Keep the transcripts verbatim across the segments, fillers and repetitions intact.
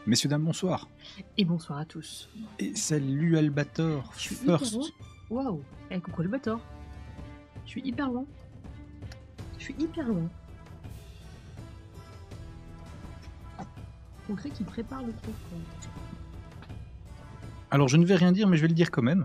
Messieurs, dames, bonsoir. Et bonsoir à tous. Et salut Albator, Je suis hyper first. loin. Waouh. Eh, coucou le bateau. Je suis hyper loin. Je suis hyper loin. On dirait qu'il prépare le truc. quoi. Alors, je ne vais rien dire, mais je vais le dire quand même.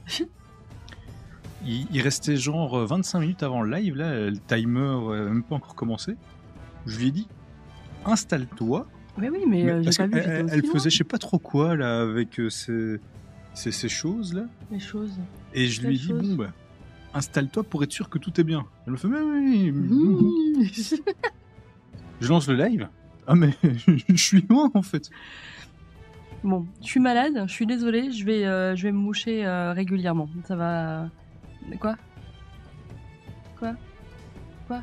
il, il restait genre vingt-cinq minutes avant le live, là, le timer n'a même pas encore commencé. Je lui ai dit, installe-toi. Mais oui, mais, Mais euh, j'ai parce pas vu. qu'elle- j'étais elle, aussi elle loin, faisait je sais pas trop quoi, là, avec euh, ces, ces, ces choses-là. les choses. Et je Quelle lui ai dit, chose bon, bah, installe-toi pour être sûr que tout est bien. Elle me fait, mais oui. oui. Mmh. Je lance le live. Ah, mais je suis loin, en fait. Bon, je suis malade. Je suis désolée. Je vais, euh, je vais me moucher euh, régulièrement. Ça va. Quoi Quoi Quoi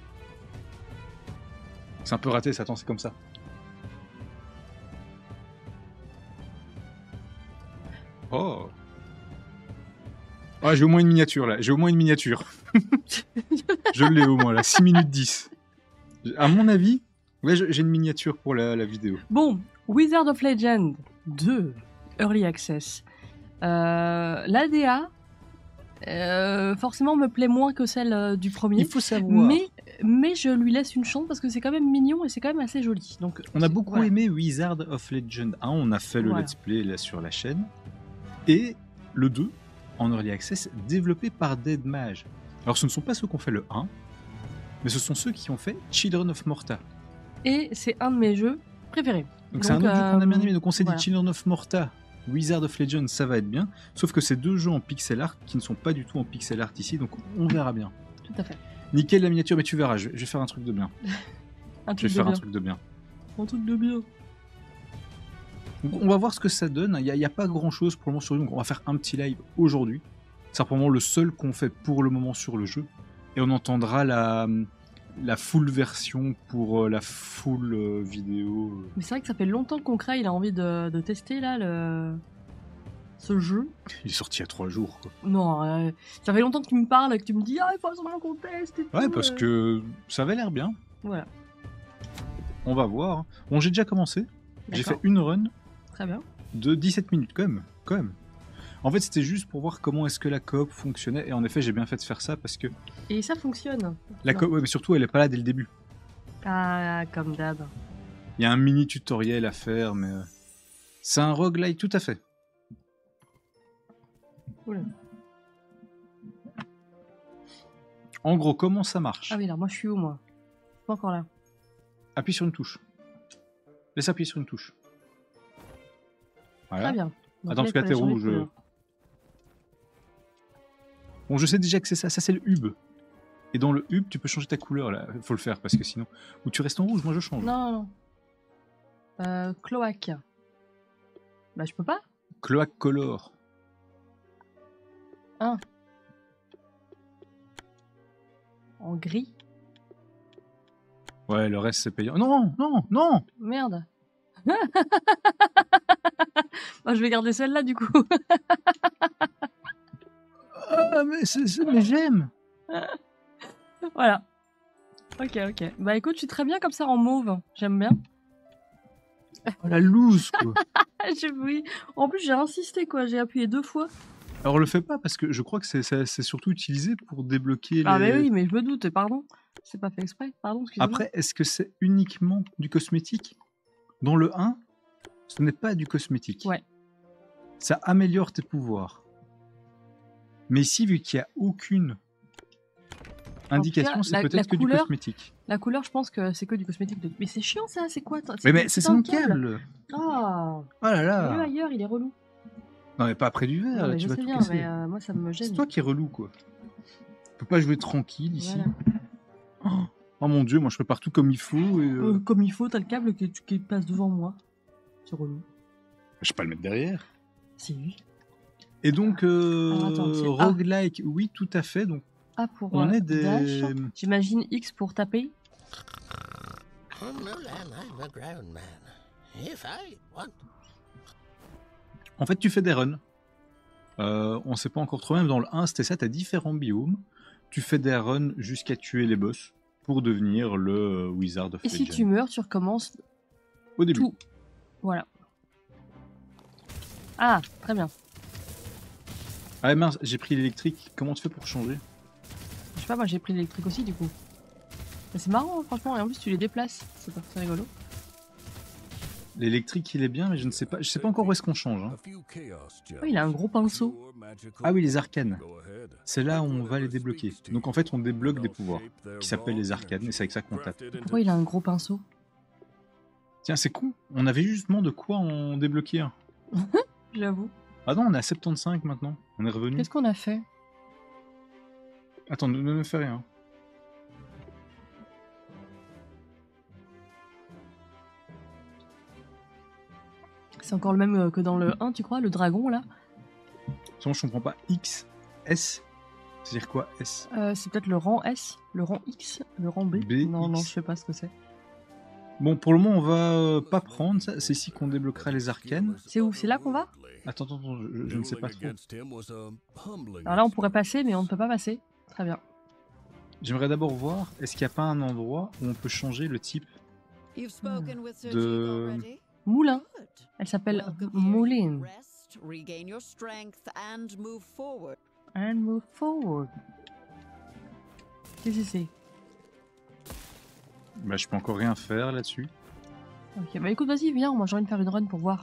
C'est un peu raté, ça, attends, c'est comme ça. Oh. Ah, j'ai au moins une miniature, là. J'ai au moins une miniature. Je l'ai au moins, là. six minutes dix. À mon avis, ouais, je- j'ai une miniature pour la, la vidéo. Bon, Wizard of Legend deux, Early Access. Euh, L'A D A, euh, forcément, me plaît moins que celle euh, du premier. Il faut savoir. Mais, mais je lui laisse une chance parce que c'est quand même mignon et c'est quand même assez joli. Donc, On a c'est- beaucoup voilà. aimé Wizard of Legend un. On a fait le Voilà. let's play là, sur la chaîne. Et le deux, en Early Access, développé par Dead Mage. Alors, ce ne sont pas ceux qui ont fait le un, mais ce sont ceux qui ont fait Children of Morta. Et c'est un de mes jeux préférés. Donc, c'est un Donc, autre jeu qu'on a bien euh, aimé. Donc on s'est voilà. dit Children of Morta, Wizard of Legend, ça va être bien. Sauf que c'est deux jeux en pixel art qui ne sont pas du tout en pixel art ici, donc on verra bien. Tout à fait. Nickel la miniature, mais tu verras, je vais, je vais faire un truc de bien. Un Je truc vais de faire bien. un truc de bien. Un truc de bien. Donc, on va voir ce que ça donne. Il n'y a, il y a pas grand chose pour le moment sur le jeu, donc on va faire un petit live aujourd'hui. C'est probablement le seul qu'on fait pour le moment sur le jeu. Et on entendra la, la full version pour euh, la full euh, vidéo. Mais c'est vrai que ça fait longtemps qu'on crée, il a envie de, de tester là le... ce jeu. Il est sorti il y a trois jours. Quoi. Non, euh, ça fait longtemps que tu me parles et que tu me dis ah il faut absolument qu'on teste et tout. Ouais, parce euh. que ça avait l'air bien. Voilà, On va voir. Bon, j'ai déjà commencé. J'ai fait d'accord. une run Très bien. de dix-sept minutes, quand même. Quand même. En fait, c'était juste pour voir comment est-ce que la coop fonctionnait. Et en effet, j'ai bien fait de faire ça parce que Et ça fonctionne. la Non. coop, ouais, mais surtout, elle est pas là dès le début. Ah, comme d'hab. Il y a un mini tutoriel à faire, mais euh, c'est un roguelike tout à fait. Oula. En gros, comment ça marche? Ah oui, alors moi je suis où moi? Pas encore là. Appuie sur une touche. Laisse appuyer sur une touche. Voilà. Très bien. Donc Attends, là, parce que là, il t'es faut aller rouge. changer de couleur. Bon, je sais déjà que c'est ça. Ça, c'est le hub. Et dans le hub, tu peux changer ta couleur, là. Faut le faire, parce que sinon... Ou tu restes en rouge, moi je change. Non, non, non. Euh, cloaque. Bah je peux pas. Cloaque color. En gris. Ouais, le reste, c'est payant. Non, non, non. Merde. Bah, je vais garder celle-là du coup. Ah, mais, c'est- c'est- mais j'aime. Voilà. Ok, ok. Bah écoute, je suis très bien comme ça en mauve. J'aime bien. Oh, la loose, quoi. Ah, j'ai- oui. En plus, j'ai insisté quoi. J'ai appuyé deux fois. Alors, le fais pas, parce que je crois que c'est c'est- c'est surtout utilisé pour débloquer Ah, les... mais oui, mais je me doute. Pardon. C'est pas fait exprès. Pardon, excusez-moi. Après, est-ce que c'est uniquement du cosmétique? Dans le un, ce n'est pas du cosmétique. Ouais. Ça améliore tes pouvoirs. Mais ici, vu qu'il n'y a aucune indication, cas, c'est la- la peut-être que du couleur- cosmétique. La couleur, je pense que c'est que du cosmétique. De... Mais c'est chiant ça. C'est quoi? Mais, mais du c'est putain son de câble. Ah. Oh là Il est là. ailleurs. Il est relou. Non, mais pas près du verre, Non, là, mais tu je vas sais tout bien, casser. mais euh, moi ça me gêne. C'est toi qui es relou, quoi. Tu peux pas jouer tranquille ici. Voilà. Oh, oh mon dieu, moi je prépare tout comme il faut. Et, euh, Euh, comme il faut, t'as le câble qui, qui passe devant moi. C'est relou. Je vais pas le mettre derrière. Si. Et donc, euh, Alors, attends, c'est A. roguelike, oui, tout à fait. Donc, A pour On euh, est des- dash. J'imagine X pour taper. On Mulan, I'm a ground man. If I want en fait, tu fais des runs. Euh, on sait pas encore trop, même dans le un, c'était ça, tu as différents biomes. Tu fais des runs jusqu'à tuer les boss pour devenir le euh, Wizard of Et si Legend. tu meurs, tu recommences Au début. tout. Voilà. Ah, très bien. Ah mince, j'ai pris l'électrique. Comment tu fais pour changer? Je sais pas, moi j'ai pris l'électrique aussi du coup. Mais c'est marrant, hein, franchement, et en plus tu les déplaces. C'est pas très rigolo. L'électrique, il est bien, mais je ne sais pas. Je sais pas encore où est-ce qu'on change. Hein. Oh, il a un gros pinceau. Ah oui, les arcanes. C'est là où on va les débloquer. Donc en fait, on débloque des pouvoirs qui s'appellent les arcanes, et c'est avec ça qu'on tape. Pourquoi il a un gros pinceau? Tiens, c'est con. On avait justement de quoi en débloquer un. J'avoue. Ah non, on est à soixante-quinze maintenant. On est revenu. Qu'est-ce qu'on a fait? Attends, ne, ne me fais rien. C'est encore le même que dans le un, tu crois, le dragon là? Sinon, je comprends pas. X, S, c'est-à-dire quoi S? euh, C'est peut-être le rang S, le rang X, le rang B. B, non, non, X. je sais pas ce que c'est. Bon, pour le moment, on va euh, pas prendre ça. C'est ici qu'on débloquera les arcanes. C'est où? C'est là qu'on va? Attends, attends, attends, je, je ne sais pas trop. Alors là, on pourrait passer, mais on ne peut pas passer. Très bien. J'aimerais d'abord voir, est-ce qu'il n'y a pas un endroit où on peut changer le type de... Moulin. Elle s'appelle Moulin. And move forward. Qu'est-ce que c'est? Bah, je peux encore rien faire là-dessus. Ok, bah écoute, vas-y, viens, moi j'ai envie de faire une run pour voir.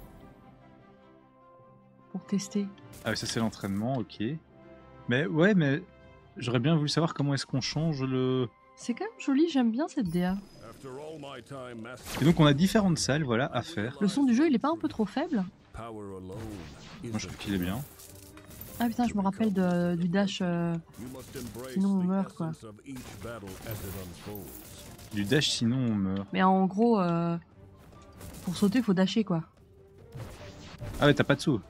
Pour tester. Ah oui, ça c'est l'entraînement, ok. Mais ouais, mais j'aurais bien voulu savoir comment est-ce qu'on change le... C'est quand même joli, j'aime bien cette D A. Et donc on a différentes salles, voilà, à faire. Le son du jeu, il est pas un peu trop faible? Moi je trouve qu'il est bien. Ah putain, je me rappelle de, du dash, euh, sinon on meurt quoi. Du dash, sinon on meurt. Mais en gros, euh, pour sauter, il faut dasher quoi. Ah ouais, t'as pas de saut.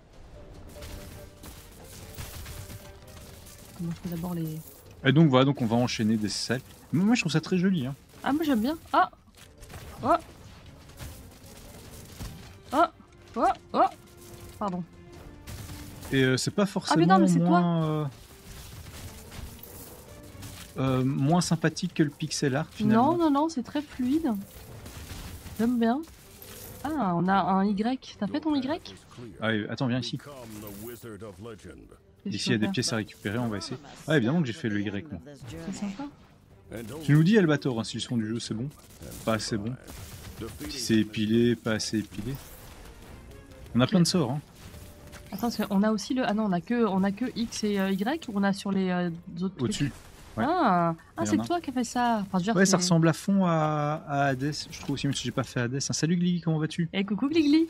Moi je fais d'abord les... Et donc voilà, donc on va enchaîner des salles. Mais moi je trouve ça très joli. Hein. Ah moi j'aime bien. Ah Oh Oh Oh Oh Pardon. Et euh, c'est pas forcément non, mais c'est moins, euh, euh, moins sympathique que le pixel art finalement. Non, non, non, c'est très fluide. J'aime bien. Ah, on a un Y. T'as fait ton Y? Ah oui, attends, viens ici. Qu'est-ce Ici il y a que des tu pièces à récupérer, on va essayer. Ah évidemment que j'ai fait le Y moi. veux faire? C'est sympa. Tu nous dis Albator, hein, si le son du jeu c'est bon, pas assez bon. Si c'est épilé, pas assez épilé. On a plein de sorts. Hein. Attends, parce qu'on a aussi le... Ah non, on a que, on a que X et euh, Y ou on a sur les euh, autres trucs? Au-dessus. Ouais. Ah, ah Il y c'est en a. toi qui as fait ça. Enfin, je veux dire, Ouais, ça c'est- ressemble à fond à, à Hades, je trouve aussi, même si j'ai pas fait Hades. Hein. Salut Gliggy, comment vas-tu? Eh, coucou Gligli.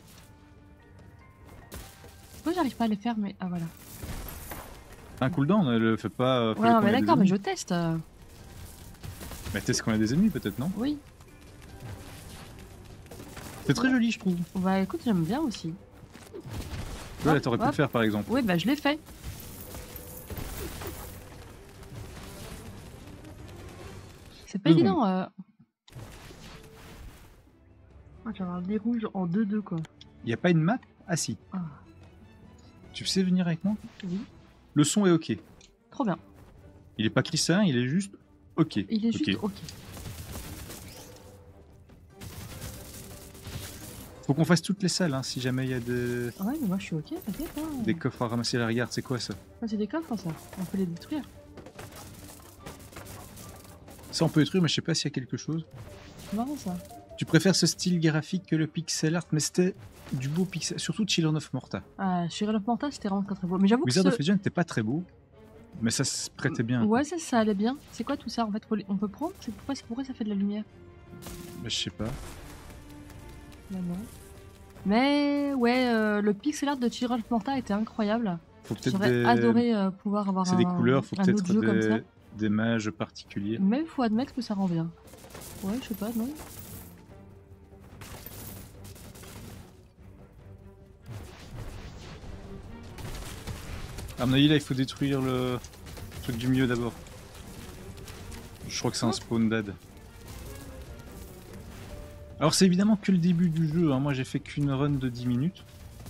Pourquoi j'arrive pas à les faire, mais... Ah voilà. Un cooldown, ne le fais pas. euh, fais-le Ouais, non, quand mais il y a des d'accord, mais ennemis. je teste. euh, Mais t'es qu'on a des ennemis peut-être, non? Oui. C'est très joli, je trouve. Bah écoute, j'aime bien aussi. Ouais, là, Hop, t'aurais pu hop. le faire par exemple. Oui, bah je l'ai fait. C'est pas Deux évident. Euh... Ah, j'ai un nez rouge en deux deux quoi. Il y a pas une map? Ah si. Ah, Tu sais venir avec moi? oui. Le son est ok. Trop bien. Il est pas cristallin, il est juste ok. Il est juste Ok. ok. Faut qu'on fasse toutes les salles, hein, si jamais il y a des... Ah ouais, mais moi je suis ok, t'inquiète. Hein. des coffres à ramasser. Là, regarde, c'est quoi ça? Ah, c'est des coffres ça. On peut les détruire. Ça on peut détruire, mais je sais pas s'il y a quelque chose. C'est marrant ça. Tu préfères ce style graphique que le pixel art, mais c'était du beau pixel, surtout Children of Morta. Ah, Shirel of Morta c'était vraiment très très beau. Mais j'avoue que Wizard ce... of Legend n'était pas très beau, mais ça se prêtait bien. Ouais, ça, ça allait bien. C'est quoi tout ça en fait? Faut les- On peut prendre? C'est pourquoi, pourquoi ça fait de la lumière? Mais je sais pas. Bah non. Mais ouais, euh, le pixel art de Children of Morta était incroyable. Faut peut-être J'aurais des... adoré euh, pouvoir avoir C'est un, des couleurs, faut un peut-être autre jeu comme ça. des... des mages particuliers. Mais il faut admettre que ça rend bien. Ouais, je sais pas, non? À mon avis, là, il faut détruire le truc du milieu d'abord. Je crois que c'est un spawn dead. Alors, c'est évidemment que le début du jeu. Hein. Moi, j'ai fait qu'une run de dix minutes.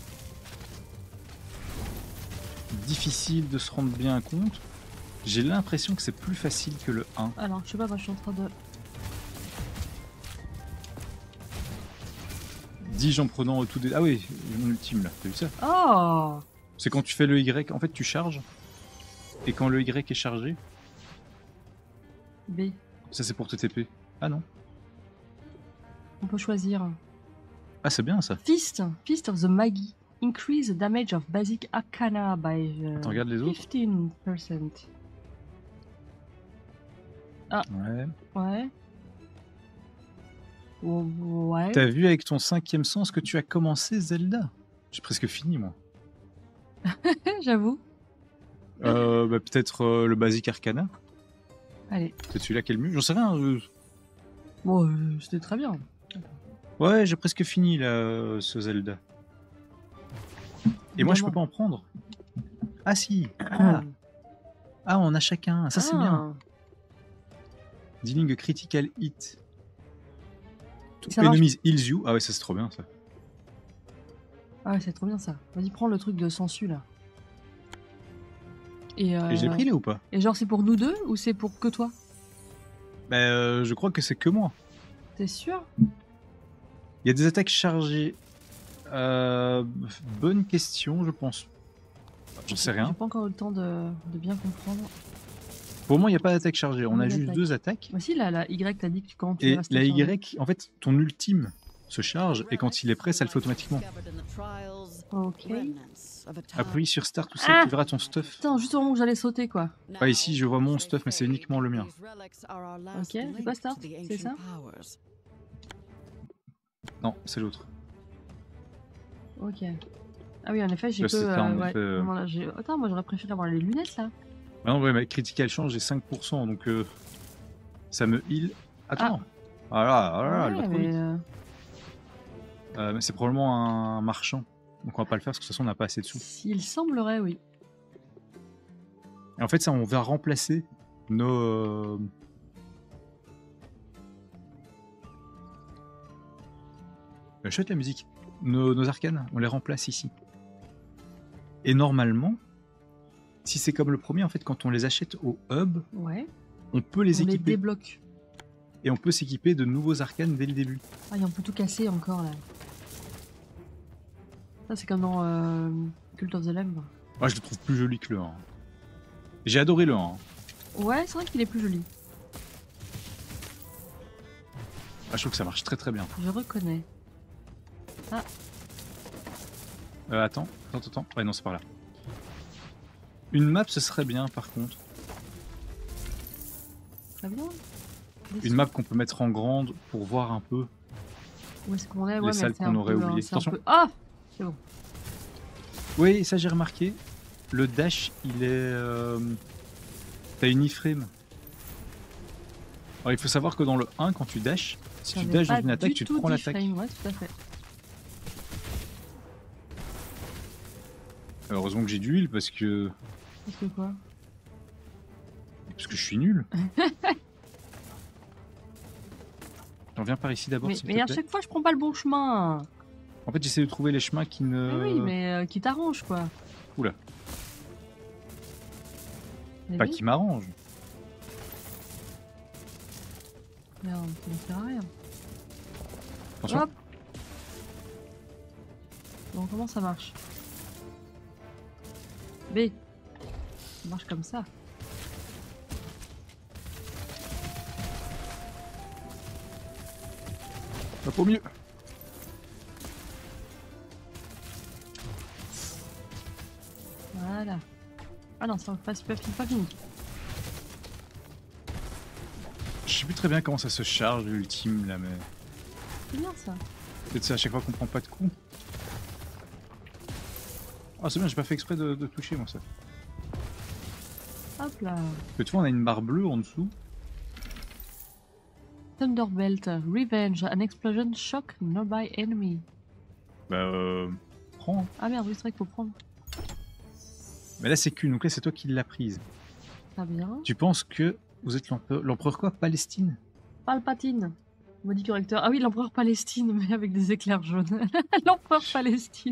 Difficile de se rendre bien compte. J'ai l'impression que c'est plus facile que le un. Alors, je sais pas, moi je suis en train de... Dis-je en prenant tout des... Ah oui, j'ai mon ultime là, t'as vu ça? Oh! C'est quand tu fais le Y, en fait tu charges. Et quand le Y est chargé, B. ça c'est pour te T P. Ah non. On peut choisir. Ah c'est bien ça. Fist, Fist of the Magi. Increase the damage of basic arcana by uh, Attends, regarde les autres. fifteen percent. Ouais. Ouais. Oh, ouais. T'as vu avec ton cinquième sens que tu as commencé Zelda? J'ai presque fini moi. J'avoue. Euh, bah, peut-être euh, le Basic Arcana. Allez. Peut-être celui-là qui est le mieux. J'en sais rien. euh. Bon, euh, c'était très bien. Ouais, j'ai presque fini là, euh, ce Zelda. Et moi je peux pas en prendre. Ah si. Ah, ah on a chacun. Ça c'est Ah. bien. Dealing a critical hit. Ça marche. Enemies heals you. Ah ouais, ça c'est trop bien ça. Ah ouais, c'est trop bien ça. Vas-y, prends le truc de sensu là. Et, euh, Et je l'ai pris là ou pas? et genre, c'est pour nous deux ou c'est pour que toi? Bah euh, je crois que c'est que moi. T'es sûr? Il y a des attaques chargées. Euh, bonne question, je pense. J'en sais J'ai rien. pas encore eu le temps de, de bien comprendre. Pour moi, il n'y a pas d'attaque chargée. On Pas a juste d'attaque. deux attaques. Voici la, la Y, t'as dit que tu- quand tu Et restes la chargé. Y, en fait, ton ultime se charge et quand il est prêt, ça le fait automatiquement. Ok. Appuie sur Start ou ça, Ah tu verras ton stuff. Putain, juste au moment où j'allais sauter quoi. Ah, ici, je vois mon stuff, mais c'est uniquement le mien. Ok, c'est quoi Start? C'est ça? Non, c'est l'autre. Ok. Ah oui, en effet, j'ai Là, que. c'était euh, en ouais. effet, euh, Voilà, j'ai- Attends, moi j'aurais préféré avoir les lunettes là. Ah non, ouais, mais critical change, j'ai cinq pour cent, donc euh, ça me heal. Attends. Ah là, ah là, elle va Ouais, trop mais. vite. euh, Euh, mais c'est probablement un marchand. Donc on va pas le faire parce que de toute façon, on n'a pas assez de sous. Il semblerait, oui. Et en fait, ça, on va remplacer nos. euh, Euh, chouette la musique. Nos, nos arcanes, on les remplace ici. Et normalement, si c'est comme le premier, en fait, quand on les achète au hub, Ouais. on peut les On les équiper. débloque. Et on peut s'équiper de nouveaux arcanes dès le début. Ah, et on peut tout casser encore là. Ça, c'est comme dans euh, Cult of the Lamb. Moi, je le trouve plus joli que le un. J'ai adoré le un. Ouais, c'est vrai qu'il est plus joli. Ah, je trouve que ça marche très très bien. Je reconnais. Euh, attends, attends, attends. Ouais, non, c'est par là. Une map, ce serait bien, par contre. Très bien. Une map qu'on peut mettre en grande pour voir un peu. Où est-ce qu'on est? les Ouais, mais salles c'est qu'on un aurait peu, oubliées. c'est un Attention. peu- Ah! C'est bon. Oui, ça j'ai remarqué. Le dash, il est... Euh... T'as une iframe. Alors il faut savoir que dans le un, quand tu dash, si tu J'avais dashes dans pas une attaque, du tu te tout prends l'attaque. d'iframe, ouais, tout à fait. Heureusement que j'ai du heal parce que... Parce que quoi? Parce que je suis nul. J'en viens par ici d'abord, Mais, s'il mais te à plaît. chaque fois, je prends pas le bon chemin. En fait, j'essaie de trouver les chemins qui ne... Mais oui, mais euh, qui t'arrange quoi. Oula. Mais Pas oui. qui m'arrangent. Merde, ça ne sert à rien. Attention. Hop. Bon, comment ça marche? B. Ça marche comme ça. Hop au milieu. Voilà. Ah non, c'est pas, c'est pas, c'est pas fini. Je sais plus très bien comment ça se charge l'ultime là, mais... C'est bien ça. Peut-être c'est à chaque fois qu'on prend pas de coups. Ah c'est bien, j'ai pas fait exprès de, de toucher moi ça. Hop là. Que tu vois, on a une barre bleue en dessous. Thunderbelt. Revenge. An explosion shock nearby enemy. Bah euh... Prends. Ah merde, oui, c'est vrai qu'il faut prendre. Mais là c'est qu'une, donc là c'est toi qui l'as prise. Très bien. Tu penses que vous êtes l'empereur, l'empereur quoi? Palestine? Palpatine. Maudit correcteur. Ah oui, l'empereur Palestine, mais avec des éclairs jaunes. L'empereur Palestine.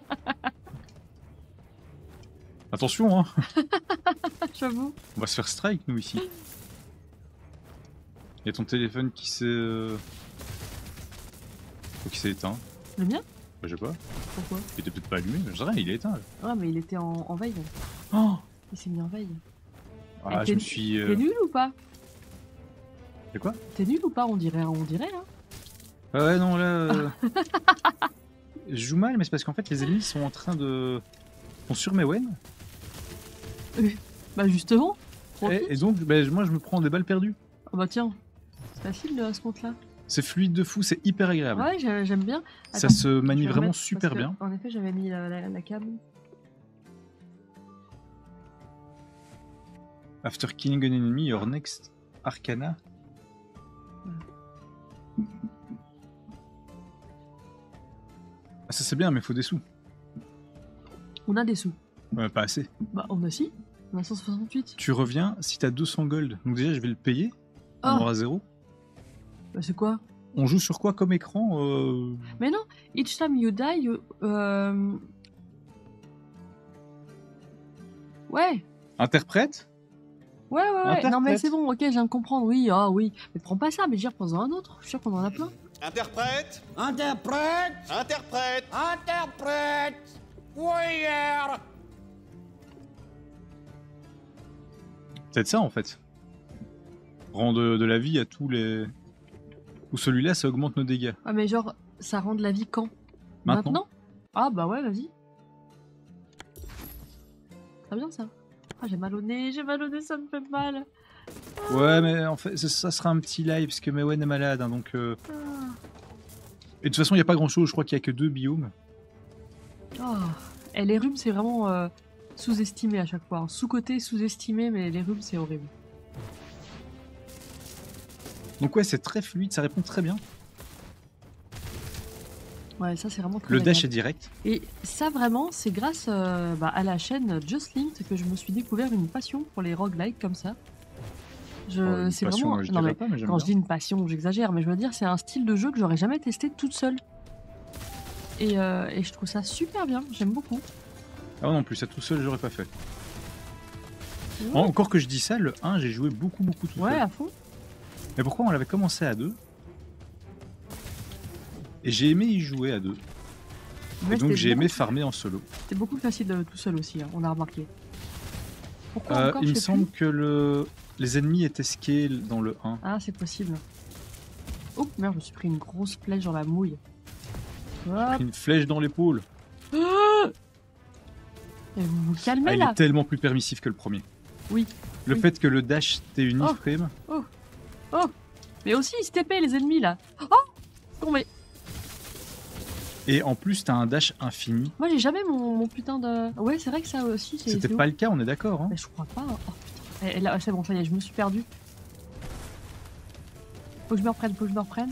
Attention hein. J'avoue. On va se faire strike nous ici. Il y a ton téléphone qui s'est... euh, Faut qu'il s'est éteint. Le mien? Bah, je sais pas. Pourquoi? Il était peut-être pas allumé, je sais rien, il est éteint. Là. Ah, mais il était en, en veille. Oh Il s'est mis en veille. ah, t'es- je me suis. euh, T'es nul ou pas? C'est quoi? T'es nul ou pas? On dirait, on dirait là. Ah ouais, non, là. euh, je joue mal, mais c'est parce qu'en fait, les ennemis sont en train de. sont sur Mewen. Bah justement. Et, Profite. et donc, bah, moi, je me prends des balles perdues. Ah bah tiens, c'est facile à ce compte-là. C'est fluide de fou, c'est hyper agréable. Ouais, j'ai- j'aime bien. Ça Attends, se je manie vais vraiment remettre- super parce que, bien. En effet, j'avais mis la, la, la cam. After killing an enemy, your next arcana. Ah, ça c'est bien, mais faut des sous. On a des sous. Ouais, pas assez. Bah on a si. On a cent soixante-huit. Tu reviens si t'as deux cents gold. Donc déjà, je vais le payer. On Ah. aura zéro. Bah c'est quoi? On joue sur quoi comme écran euh... Mais non, each time you die, you, euh... Ouais, Interprète. ouais, ouais, ouais. Interprète. Non mais c'est bon, ok, je viens de comprendre, oui, ah oui. Mais prends pas ça, mais dire prends-en un autre. Je suis sûr qu'on en a plein. Interprète Interprète! Interprète Interprète! Warrior! Peut-être ça en fait. Rend de, de la vie à tous les. Ou celui-là, ça augmente nos dégâts. Ah mais genre, ça rend de la vie quand? Maintenant. Ah bah ouais, vas-y. Très bien ça. Ah j'ai mal au nez, j'ai mal au nez, ça me fait mal. Ouais, mais en fait, ça, ça sera un petit live parce que Mewen est malade, hein, donc. euh, Ah. Et de toute façon, il y a pas grand-chose. Je crois qu'il y a que deux biomes. Ah. Et les rhumes, c'est vraiment euh, sous-estimé à chaque fois. hein. Sous-côté, sous-estimé, mais les rhumes, c'est horrible. Donc ouais, c'est très fluide, ça répond très bien. Ouais, ça, c'est vraiment très Le dash est agréable. direct. Et ça, vraiment, c'est grâce euh, bah, à la chaîne Just Linked que je me suis découvert une passion pour les roguelikes comme ça. Je... Oh, une c'est passion, vraiment... je non, dirais mais pas, mais j'aime quand bien. je dis une passion, j'exagère, mais je veux dire, c'est un style de jeu que j'aurais jamais testé toute seule. Et, euh, et je trouve ça super bien, j'aime beaucoup. Ah non plus, ça tout seul, j'aurais pas fait. Ouais, Oh, encore que je dis ça, le un, j'ai joué beaucoup, beaucoup tout ouais seul. à fond. Mais pourquoi on l'avait commencé à deux? Et j'ai aimé y jouer à deux. Mais Et donc c'était j'ai aimé beaucoup- farmer en solo. C'était beaucoup plus facile euh, tout seul aussi, hein, on a remarqué. Pourquoi Euh, encore il je me sais semble plus. que le... les ennemis étaient scale dans le un. Ah, c'est possible. Oh merde, je me suis pris une grosse flèche dans la mouille. Hop. Une flèche dans l'épaule. Et vous vous calmez Ah, il là. est tellement plus permissif que le premier. Oui. Le Oui. fait que le dash t'ait une Oh. iframe. Mais aussi, ils se T P les ennemis là. Oh tombé. Et en plus, t'as un dash infini. Moi j'ai jamais mon, mon putain de. Ouais, c'est vrai que ça aussi c'est. C'était c'est pas ouf. le cas, on est d'accord. Hein. Mais je crois pas. Oh putain. Et, et là, c'est bon, ça y est, je me suis perdu. Faut que je me reprenne, faut que je me reprenne.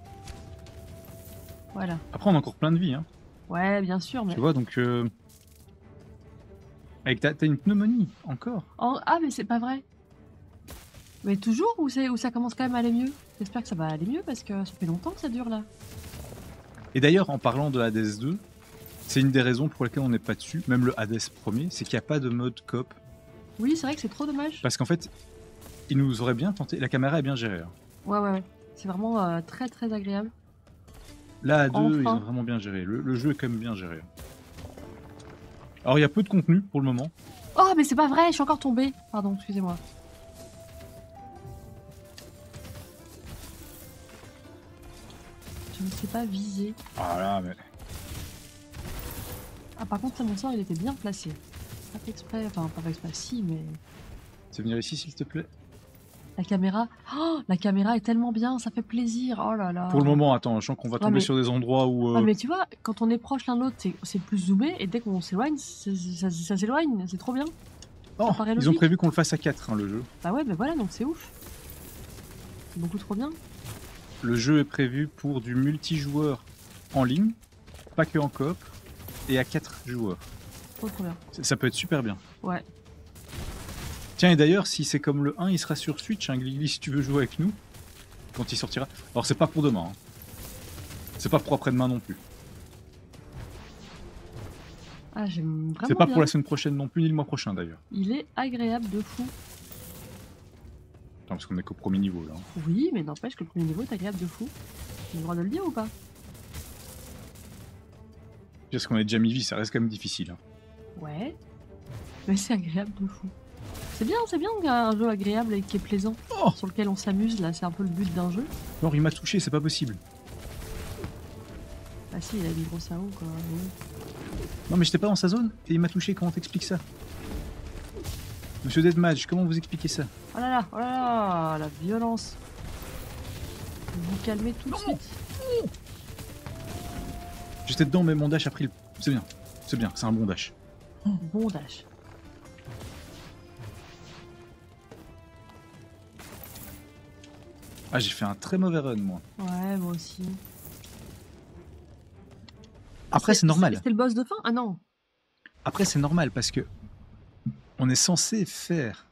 Voilà. Après, on a encore plein de vie. Hein. Ouais, bien sûr, mais. Tu vois, donc. euh, Avec ta... T'as une pneumonie, encore. Oh, ah, mais c'est pas vrai. Mais toujours ou, c'est, ou ça commence quand même à aller mieux? J'espère que ça va aller mieux parce que ça fait longtemps que ça dure là. Et d'ailleurs, en parlant de Hades deux, c'est une des raisons pour lesquelles on n'est pas dessus, même le Hades premier, c'est qu'il n'y a pas de mode coop. Oui, c'est vrai que c'est trop dommage. Parce qu'en fait, il nous aurait bien tenté. La caméra est bien gérée. hein. Ouais, ouais, ouais. C'est vraiment euh, très très agréable. Là, à deux, Enfin. ils ont vraiment bien géré. Le, le jeu est quand même bien géré. Alors, il y a peu de contenu pour le moment. Oh, mais c'est pas vrai, je suis encore tombée. Pardon, excusez-moi. Je ne sais pas viser. Ah là, mais. Ah, par contre, ça, mon sort, il était bien placé. Pas fait exprès, enfin, pas fait exprès, si, mais. Tu veux venir ici, s'il te plaît? La caméra. Oh, la caméra est tellement bien, ça fait plaisir. Oh là là. Pour le moment, attends, je sens qu'on va tomber mais- sur des endroits où. euh, Ah, mais tu vois, quand on est proche l'un de l'autre, c'est- c'est plus zoomé, et dès qu'on s'éloigne, c'est- ça, ça s'éloigne, c'est trop bien. oh, paraît ils ont logique. prévu qu'on le fasse à quatre, hein, le jeu. Bah ouais, mais voilà, donc c'est ouf. C'est beaucoup trop bien. Le jeu est prévu pour du multijoueur en ligne, pas que en coop, et à quatre joueurs. Trop trop bien. Ça, ça peut être super bien. Ouais. Tiens, et d'ailleurs, si c'est comme le un, il sera sur Switch, hein, Gligli, si tu veux jouer avec nous, quand il sortira. Alors, c'est pas pour demain. hein. C'est pas pour après-demain non plus. Ah, j'aime vraiment C'est pas bien. pour la semaine prochaine non plus, ni le mois prochain d'ailleurs. Il est agréable de fou. Attends, parce qu'on est qu'au premier niveau là. hein. Oui, mais n'empêche que le premier niveau est agréable de fou. J'ai le droit de le dire ou pas? Parce qu'on a déjà mis vie, ça reste quand même difficile. Hein. Ouais. Mais c'est agréable de fou. C'est bien, c'est bien un jeu agréable et qui est plaisant. Oh sur lequel on s'amuse, là, c'est un peu le but d'un jeu. Non, il m'a touché, c'est pas possible. Ah si, il a une grosse A O quoi. Oui. Non mais j'étais pas dans sa zone et il m'a touché, comment t'expliques ça? Monsieur Deadmatch, comment vous expliquez ça? Oh là là, oh là là, la violence. Vous vous calmez tout de suite. J'étais dedans mais mon dash a pris le... C'est bien, c'est bien, c'est un bon dash. Bon dash. Ah j'ai fait un très mauvais run moi. Ouais, moi aussi. Après c'est normal. C'était le boss de fin? Ah non. Après c'est normal parce que on est censé faire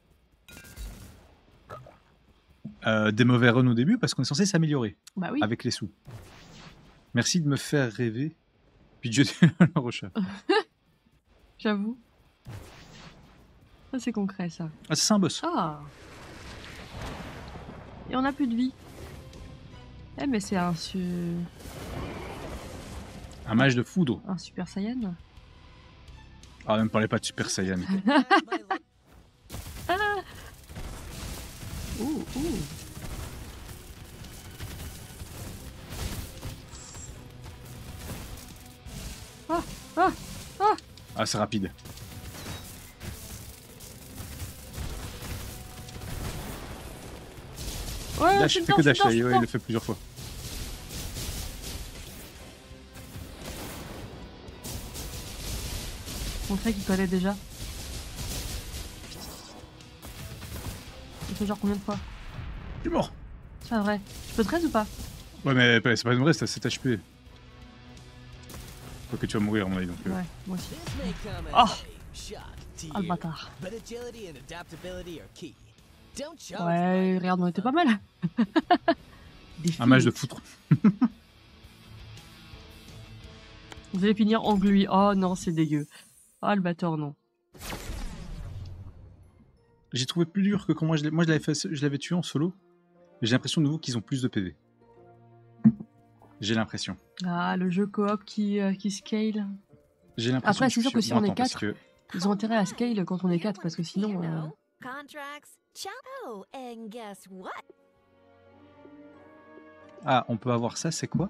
euh, des mauvais runs au début parce qu'on est censé s'améliorer Bah oui. avec les sous. Merci de me faire rêver. Puis Dieu le rechat. J'avoue. Ça c'est concret ça. Ah c'est un boss. Ah. Et on a plus de vie. Eh mais c'est un su... Un mage de foudre. un super saiyan. Ah ne me parlez pas de Super Saiyan. Ouh, ouh. Ah, ah, ah. Ah c'est rapide. Ouais, Dash, je il suis fait que dedans, dash, je suis là, dedans, ouais, je il le suis fait plusieurs fois. dedans. On sait qu'il connaît déjà. Il fait genre combien de fois? Je suis mort. C'est pas vrai. Je peux treize ou pas? Ouais mais c'est pas une vraie, c'est sept H P. Faut que tu vas mourir à mon avis donc. euh. Ouais, moi aussi. This may come as Oh. a shock to Ah le you, bâtard. but agility and adaptability are key. Don't charge Ouais, regarde, on était pas mal. Des Un match de filles. foutre. Vous allez finir en gluie. Oh non, c'est dégueu. Ah le bâtard, non. J'ai trouvé plus dur que quand moi je l'ai- moi, je l'avais fait, je l'avais tué en solo. J'ai l'impression de nouveau qu'ils ont plus de P V. J'ai l'impression. Ah, le jeu coop qui, euh, qui scale. J'ai l'impression. Après, c'est sûr que si on est attends, parce quatre, que- ils ont intérêt à scale quand on est quatre, parce que sinon... euh, Contracts. Ciao. Oh, and guess what? Ah, on peut avoir ça, c'est quoi?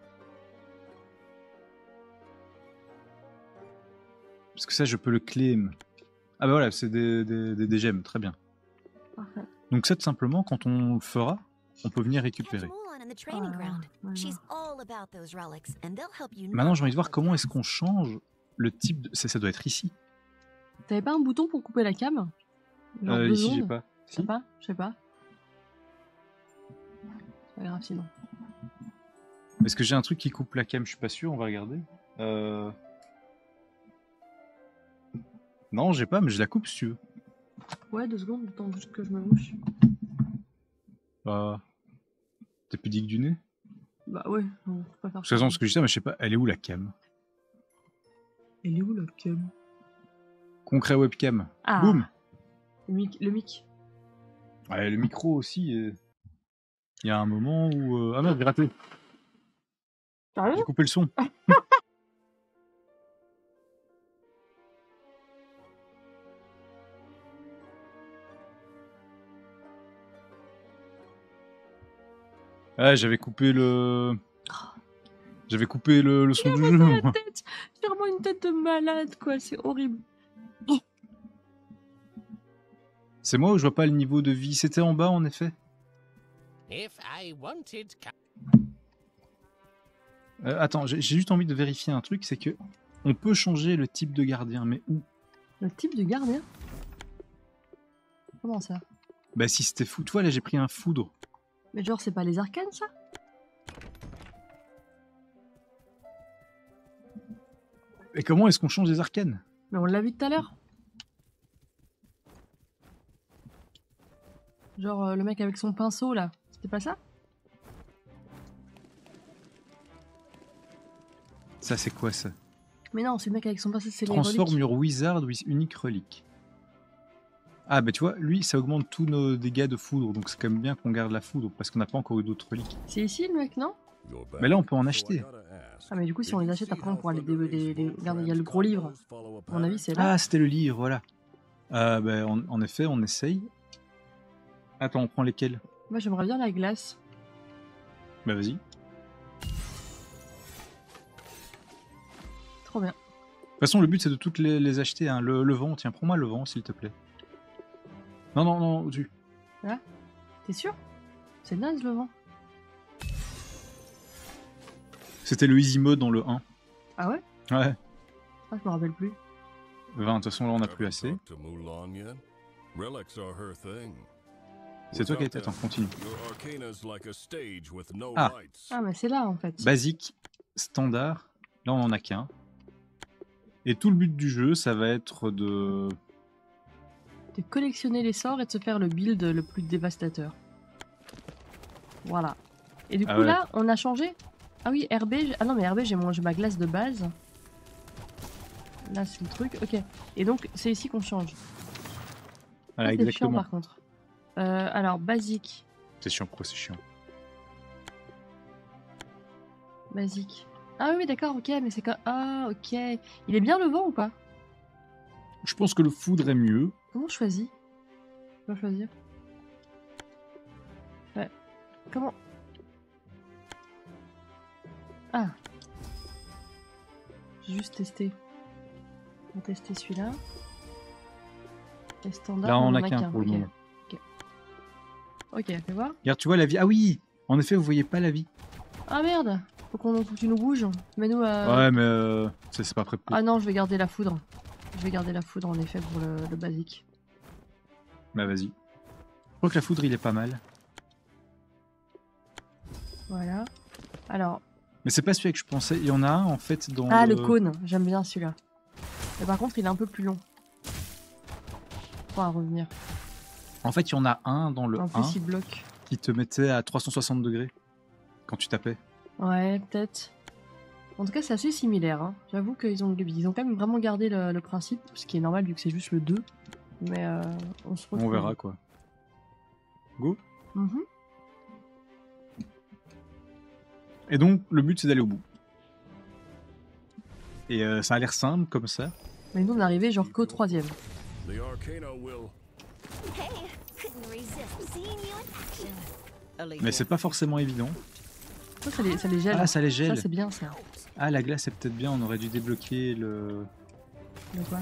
Parce que ça, je peux le claim. Ah bah voilà, c'est des, des, des, des gemmes, très bien. Parfait. Donc ça, tout simplement, quand on le fera, on peut venir récupérer. Catch Mulan in the training Ah, ground. voilà. She's all about those relics, and they'll help you. Maintenant, j'ai envie de voir knock comment out est-ce qu'on change le type de... Ça, ça doit être ici. T'avais pas un bouton pour couper la cam? Genre Euh, deux ici, j'ai ondes? pas. Je Si. sais pas, je sais pas. C'est pas grave sinon. Est-ce que j'ai un truc qui coupe la cam? Je suis pas sûr, on va regarder. Euh... Non, j'ai pas, mais je la coupe si tu veux. Ouais, deux secondes, le temps juste que je me mouche. Bah... T'es pudique du nez? Bah ouais, on peut pas faire Parce que, attends, parce que je dis ça, mais je sais pas, elle est où la cam? Elle est où la cam? Concret webcam. Ah, Boum! le mic. Le mic. Ouais, le micro aussi. euh, Il y a un moment où... euh, Ah merde, j'ai raté. Sérieux? J'ai coupé le son. Ouais, j'avais coupé le... J'avais coupé le, le son du jeu. La moi. tête! C'est vraiment une tête de malade, quoi, c'est horrible. C'est moi ou je vois pas le niveau de vie? C'était en bas en effet. If I wanted ca- Euh, attends, j'ai j'ai juste envie de vérifier un truc, c'est que on peut changer le type de gardien, mais où? Le type de gardien? Comment ça? Bah si c'était fou, toi là j'ai pris un foudre. Mais genre, c'est pas les arcanes, ça? Et comment est-ce qu'on change des arcanes? Mais on l'a vu tout à l'heure. Genre, euh, le mec avec son pinceau, là. C'était pas ça? Ça c'est quoi ça? Mais non, c'est le mec avec son pinceau, c'est les Transform reliques. your wizard with unique relique. Ah bah tu vois, lui ça augmente tous nos dégâts de foudre, donc c'est quand même bien qu'on garde la foudre, parce qu'on n'a pas encore eu d'autres reliques. C'est ici, le mec, non? Mais là on peut en acheter. Ah, mais du coup, si on les achète après, on pourra les, dé- les, les... Regarde, il y a le gros livre. À mon avis, c'est là. Ah, c'était le livre, voilà. Euh, ben, en, en effet, on essaye. Attends, on prend lesquels? Moi, j'aimerais bien la glace. Bah vas-y. Trop bien. De toute façon, le but c'est de toutes les, les acheter. Hein. Le, le vent, tiens, prends-moi le vent s'il te plaît. Non, non, non, au-dessus. T'es sûr? C'est naze le vent. C'était le easy mode dans le un. Ah ouais? Ouais. Ah, je me rappelle plus. vingt, de toute façon, là on a plus assez. C'est toi qui as tête, on continue. Ah. Ah, mais c'est là en fait. Basique, standard. Là on en a qu'un. Et tout le but du jeu, ça va être de... De collectionner les sorts et de se faire le build le plus dévastateur. Voilà. Et du coup Ah ouais. là, on a changé. Ah oui, R B. j'ai- Ah non, mais R B, j'ai mon- j'ai ma glace de base. Là, c'est le truc. Ok. Et donc, c'est ici qu'on change. Voilà, Ça, c'est chiant exactement. par contre. Euh, alors, basique. C'est chiant, pourquoi c'est chiant? Basique. Ah oui, d'accord, ok, mais c'est quand. Ah, ok. Il est bien le vent ou pas? Je pense que le foudre est mieux. Comment je choisis? Je dois choisir. Ouais. Comment? Ah. J'ai juste testé. On va tester celui-là. Et standard. Là, on en a a qu'un pour le ok. moment. Ok, ok, fais voir. Regarde, tu vois la vie. Ah oui! En effet, vous voyez pas la vie. Ah merde! Faut qu'on faut que tu nous bouges. Mets-nous à. Ouais, mais euh, ça, c'est pas prêt pour. Ah non, je vais garder la foudre. Je vais garder la foudre en effet pour le, le basique. Bah vas-y. Je crois que la foudre, il est pas mal. Voilà. Alors. Mais c'est pas celui que je pensais. Il y en a un, en fait, dans Ah, le cône. J'aime bien celui-là. Mais par contre, il est un peu plus long. Faut à revenir. En fait, il y en a un dans le En un plus, il bloque. qui te mettait à trois cent soixante degrés quand tu tapais. Ouais, peut-être. En tout cas, c'est assez similaire. Hein. J'avoue qu'ils ont, ils ont quand même vraiment gardé le, le principe, ce qui est normal vu que c'est juste le deux. Mais euh, on se retrouve. On verra quoi. Go. Mhm. Et donc, le but, c'est d'aller au bout. Et euh, ça a l'air simple comme ça. Mais nous, on est arrivé genre qu'au troisième. Hey, couldn't resist seeing you in action. Mais c'est pas forcément évident. Ça, ça les, ça les gèle. Ah, ça les gèle. Ça, c'est bien ça. Ah, la glace, c'est peut-être bien. On aurait dû débloquer le... De quoi?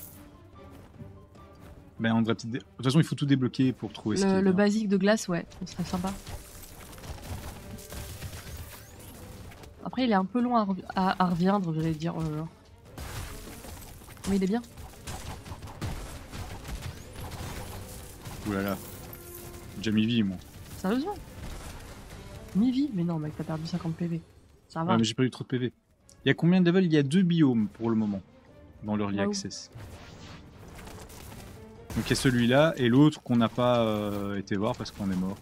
Ben, on devrait peut-être dé- De toute façon, il faut tout débloquer pour trouver ce qui Le, est le bien. basique de glace, ouais, ce serait sympa. Après, il est un peu long à, rev- à, à reviendre, j'allais dire. Oh là là. Mais il est bien. Ouh là là. J'ai déjà mis vie, moi. Sérieusement? Mi-vie? Mais non, mec, t'as perdu cinquante P V. Ça va. Ouais, mais j'ai pas eu trop de P V. Il y a combien de levels? Il y a deux biomes pour le moment dans l'Early Waouh. Access. Donc il y a celui-là et l'autre qu'on n'a pas euh, été voir parce qu'on est mort.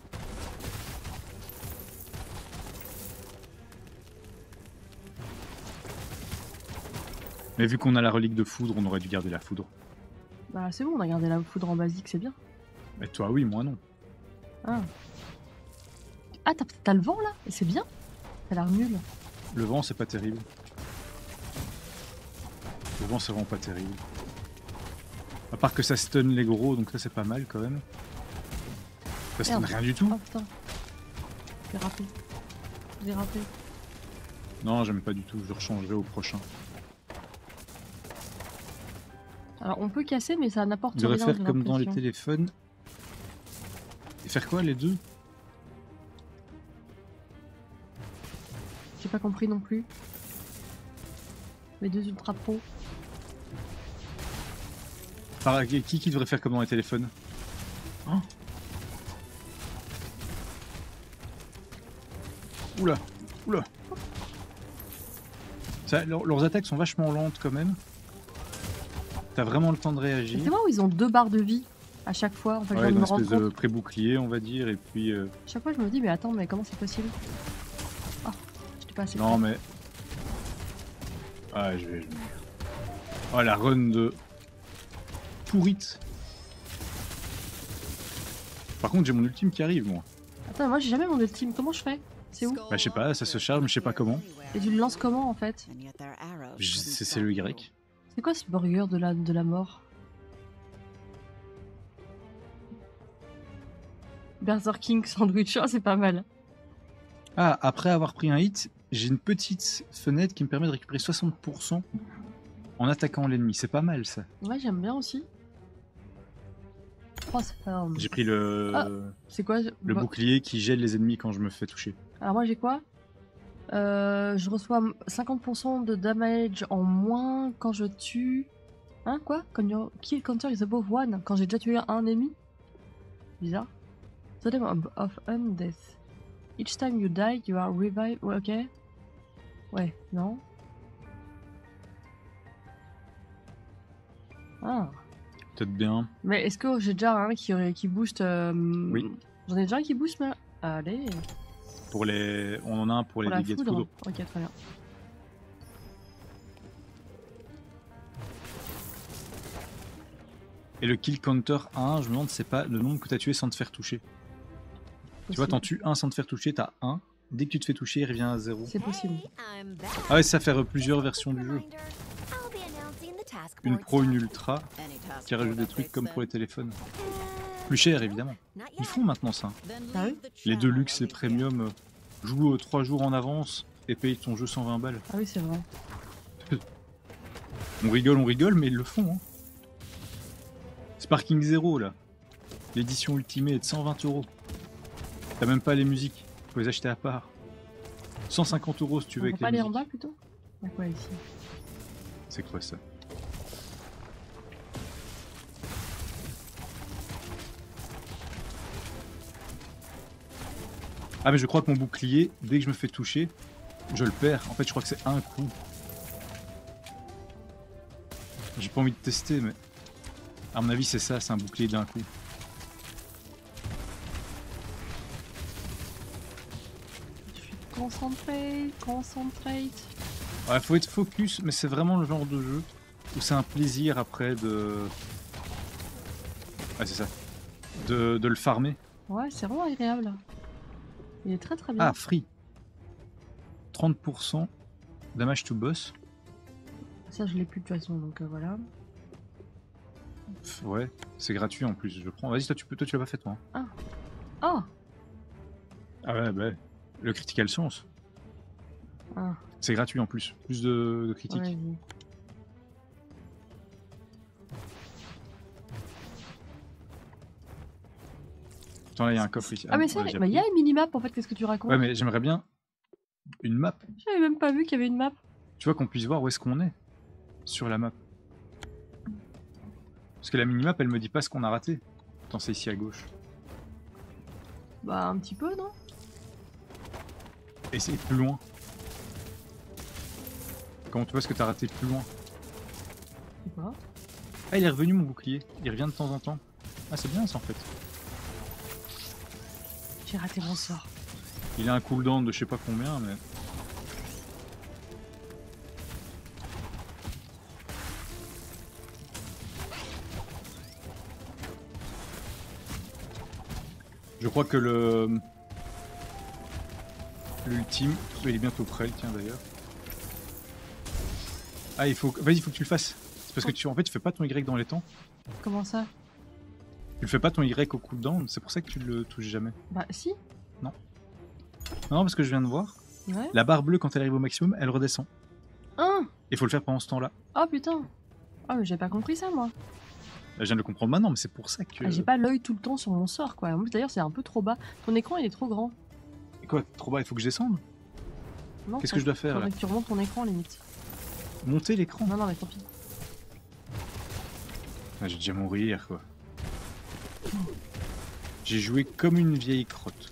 Mais vu qu'on a la relique de foudre, on aurait dû garder la foudre. Bah, c'est bon, on a gardé la foudre en basique, c'est bien. Mais toi oui, moi non. Ah, ah t'as t'as le vent là? Et c'est bien? Ça a l'air nul. Le vent c'est pas terrible. Le vent c'est vraiment pas terrible. À part que ça stun les gros, donc ça c'est pas mal quand même. Ça stun Merde. rien du tout. Oh putain. J'ai raté. J'ai raté. Non, j'aime pas du tout, je rechangerai au prochain. Alors, on peut casser, mais ça n'apporte Il rien. devrait faire j'ai comme dans les l'impression. téléphones. Et faire quoi les deux? J'ai pas compris non plus. Les deux ultra pro. Par qui qui devrait faire comme dans les téléphones? Hein? Oula, oula. Ça, leur- leurs attaques sont vachement lentes quand même. T'as vraiment le temps de Mais réagir. c'est moi où ils ont deux barres de vie à chaque fois. En fait, je Ouais, viens de une me rendre espèce compte. de pré-bouclier on va dire et puis... euh, Chaque fois, je me dis, mais attends, mais comment c'est possible? Ah, j'étais pas assez Non près. mais... Ah je vais... je vais- Oh la run de... Pourrite. Par contre j'ai mon ultime qui arrive moi. Attends, moi j'ai jamais mon ultime. Comment je fais? C'est où? Bah je sais pas, ça se charge mais je sais pas comment. Et tu le lances comment en fait? Je- C'est c'est le Y. C'est quoi ce burger de la, de la mort? Burger King sandwich, oh, c'est pas mal. Ah, après avoir pris un hit, j'ai une petite fenêtre qui me permet de récupérer soixante pour cent en attaquant l'ennemi. C'est pas mal ça. Ouais, j'aime bien aussi. Oh, c'est pas... J'ai pris le, Ah. C'est quoi? le Bah, bouclier qui gèle les ennemis quand je me fais toucher. Alors moi j'ai quoi? Euh, je reçois cinquante pour cent de damage en moins quand je tue... Hein, quoi? Quand your kill counter is above one. Quand j'ai déjà tué un ennemi? Bizarre. Totem of- of undeath. Each time you die, you are revived. Ouais, ok. Ouais, non. Ah. Peut-être bien. Mais est-ce que j'ai déjà un qui, qui booste euh, Oui. J'en ai déjà un qui booste, mais... Allez. Pour les... On en a un pour, Pour les la dégâts de foudre. foudre. Ok, très bien. Et le kill counter un, je me demande c'est pas le nombre que t'as tué sans te faire toucher. Tu vois, t'en tues un sans te faire toucher, t'as un. Dès que tu te fais toucher, il revient à zéro. C'est possible. Hey, I'm back. Ah ouais, ça fait plusieurs versions du jeu. Reminder, I'll be announcing the task Une board pro, une soon. ultra, Any task qui rajoute board des trucs updates comme then? pour les téléphones. Uh, Plus cher évidemment. not Ils yet. font maintenant ça. Then Ah leave oui the Les channel Deluxe, les again. Premium, euh, jouent trois jours en avance et payent ton jeu cent vingt balles. Ah oui, c'est vrai. On rigole, on rigole, mais ils le font. Hein. Sparking Zero là. L'édition Ultimate, cent vingt euros. T'as même pas les musiques, faut les acheter à part. cent cinquante euros si tu On veux peut avec pas les aller en musiques. bas plutôt? Ah quoi ici? C'est quoi ça? Ah mais je crois que mon bouclier, dès que je me fais toucher, je le perds. En fait je crois que c'est un coup. J'ai pas envie de tester mais... À mon avis c'est ça, c'est un bouclier d'un coup. Je suis concentré, concentrate. Ouais, faut être focus, mais c'est vraiment le genre de jeu où c'est un plaisir après de... Ah c'est ça. De, de le farmer. Ouais, c'est vraiment agréable. Il est très très bien. Ah, free. trente pour cent damage to boss. Ça, je l'ai plus de toute façon, donc euh, voilà. Pff, ouais, c'est gratuit en plus, je prends. Vas-y, toi tu peux, toi tu l'as pas fait toi. hein. Oh Ah ouais, bah ouais. Le critical chance. Ah, C'est gratuit en plus. Plus de, de critiques. ouais, vas-y. Attends, là il y a un coffre ici. Ah, mais on ça, l'a déjà il y a pris. une minimap en fait, qu'est-ce que tu racontes? Ouais, mais j'aimerais bien une map. J'avais même pas vu qu'il y avait une map. Tu vois qu'on puisse voir où est-ce qu'on est sur la map. Parce que la minimap elle me dit pas ce qu'on a raté. Attends, c'est ici à gauche. Bah, un petit peu, non? Et c'est plus loin. Comment tu vois ce que t'as raté plus loin? Je sais pas. Ah, il est revenu mon bouclier. Il revient de temps en temps. Ah, c'est bien ça en fait. J'ai raté mon sort. Il a un cooldown de je sais pas combien, mais. Je crois que le. L'ultime. Il est bientôt prêt, tiens d'ailleurs. Ah, il faut. Vas-y, il faut que tu le fasses. C'est parce que tu en fait tu fais pas ton Y dans les temps. Comment ça? Tu le fais pas ton Y au cooldown, c'est pour ça que tu le touches jamais. Bah, si. Non, parce que je viens de voir. Ouais. La barre bleue, quand elle arrive au maximum, elle redescend. Ah Il faut le faire pendant ce temps-là. Oh putain. Ah, mais j'ai pas compris ça, moi. Je viens de le comprendre maintenant, mais c'est pour ça que. Ah, j'ai pas l'œil tout le temps sur mon sort, quoi. En plus, d'ailleurs, c'est un peu trop bas. Ton écran, il est trop grand. Et quoi, trop bas, il faut que je descende? Non, Qu'est-ce ça- que je dois faire là? faudrait que tu remontes ton écran, limite. Monter l'écran? Non, non, mais tant pis. Ah, j'ai déjà mourir quoi. J'ai joué comme une vieille crotte.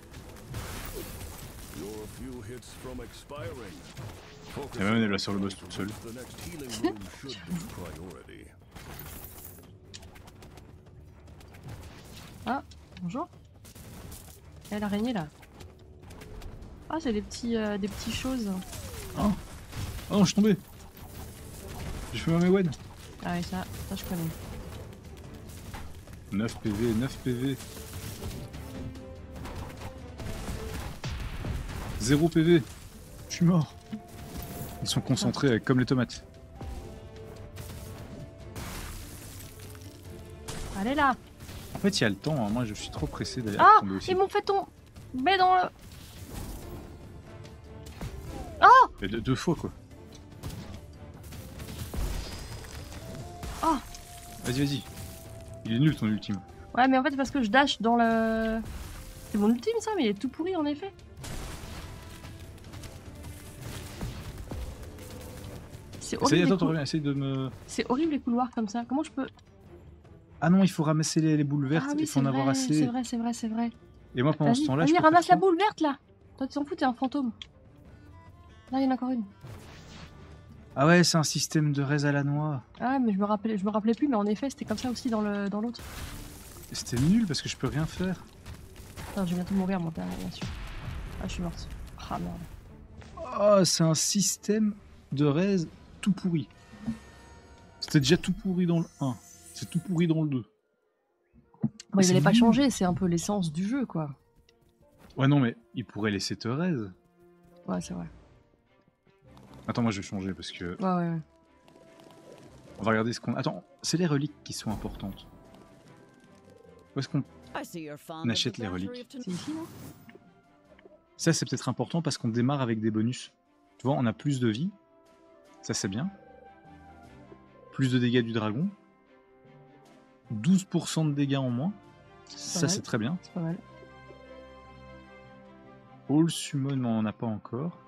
Et même elle est là sur le boss toute seule. Ah, bonjour. Eh, l'araignée, là. Ah, c'est des petits, euh, des petits choses. Oh, oh non, je suis tombé. J'ai fait ma Mewen. Ah ouais, ça, ça je connais. neuf P V, neuf P V. zéro P V. Je suis mort. Ils sont concentrés euh, comme les tomates. Allez là. En fait, il y a le temps. Hein. Moi, je suis trop pressé d'aller Ah, tomber aussi. ils m'ont fait tomber dans le... Mais deux, deux fois, quoi. Oh. Vas-y, vas-y. Il est nul, ton ultime. Ouais, mais en fait, c'est parce que je dash dans le... C'est mon ultime, ça, mais il est tout pourri, en effet. C'est Essaye, horrible, les attends, cou- attends, essaye de me... c'est horrible les couloirs comme ça. Comment je peux... Ah non, il faut ramasser les, les boules vertes. Ah oui, il faut c'est en avoir vrai, assez. c'est vrai, c'est vrai, c'est vrai. Et moi, pendant ce Vas-y, temps-là, je vas-y, peux faire ramasse la quoi boule verte, là. Toi, tu t'en fous, t'es un fantôme. Là, il y en a encore une. Ah ouais, c'est un système de raise à la noix. Ah ouais, mais je me rappelais, je me rappelais plus, mais en effet, c'était comme ça aussi dans le dans l'autre. C'était nul parce que je peux rien faire. Attends, je vais bientôt mourir, mon père, bien sûr. Ah, je suis morte. Ah, merde. Oh, c'est un système de raise tout pourri. C'était déjà tout pourri dans le un. C'est tout pourri dans le deux. Bon, ils c'est allaient pas nul. changer, c'est un peu l'essence du jeu, quoi. Ouais, non, mais il pourrait laisser te raise. Ouais, c'est vrai. Attends, moi je vais changer parce que. Ouais, ouais, ouais. On va regarder ce qu'on. Attends, c'est les reliques qui sont importantes. Où est-ce qu'on. I see you're fond On of achète the les battery reliques. of tom- C'est ici, non? Ça, c'est peut-être important parce qu'on démarre avec des bonus. Tu vois, on a plus de vie. Ça, c'est bien. Plus de dégâts du dragon. douze pour cent de dégâts en moins. Ça, mal. c'est très bien. C'est pas mal. All Summon, on n'en a pas encore.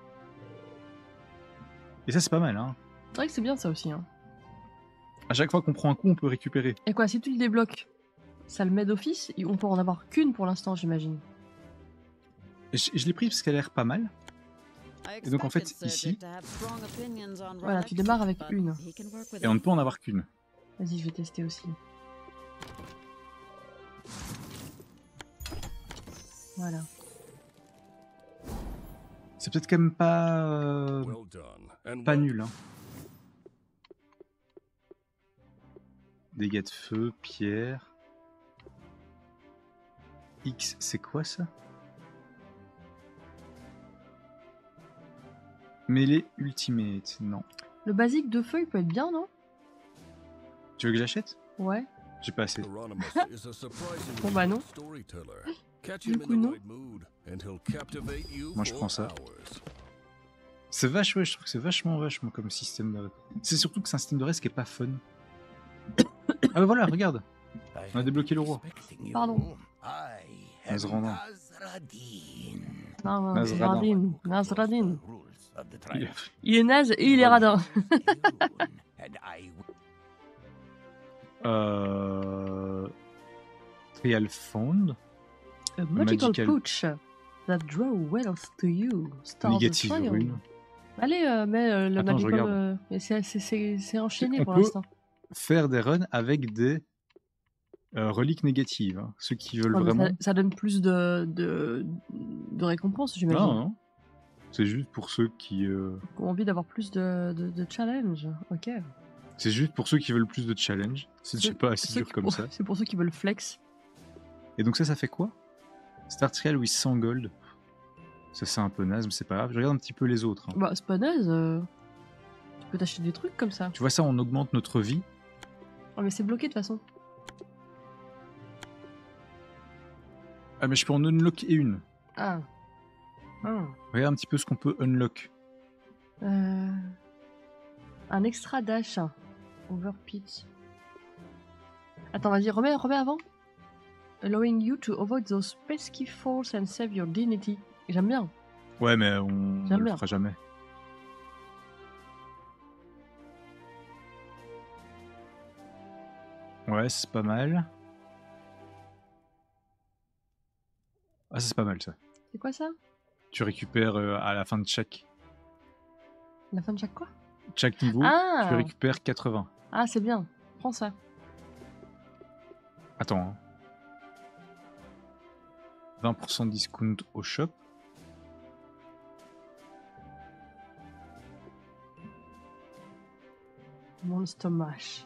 Et ça, c'est pas mal, hein. C'est vrai que c'est bien ça aussi, hein. À chaque fois qu'on prend un coup, on peut récupérer. Et quoi, si tu le débloques, ça le met d'office, et on peut en avoir qu'une pour l'instant, j'imagine. Et Je, je l'ai pris parce qu'elle a l'air pas mal. I Et donc, en fait, expected ici- Cedric to have strong opinions on Voilà, relics, tu démarres avec but une. he can work with Et on ne it. peut en avoir qu'une. Vas-y, je vais tester aussi. Voilà. C'est peut-être quand même pas, euh, Well done. And pas well nul. Hein. Dégâts de feu, pierre. X, c'est quoi ça? Mêlée ultimate, non. Le basique de feu, il peut être bien, non? Tu veux que j'achète? Ouais. J'ai pas assez. Hieronymus is a surprisingly Bon, bah non. good storyteller. Catch Du him coup, in the non. right mood, and he'll captivate you Moi, je for prends ça. hours. C'est vache, ouais, je trouve que c'est vachement, vachement comme système de... C'est surtout que c'est un système de reste qui est pas fun. Ah bah voilà, regarde. On a débloqué le roi. Pardon. Nazranan. Non, non, Nazradin. Nazradin. Nazradin. Il- Il est naze et il est radin. Euh... Trial Found. A magical, Magical- pooch that draw wealth to you. Start the Négative trial. rune. Allez, euh, mets euh, le Attends, je magical. regarde. euh, mais c'est- c'est- c'est c'est enchaîné On pour peut- l'instant. Faire des runs avec des euh, reliques négatives. hein. Ceux qui veulent Ouais, mais vraiment... ça, ça donne plus de, de, de récompenses, j'imagine. Non, non. C'est juste pour ceux qui... euh, Qui ont envie d'avoir plus de, de, de challenge. Ok. C'est juste pour ceux qui veulent plus de challenge. C'est déjà Ceux- pas assez ceux dur qui- comme pour- ça. C'est pour ceux qui veulent flex. Et donc ça, ça fait quoi? Start Trial with cent gold. Ça, c'est un peu naze, mais c'est pas grave. Je regarde un petit peu les autres. hein. Bah, c'est pas naze. euh, Tu peux t'acheter des trucs comme ça. Tu vois ça, on augmente notre vie. Oh, mais c'est bloqué de toute façon. Ah, mais je peux en unlocker une. Ah. Ah. Regarde un petit peu ce qu'on peut unlock. Euh, Un extra dash. Overpitch. Attends, vas-y, remets, remets avant. Allowing you to avoid those pesky falls and save your dignity. J'aime bien. Ouais, mais on ne J'aime le bien. fera jamais. Ouais, c'est pas mal. Ah, ça, c'est pas mal, ça. C'est quoi ça? Tu récupères euh, à la fin de chaque, La fin de chaque quoi? chaque niveau, Ah. tu récupères quatre-vingts. Ah, c'est bien. Prends ça. Attends. hein. vingt pour cent de discount au shop. Monster Mash.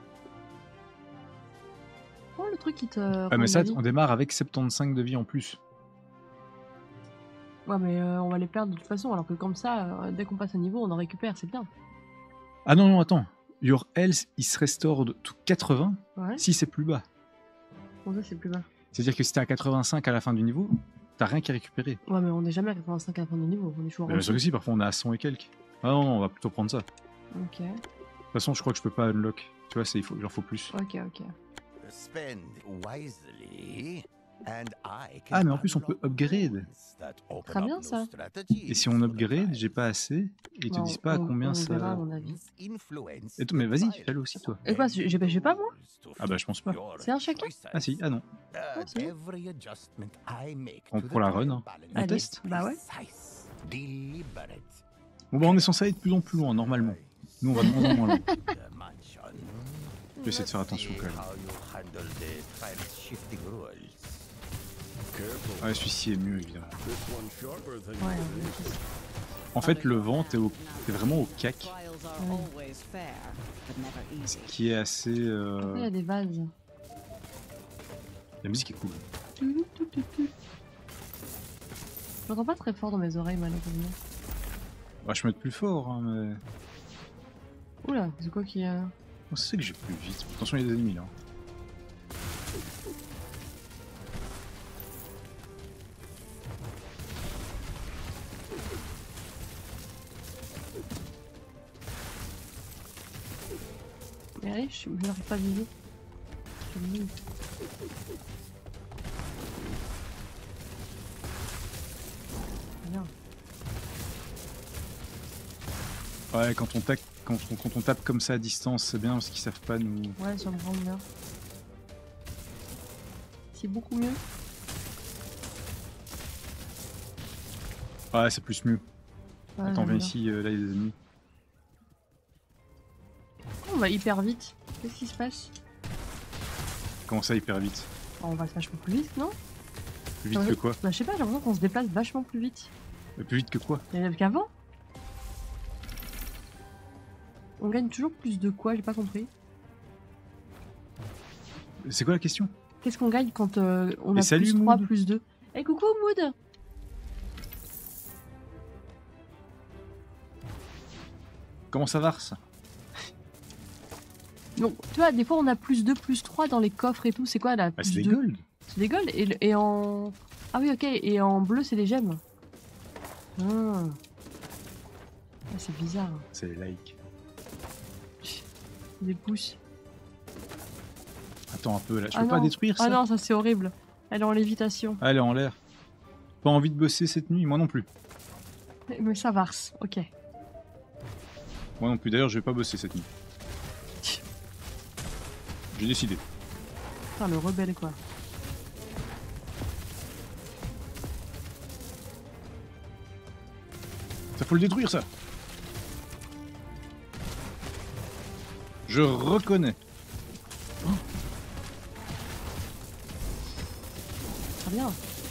Oh, le truc qui te. Ah, rend mais ça, la vie. on démarre avec soixante-quinze de vie en plus. Ouais, mais euh, on va les perdre de toute façon, alors que comme ça, euh, dès qu'on passe un niveau, on en récupère, c'est bien. Ah non, non, attends. Your health is restored to quatre-vingts Ouais, si c'est plus bas. bon, ça c'est plus bas. C'est-à-dire que si t'es à quatre-vingt-cinq à la fin du niveau, t'as rien qu'à récupérer. Ouais, mais on n'est jamais à quatre-vingt-cinq à la fin du niveau, on est toujours Mais en bien sûr que dessous. si, parfois on est à cent et quelques. Ah non, non, on va plutôt prendre ça. De Ok, toute façon, je crois que je peux pas unlock. Tu vois, c'est- il faut, il en faut plus. ok, ok. Spend wisely, and I can Ah, mais en plus, on peut unlock upgrade. runes that open Très up bien, new ça. strategies Et si on for the upgrade, fight. j'ai pas assez, et ils te Non, disent pas à on- combien on ça... verra, à mon avis. Influence Et toi, mais vas-y, the fais-le aussi, toi. Et quoi, j'ai j'ai pas moi? Ah bah, je pense pas. C'est un chacun? Ah si, ah non. But si. every adjustment I make Bon, to pour the la run, trial hein. balance On Allez, teste. bah ouais. precise, deliberate. Bon bah, on est censé aller de plus en plus loin, normalement. Nous, on va de moins en moins loin. The mansion. Je vais essayer de faire Let's attention see quand même. how you handle the trial's shifting rules. Careful. Ouais, celui-ci est mieux, évidemment. This one's sharper than Ouais, you think. En fait, le vent, t'es au... t'es vraiment au cac, Trials are Ouais. always fair, but never ce easy. qui est assez... Après, il y Euh... a des vases. La musique est cool. Tout, tout, tout, tout. Je l'entends pas très fort dans mes oreilles, malheureusement. Bah, je peux mettre plus fort, hein, mais... Oula, c'est quoi qui a... Oh, c'est que j'ai plus vite. Attention, il y a des ennemis, là. Mais allez, je je n'arrive pas à viser. Je suis nulle. Bien. Ouais, quand on, tape, quand, on, quand on tape comme ça à distance, c'est bien parce qu'ils savent pas nous... Ouais, ça me rend bien. C'est beaucoup mieux. Ouais, c'est plus mieux. Ouais, Attends, j'aime viens bien. ici, euh, là il y a des ennemis. On va hyper vite. Qu'est-ce qui se passe? Comment ça, hyper vite? Oh, on va vachement plus vite, non? Plus vite Ouais. que quoi? Bah, je sais pas, j'ai l'impression qu'on se déplace vachement plus vite. Mais Plus vite que quoi? Mais qu'avant? On gagne toujours plus de quoi? J'ai pas compris. C'est quoi la question? Qu'est-ce qu'on gagne quand euh, on Et a salut, plus trois, Mood. plus deux? Eh coucou Mood! Comment ça va ça? Donc, tu vois, des fois on a plus deux, plus trois dans les coffres et tout. C'est quoi là? Bah, plus c'est des deux? gold. C'est des gold et, le- et en... Ah oui, ok. Et en bleu, c'est des gemmes. Ah. Ah, c'est bizarre. C'est les likes. Des pouces. Attends un peu là, je Ah peux pas non. détruire ça? Ah non, ça c'est horrible. Elle est en lévitation. Ah, elle est en l'air. Pas envie de bosser cette nuit? Moi non plus. Mais ça varse, ok. Moi non plus, d'ailleurs je vais pas bosser cette nuit. J'ai décidé. Putain, le rebelle quoi. Ça faut le détruire ça. Je reconnais. Très bien.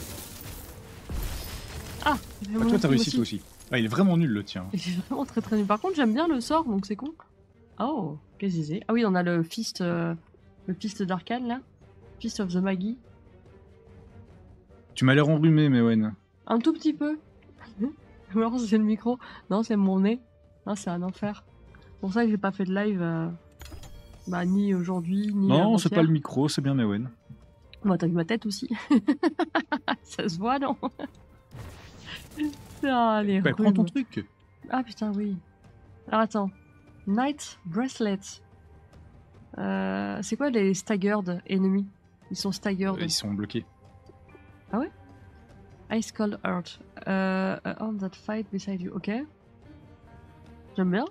Ah, Ah, toi t'as réussi toi aussi. Ah, il est vraiment nul le tien. Il est vraiment très très nul. Par contre, j'aime bien le sort, donc c'est con. Oh, qu'est-ce que c'est? Ah oui, on a le fist, euh, le fist d'Arcane là. Fist of the Maggie. Tu m'as l'air enrhumé, Mewen. Un tout petit peu. Ou alors c'est le micro. Non, c'est mon nez. Non, c'est un enfer. C'est pour ça que j'ai pas fait de live. euh, Bah, ni aujourd'hui, ni. Non, c'est avant-hier. pas le micro, c'est bien Mewen. Bah, t'as vu ma tête aussi. Ça se voit, non? Ah, les Bah, prends ton rhumes. truc. Ah putain, oui. Alors attends. Night Bracelet. Euh, c'est quoi les staggered ennemis? Ils sont staggered. Euh, Ils sont bloqués. Ice Cold Earth. Euh, a arm that fight beside you. Ok. J'aime bien.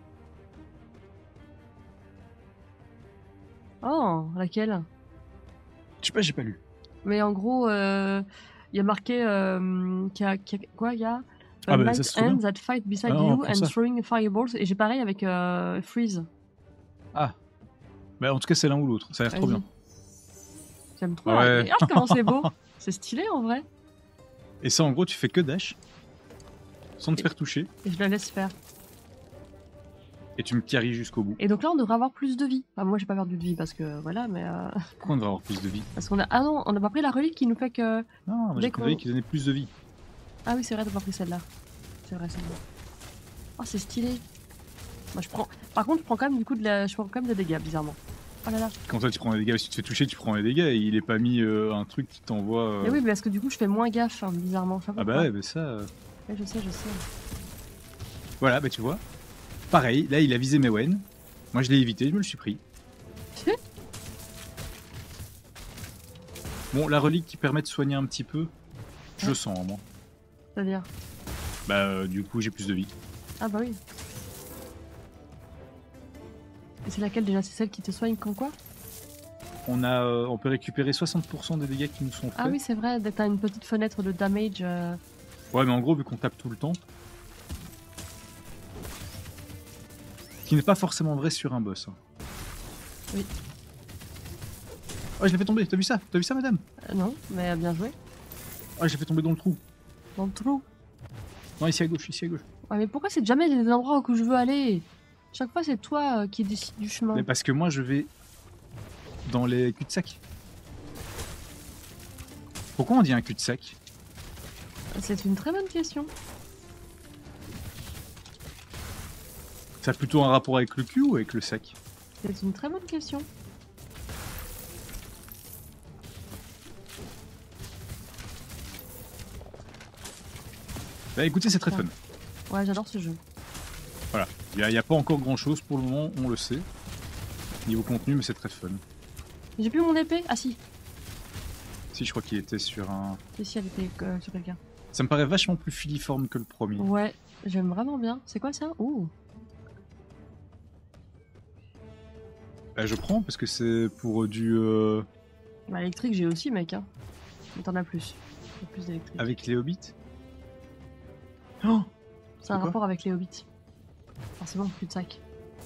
Oh, laquelle? Je sais pas, j'ai pas lu. Mais en gros, euh, il y a marqué euh, qu'il y a, qu'il y a- quoi? Il y a a Ah bah, ça, knight c'est trop bien. hand that fight beside Ah non, on you prend and ça. throwing fireballs. Et j'ai pareil avec euh, Freeze. Ah. Bah en tout cas c'est l'un ou l'autre, ça a l'air trop Vas-y. bien. J'aime trop. Ouais. Et- Ah, comment c'est beau! C'est stylé en vrai. Et ça en gros tu fais que dash. Sans te Et- faire toucher. Et je la laisse faire. Et tu me carries jusqu'au bout. Et donc là, on devrait avoir plus de vie. Enfin, moi, j'ai pas perdu de vie parce que voilà, mais euh, Pourquoi on devrait avoir plus de vie? parce qu'on a. Ah non, on a pas pris la relique qui nous fait que. Non, moi, Dès j'ai qu'on- prévu qu'il donnait plus de vie. Ah oui, c'est vrai, t'as pas pris celle-là. C'est vrai, celle-là. Oh, c'est stylé. Moi, je prends... Par contre, je prends quand même du coup de la... je prends quand même des dégâts, bizarrement. Oh là là. Quand toi tu prends des dégâts, si tu te fais toucher, tu prends des dégâts et il est pas mis euh, un truc qui t'envoie. Euh... Mais oui, mais parce que du coup, je fais moins gaffe, hein, bizarrement. Je sais pas Ah bah pourquoi. ouais, mais ça. Euh... Ouais, je sais, je sais. Voilà, bah tu vois. Pareil, là il a visé Mewen. Moi je l'ai évité, je me le suis pris. Bon, la relique qui permet de soigner un petit peu, je Ouais. le sens, moi. C'est-à-dire? Bah euh, du coup j'ai plus de vie. Ah bah oui. Et c'est laquelle déjà? C'est celle qui te soigne quand quoi? On, a, euh, on peut récupérer soixante pour cent des dégâts qui nous sont faits. Ah oui, c'est vrai, t'as une petite fenêtre de damage. Euh... Ouais, mais en gros, vu qu'on tape tout le temps. Ce qui n'est pas forcément vrai sur un boss. Hein. Oui. Oh, je l'ai fait tomber, t'as vu ça? T'as vu ça, madame? Euh, non, mais bien joué. Oh, je l'ai fait tomber dans le trou. Dans le trou. Non, ici à gauche, ici à gauche. Ouais, mais pourquoi c'est jamais les endroits où je veux aller? Chaque fois, c'est toi euh, qui décide du chemin. Mais parce que moi, je vais dans les cul-de-sac. Pourquoi on dit un cul-de-sac? C'est une très bonne question. Ça a plutôt un rapport avec le cul ou avec le sac? C'est une très bonne question. Bah écoutez, c'est très fun. Ouais, j'adore ce jeu. Voilà. Il n'y a, a pas encore grand chose pour le moment, on le sait. Niveau contenu, mais c'est très fun. J'ai plus mon épée? Ah si. Si, je crois qu'il était sur un... Si, si, elle était euh, sur quelqu'un. Ça me paraît vachement plus filiforme que le premier. Ouais, j'aime vraiment bien. C'est quoi ça? Ouh. Bah, je prends parce que c'est pour du... Euh... Bah, électrique, j'ai aussi, mec. Hein. Mais t'en as plus. T'as plus d'électrique. Avec les hobbits. Oh, c'est un quoi rapport avec les hobbits. Forcément, plus de sac.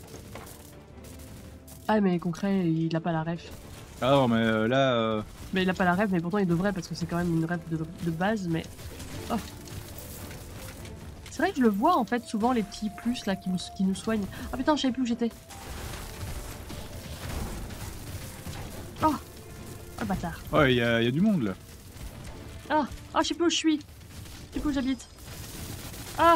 Ah, mais concret, il a pas la ref. Ah non, mais euh, là... Euh... Mais il a pas la ref, mais pourtant il devrait parce que c'est quand même une ref de, de base, mais... Oh. C'est vrai que je le vois en fait souvent les petits plus là qui nous, qui nous soignent. Ah putain, je savais plus où j'étais. Oh. Oh le bâtard. Ouais, il y, y a du monde là. Ah. Ah, je sais plus où je suis. Je sais plus où j'habite. Ah.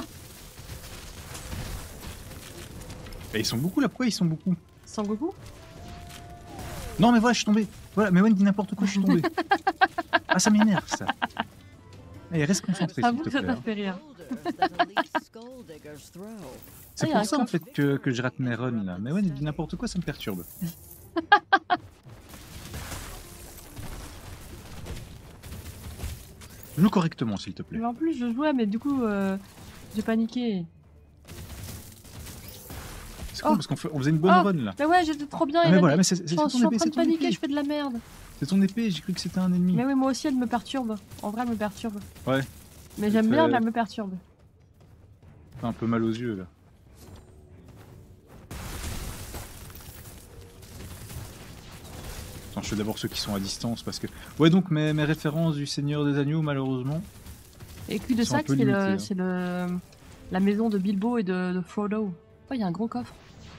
Et ils sont beaucoup là, pourquoi ils sont beaucoup? Sangoku? Non mais voilà, je suis tombé. Voilà, mais Wen dit n'importe quoi, je suis tombé. Ah, ça m'énerve ça. Allez, reste concentré Ah s'il bon, te ça plaît. t'a hein. fait rire. C'est Ah, y a pour un ça en coffre. fait que, que je rate mes runs là. Mais Wen il dit n'importe quoi, ça me perturbe. Joue correctement s'il te plaît. Mais en plus, je jouais, mais du coup, euh, j'ai paniqué. C'est cool Oh. parce qu'on fait- on faisait une bonne Oh. run là. Mais ouais, j'étais trop bien. Ah, et mais là, voilà, mais mais c'est je c'est suis en ton je suis en épée, train c'est de ton paniquer, épée. je fais de la merde. C'est ton épée, j'ai cru que c'était un ennemi. Mais oui, moi aussi, elle me perturbe. En vrai, elle me perturbe. Ouais. Mais Elle j'aime bien, fait- mais elle me perturbe. Un peu mal aux yeux là. Attends, je fais d'abord ceux qui sont à distance parce que... Ouais, donc mes, mes références du Seigneur des Agneaux, malheureusement. Et cul de Ils sont un sac, peu c'est le, limités, hein. c'est le, la maison de Bilbo et de, de Frodo. Oh, il y a un gros coffre.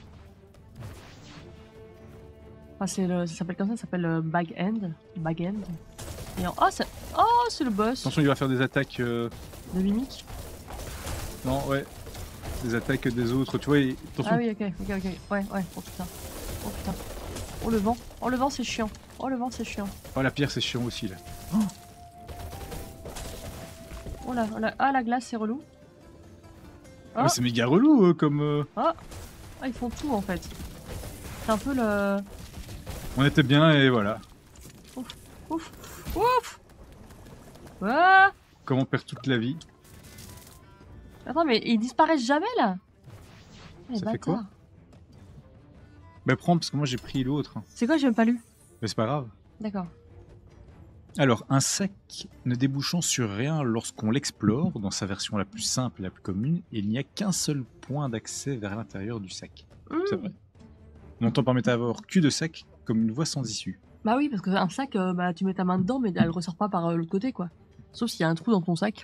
Enfin, c'est le, ça s'appelle comme ça, ça s'appelle le Bag End. Bag End. Et en- oh, c'est, oh, c'est le boss Attention, il va faire des attaques... euh, de Mimic. Non, ouais. Des attaques des autres, tu vois. et- Attention. Ah oui, ok, ok, ok. Ouais, ouais. Oh putain. Oh putain. Oh le vent. Oh le vent, c'est chiant. Oh le vent, c'est chiant. Oh, la pierre, c'est chiant aussi là. Oh la, la- ah, la glace, c'est relou. Ah, Oh. mais c'est méga relou euh, comme... euh, Ah, ils font tout en fait. C'est un peu le... On était bien et voilà. Ouf, ouf. Ah. Comment on perd toute la vie. Attends, mais ils disparaissent jamais là. Eh, Ça fait bâtard. quoi? Bah prends, parce que moi j'ai pris l'autre. C'est quoi, j'ai même pas lu. Mais c'est pas grave. D'accord. Alors, un sac ne débouchant sur rien lorsqu'on l'explore, dans sa version la plus simple et la plus commune, il n'y a qu'un seul point d'accès vers l'intérieur du sac. C'est Mmh. vrai. On entend par métaphore cul de sac comme une voie sans issue. Bah oui, parce qu'un sac, euh, bah, tu mets ta main dedans, mais elle ressort pas par euh, l'autre côté, quoi. Sauf s'il y a un trou dans ton sac.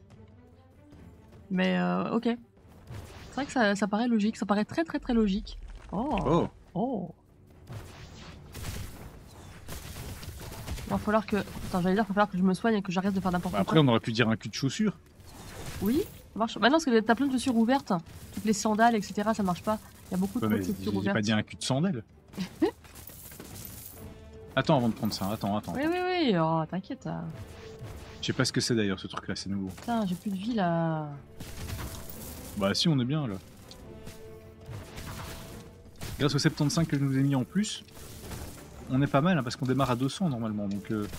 Mais euh, ok. C'est vrai que ça, ça paraît logique, ça paraît très très très logique. Oh. Oh, Oh. Il va falloir que... Attends, j'allais dire, il va falloir que je me soigne et que j'arrête de faire n'importe bah après quoi. on aurait pu dire un cul de chaussure. Oui, ça marche. Bah non, parce que t'as plein de chaussures ouvertes. Toutes les sandales, et cetera, ça marche pas. Il y a beaucoup Ouais, trop de mais chaussures j'ai ouvertes. pas dit un cul de sandale. Attends avant de prendre ça, attends, attends. Oui, oui, oui, oh, t'inquiète. hein. Je sais pas ce que c'est d'ailleurs ce truc là, c'est nouveau. Putain, j'ai plus de vie là. Bah si, on est bien là. Grâce au soixante-quinze que je nous ai mis en plus, on est pas mal hein, parce qu'on démarre à deux cents normalement, donc euh,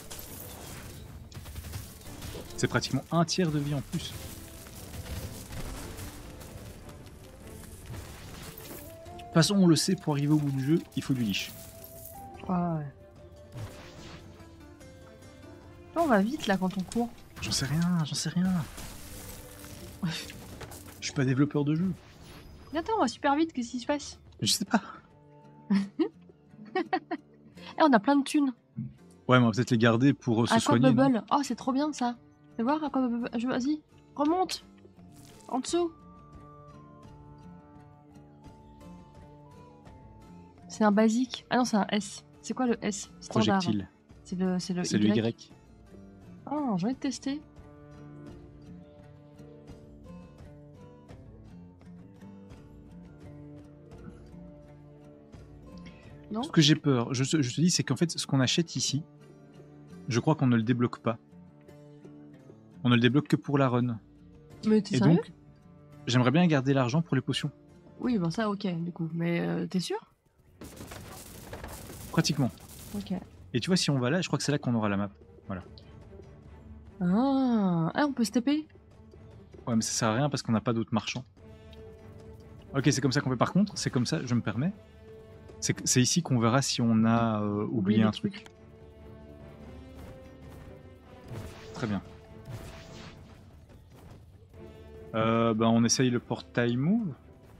c'est pratiquement un tiers de vie en plus. De toute façon, on le sait, pour arriver au bout du jeu, il faut du liche. Ouais, ouais. Là, on va vite là quand on court. J'en sais rien, j'en sais rien. Je suis pas développeur de jeu. Mais attends, on va super vite, qu'est-ce qui se passe? Je sais pas. Eh, on a plein de thunes. Ouais, mais on va peut-être les garder pour euh, se Aqua soigner. non Bubble. Oh, c'est trop bien ça. Fais voir Aqua Bubble. Je- Vas-y, remonte. En dessous. C'est un basique. Ah non, c'est un S. C'est quoi le S? Standard. Projectile. C'est le, c'est le C'est le Y. Y. Oh, j'ai envie de tester. Non? Ce que j'ai peur, je, je te dis, c'est qu'en fait, ce qu'on achète ici, je crois qu'on ne le débloque pas. On ne le débloque que pour la run. Mais t'es Et sérieux? donc, j'aimerais bien garder l'argent pour les potions. Oui, bon ça, ok, du coup. Mais euh, t'es sûr? Pratiquement. Ok. Et tu vois, si on va là, je crois que c'est là qu'on aura la map. Voilà. Ah, ah on peut se taper? Ouais, mais ça sert à rien parce qu'on n'a pas d'autres marchands. Ok, c'est comme ça qu'on fait. Par contre, c'est comme ça, je me permets. C'est que- c'est ici qu'on verra si on a euh, oublié les un truc. Très bien. Euh, bah, on essaye le portail move.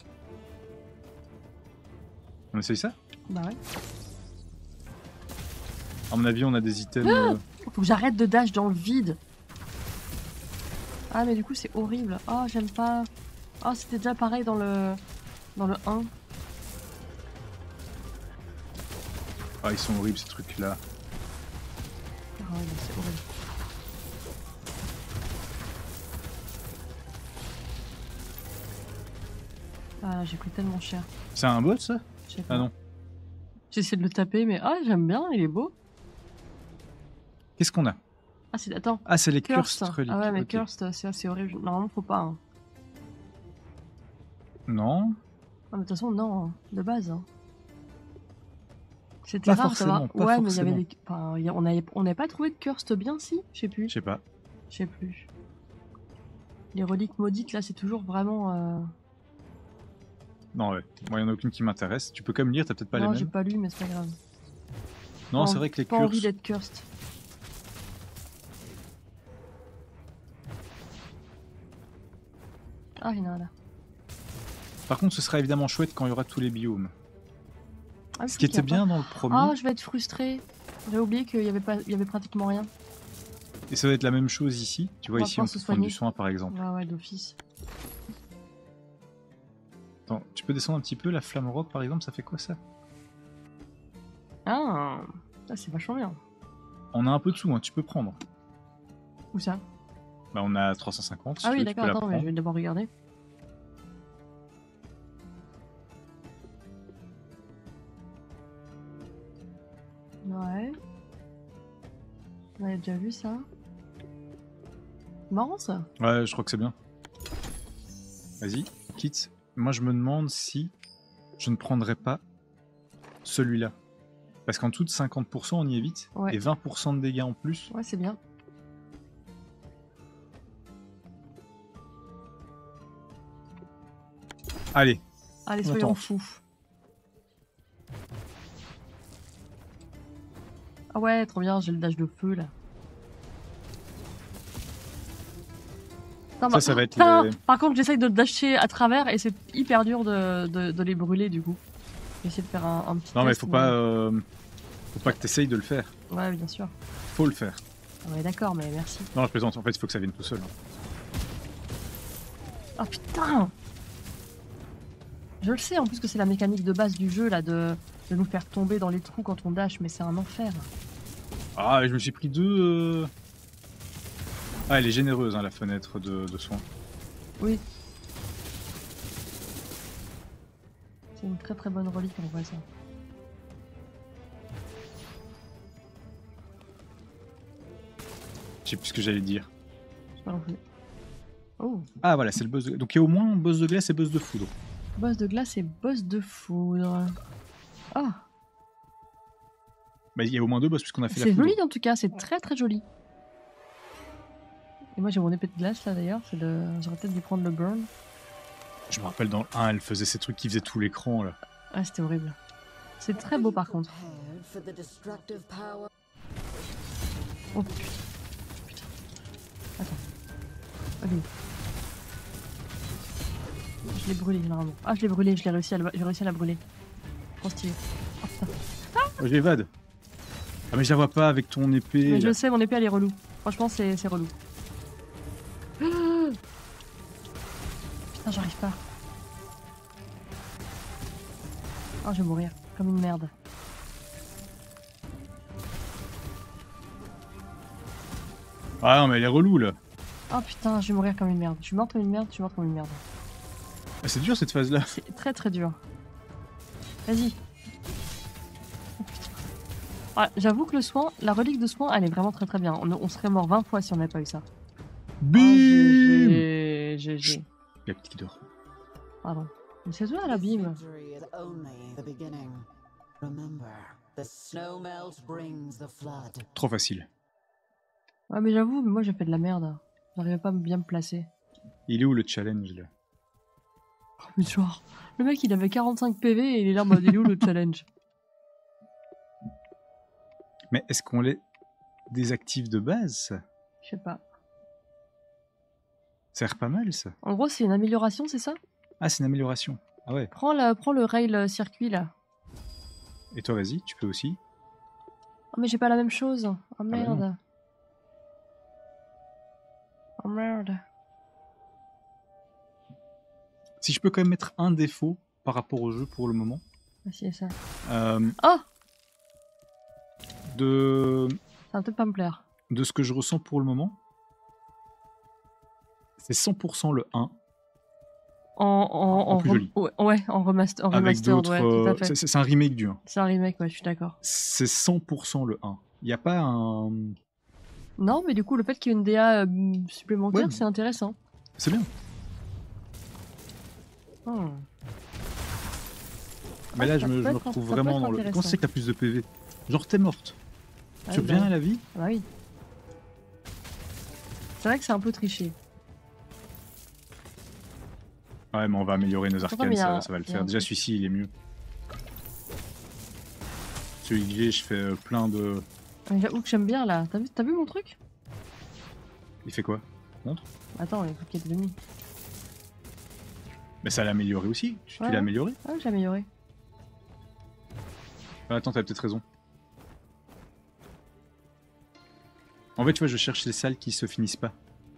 On essaye ça? Bah ouais. À mon avis, on a des items. euh, Faut que j'arrête de dash dans le vide. Ah mais du coup c'est horrible. Oh j'aime pas. Oh c'était déjà pareil dans le dans le un. Ah, ils sont horribles ces trucs-là. Ah ouais, non, c'est horrible. Ah j'ai pris tellement cher. C'est un bot ça? Je sais pas. Ah non. J'essaie de le taper mais ah j'aime bien, il est beau. Qu'est-ce qu'on a? Ah c'est attends. Ah, c'est les Cursed. cursed reliques. Ah ouais mais ok. Cursed c'est c'est horrible. Normalement faut pas. Hein. Non. Ah, mais de toute façon non, hein, de base. Hein. C'était Pas rare ça va. forcément, pas Ouais mais il y avait forcément. des. Enfin, il y a- on avait on n'avait pas trouvé de Cursed bien si? Je sais plus. Je sais pas. Je sais plus. Les reliques maudites là c'est toujours vraiment. Euh... Non, ouais. Moi, il n'y en a aucune qui m'intéresse. Tu peux quand même lire, t'as peut-être pas non les j'ai mêmes. pas lu mais c'est pas grave. Non, Pas c'est envie- vrai que les Pas envie curses. d'être cursed. Ah il y en a là. Par contre, ce sera évidemment chouette quand il y aura tous les biomes. Ah, Ce c'est qui vrai qu'il y était a bien dans le premier, pas- Ah je vais être frustrée. J'ai oublié qu'il y avait pas, il y avait pratiquement rien. et ça va être la même chose ici. Tu vois, On va ici, on pouvoir peut se prendre soigner. du soin par exemple. Ouais ouais d'office. Attends, tu peux descendre un petit peu la flamme rock par exemple, ça fait quoi ça? Ah, ça c'est vachement bien. On a un peu de sous, hein, tu peux prendre. Où ça? Bah, on a trois cent cinquante. si Ah tu oui veux, tu d'accord, peux la attends mais je prendre. vais d'abord regarder. Ouais. On avait déjà vu ça. Marrant ça. Ouais, je crois que c'est bien. Vas-y, quitte. Moi, je me demande si je ne prendrais pas celui-là. Parce qu'en dessous de cinquante pour cent, on y évite. Ouais. Et vingt pour cent de dégâts en plus. Ouais c'est bien. Allez, Allez On soyons tente. fous. Ah ouais trop bien, j'ai le dash de feu là. Putain, ça, bah- ça va être Putain, les... par contre j'essaye de dasher à travers et c'est hyper dur de, de, de les brûler du coup. J'essaie de faire un, un petit Non, mais test, faut pas, euh, faut pas que tu essayes de le faire. Ouais bien sûr. Faut le faire. Ouais d'accord mais merci. Non, je plaisante. En fait, il faut que ça vienne tout seul. hein. Oh putain. Je le sais en plus que c'est la mécanique de base du jeu là de, de nous faire tomber dans les trous quand on dash mais c'est un enfer. Ah, je me suis pris deux... euh, Ah, elle est généreuse, hein, la fenêtre de, de soins. Oui. C'est une très très bonne relique en vrai ça. Je sais plus ce que j'allais dire. Je sais pas non plus. Oh. Ah voilà, c'est le boss de... Donc il y a au moins boss de glace et boss de foudre. Boss de glace et boss de foudre. Ah. Bah il y a au moins deux boss puisqu'on a fait la C'est foudre. joli en tout cas, c'est très très joli. Et moi j'ai mon épée de glace là d'ailleurs, c'est le... j'aurais peut-être dû prendre le burn. Je me rappelle dans le un, elle faisait ces trucs qui faisaient tout l'écran là. Ah c'était horrible. C'est très beau par contre. Oh putain. Putain. Attends. Allez. Je l'ai brûlé normalement. Ah je l'ai brûlé, je l'ai réussi à, le... j'ai réussi à la brûler. Trop stylé. Oh putain. Oh, je l'évade. Ah mais je la vois pas avec ton épée. Mais je là. le sais, mon épée elle est relou. Franchement c'est c'est relou. Putain j'arrive pas. Oh je vais mourir, comme une merde. Ah non mais elle est relou là. Oh putain je vais mourir comme une merde. Je suis morte comme une merde, je suis morte comme une merde. Ah, c'est dur cette phase là. C'est très très dur. Vas-y. Oh, putain. Ah, j'avoue que le soin, la relique de soin, elle est vraiment très très bien. On, on serait mort vingt fois si on n'avait pas eu ça. Bim Oh, G G. G G. La petite qui dort. Pardon. Mais c'est toi l'abîme. Trop facile. Ouais mais j'avoue, mais moi j'ai fait de la merde. J'arrivais pas à bien me placer. Il est où le challenge là? Oh, mais genre, le mec il avait quarante-cinq P V et il est là en mode il est où le challenge? Mais est-ce qu'on les désactive de base ça? Je sais pas. Ça a l'air pas mal ça. En gros c'est une amélioration, c'est ça? Ah c'est une amélioration. Ah ouais. Prends, la, prends le rail euh, circuit là. Et toi vas-y, tu peux aussi. Oh mais j'ai pas la même chose. Oh bah merde. Oh merde. Si je peux quand même mettre un défaut par rapport au jeu pour le moment. Ah si, c'est ça. Euh, Oh de... Ça va peut-être pas me plaire. de ce que je ressens pour le moment, c'est cent pour cent le un. En, en, En plus rem- joli. Ouais, ouais, en, remaster, en Avec remastered, d'autres. ouais, tout euh, à fait. c'est c'est un remake du un. C'est un remake, ouais, je suis d'accord. C'est cent pour cent le un. Il n'y a pas un. Non, mais du coup, le fait qu'il y ait une D A euh, supplémentaire, Ouais. c'est intéressant. C'est bien. Hmm. Mais Ah, là, ça je me, peut je me être- retrouve ça peut vraiment être dans le. intéressant. Comment c'est que t'as plus de P V? Genre, t'es morte. Ah tu oui, reviens bah à la vie? Bah oui. C'est vrai que c'est un peu triché. Ouais, mais on va améliorer nos Pourquoi, arcanes, mais il y a ça, un- ça va le il y a faire. un Déjà, truc. celui-ci, il est mieux. Celui que j'ai, je fais euh, plein de. Mais j'avoue que j'aime bien là. T'as vu, t'as vu mon truc? Il fait quoi? Attends, il faut qu'il y ait de l'ennemi. Mais ça l'a amélioré aussi. Tu, tu Ouais. l'as amélioré? Ah, j'ai amélioré. Ah, attends, t'as peut-être raison. En fait, tu vois, je cherche les salles qui se finissent pas.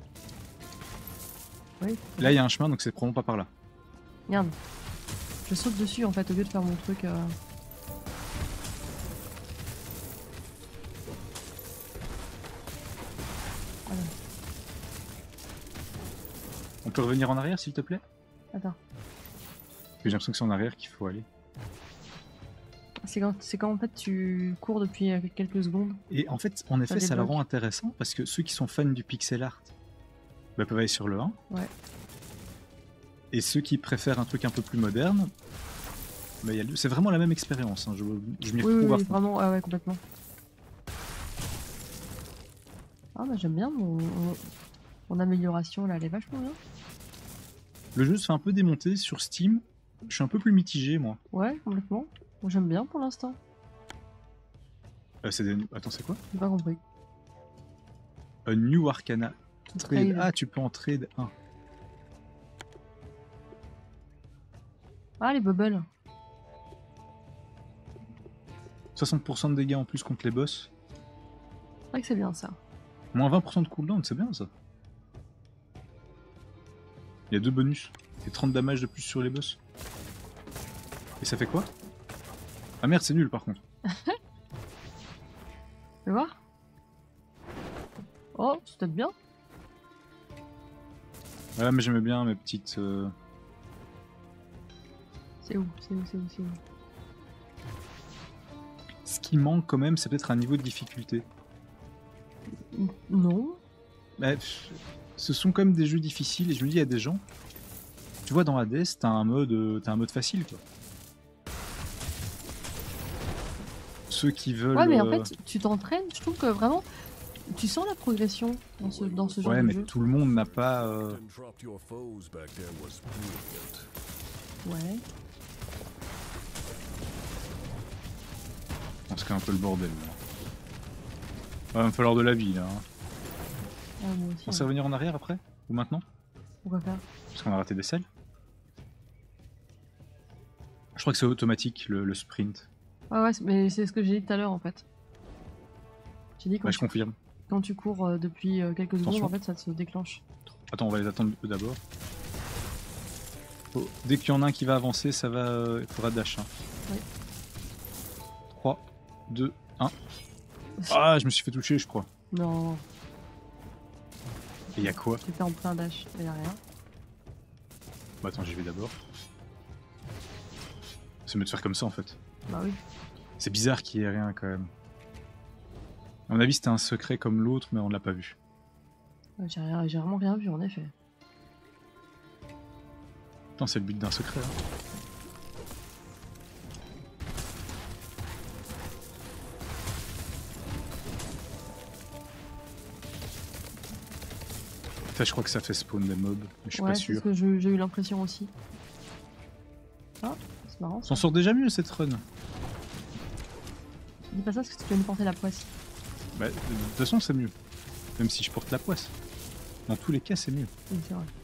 Oui. Là, il y a un chemin, donc c'est probablement pas par là. Regarde. Je saute dessus en fait au lieu de faire mon truc. Euh... Voilà. On peut revenir en arrière, s'il te plaît? Attends. Parce que j'ai l'impression que c'est en arrière qu'il faut aller. C'est quand, c'est quand en fait tu cours depuis euh, quelques secondes. Et en fait, en effet, ça le débloque. rend intéressant parce que ceux qui sont fans du pixel art bah, peuvent aller sur le un. Ouais. Et ceux qui préfèrent un truc un peu plus moderne, bah, il y a le- c'est vraiment la même expérience. Hein. Je, je m'y Oui, oui, retrouve à oui, fond. vraiment, ouais, ouais, complètement. Ah bah j'aime bien mon, mon, mon amélioration là, elle est vachement bien. Le jeu se fait un peu démonter sur Steam. Je suis un peu plus mitigé, moi. Ouais, complètement. Moi j'aime bien pour l'instant. Euh, c'est des- Attends, c'est quoi? J'ai pas compris. A New Arcana. Trade. Trade. Ah, tu peux en trade un. Ah les bubbles. soixante pour cent de dégâts en plus contre les boss. C'est vrai que c'est bien ça. Moins vingt pour cent de cooldown, c'est bien ça. Il y a deux bonus. Et trente damage de plus sur les boss. Et ça fait quoi? Ah merde, c'est nul par contre. Tu veux voir? Oh, c'est peut-être bien. Ouais, mais j'aimais bien mes petites. Euh... C'est où? C'est où? C'est où? C'est où? Ce qui manque quand même, c'est peut-être un niveau de difficulté. Non. Bah, pff, ce sont quand même des jeux difficiles et je me dis, il y a des gens. Tu vois, dans Hades, t'as un mode, euh, t'as un mode facile, quoi. Ceux qui veulent. Ouais, mais en euh, fait, tu t'entraînes. Je trouve que vraiment, tu sens la progression dans ce, dans ce genre Ouais, de mais jeu. tout le monde n'a pas. euh, And dropped your foes back there was brilliant. Ouais. Je pense qu'il y a un peu le bordel. Là. Ouais, il va me falloir de la vie, là. Hein. Ah, moi aussi. On sait hein. revenir en arrière après? Ou maintenant? Pourquoi faire? Parce qu'on a raté des selles. Je crois que c'est automatique, le, le sprint. Ah ouais, c'est- mais c'est ce que j'ai dit tout à l'heure en fait. J'ai dit quand, Ouais, je tu, confirme. quand tu cours euh, depuis euh, quelques secondes, Attention. en fait, ça se déclenche. Attends, on va les attendre eux d'abord. Oh, dès qu'il y en a un qui va avancer, ça va. euh, Il faudra dash. Hein. Oui. trois, deux, un. Ah, je me suis fait toucher, je crois. Non, Et y a quoi? j'étais en plein dash, il y a rien. Bah attends, j'y vais d'abord. C'est mieux de faire comme ça en fait. Bah oui. C'est bizarre qu'il y ait rien quand même. À mon avis, c'était un secret comme l'autre, mais on l'a pas vu. Ouais, J'ai rien- j'ai vraiment rien vu en effet. Putain, c'est le but d'un secret. Hein. Enfin, je crois que ça fait spawn des mobs, mais je suis Ouais, pas c'est ce sûr. que je- j'ai eu l'impression aussi. Ah, c'est marrant. Ça. S'en sort déjà mieux cette run. Dis pas ça parce que tu viens de porter la poisse. Bah, de toute façon, c'est mieux. Même si je porte la poisse. Dans tous les cas, c'est mieux. Oui, c'est vrai.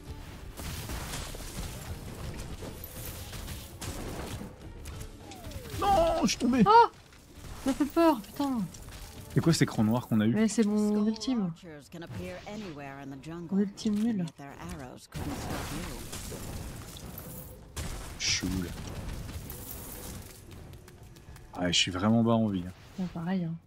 Non, je suis tombé. Ça fait peur, putain. C'est quoi cet écran noir qu'on a eu? Mais c'est mon ultime. Archers can appear anywhere in the jungle, Mon ultime and nul. yet their arrows couldn't stop you. Chou là. Ah, je suis vraiment bas en vie. hein. Ouais, pareil. Hein.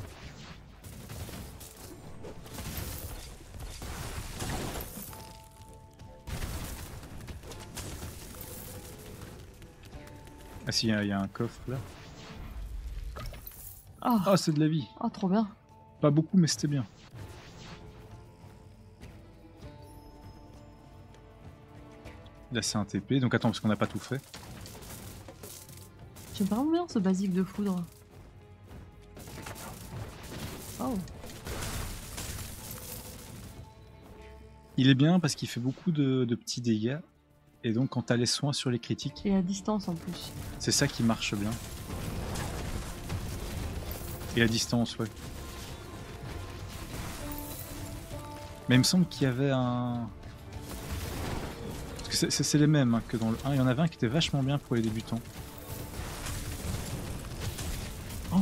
Ah si, il y, a- il y a un coffre là. Ah, Ah, c'est de la vie. ah, trop bien. Pas beaucoup, mais c'était bien. Là, c'est un T P. Donc attends, parce qu'on n'a pas tout fait. J'aime vraiment bien ce basique de foudre. Oh, Il est bien parce qu'il fait beaucoup de, de petits dégâts. Et donc, quand t'as les soins sur les critiques, et à distance en plus. c'est ça qui marche bien. Et à distance, ouais. Mais il me semble qu'il y avait un... Parce que c'est- c'est c'est les mêmes hein, que dans le un. Il y en avait un qui était vachement bien pour les débutants. Oh.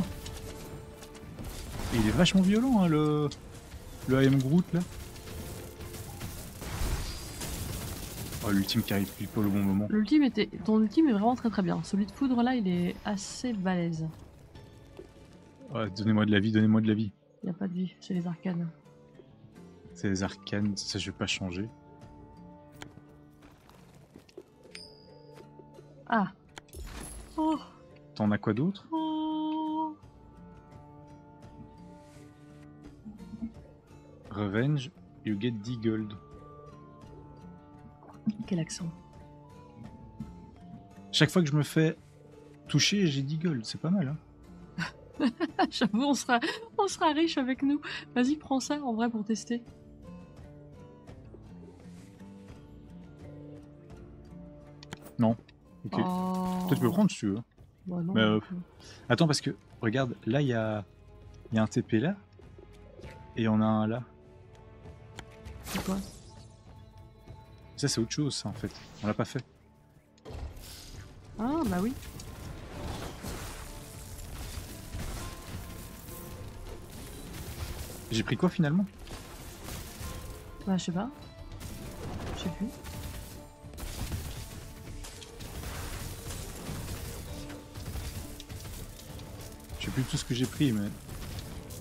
Et il est vachement violent, hein, le... Le I am Groot, là. Oh, l'ultime qui arrive plus pas au bon moment. L'ultime était. Ton ultime est vraiment très très bien. Celui de foudre là, il est assez balèze. Ouais, donnez-moi de la vie, donnez-moi de la vie. Il n'y a pas de vie, c'est les arcanes. C'est les arcanes, ça je vais pas changer. Ah. Oh. T'en as quoi d'autre? Oh. Revenge, you get dix gold. Quel accent. Chaque fois que je me fais toucher, j'ai dix gold, c'est pas mal. Hein. J'avoue, on sera, on sera riche avec nous. Vas-y, prends ça en vrai pour tester. Non. Ok. Oh. Toi tu peux le prendre si tu veux. Bah non. Mais, euh, donc, euh, Attends, parce que, regarde, là il y a... il y a un T P là. Et on a un là. c'est quoi? Ça c'est autre chose ça en fait. On l'a pas fait. Ah bah oui. J'ai pris quoi finalement? Bah je sais pas. Je sais plus. Je sais plus tout ce que j'ai pris mais...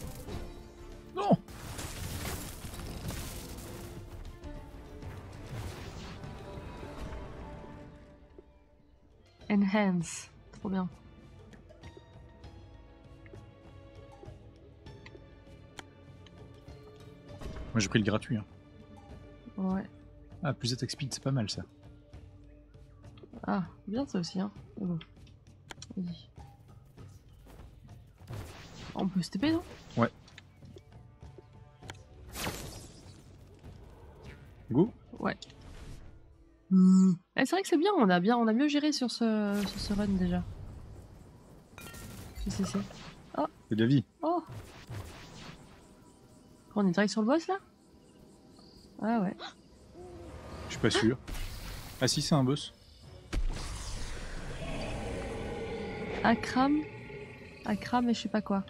Non. Enhance. Trop bien. Moi j'ai pris le gratuit. Hein. Ouais. Ah, plus attaque speed, c'est pas mal ça. Ah, bien ça aussi, hein. Mais bon. Vas-y. On peut se taper, non? Ouais. Go. Ouais. Mmh. Eh, c'est vrai que c'est bien, on a bien, on a mieux géré sur ce, sur ce run déjà. Si, si, si. C'est de la vie. Oh. On est direct sur le boss là? Ah ouais. Je suis pas sûr. Ah si, c'est un boss. Akram. Akram et je sais pas quoi.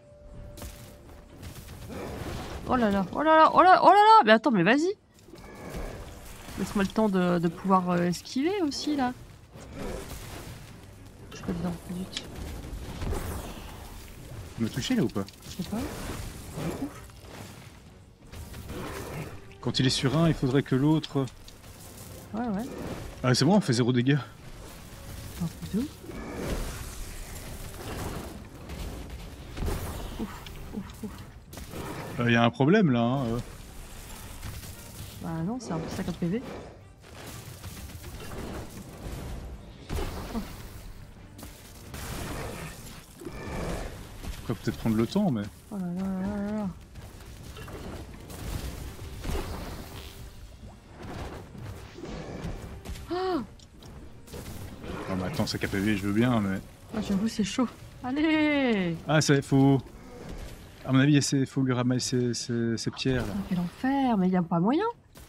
Oh là là, oh là là, oh là, oh là là. Mais attends, mais vas-y. Laisse-moi le temps de, de pouvoir euh, esquiver aussi là. Je suis pas dedans, zut. Tu m'as touché là ou pas? Je sais pas. Ouf. Quand il est sur un, il faudrait que l'autre... Ouais, ouais. Ah c'est bon, on fait zéro dégâts. Un peu de ouf. Ouf, ouf, ouf. Il euh, y a un problème là. Hein. euh. Bah non, c'est un peu cinquante P V. Oh. Après peut-être prendre le temps, mais... Oh là là là là là. Ah, Non mais attends, c'est K P V, je veux bien, mais... ah j'avoue, c'est chaud. Allez. Ah, ça, faut... À mon avis, il faut lui ramasser ses, ses, ses pierres là. Ah, quel enfer, mais y a pas moyen.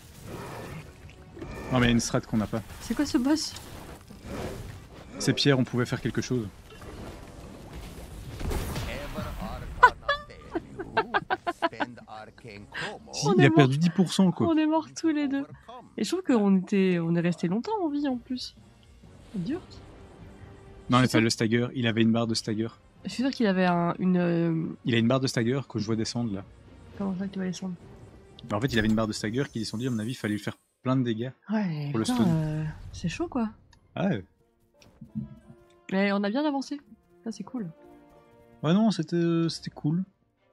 Non mais il y a une strat qu'on n'a pas. C'est quoi ce boss? Ces pierres, on pouvait faire quelque chose. Si, On il est a mort. perdu dix pour cent quoi. On est morts tous les deux. Et je trouve qu'on était, on est resté longtemps en vie en plus. C'est dur. Non, Je il suis pas sûr- le stagger, il avait une barre de stagger. Je suis sûr qu'il avait un, une. euh, Il a une barre de stagger que je vois descendre là. Comment ça, tu vas descendre? Bah, en fait, il avait une barre de stagger qui descendait, à mon avis, il fallait lui faire plein de dégâts. Ouais. Pour le putain, stun. euh, c'est chaud quoi. Ah ouais. Mais on a bien avancé. Ça c'est cool. Ouais non, c'était c'était cool.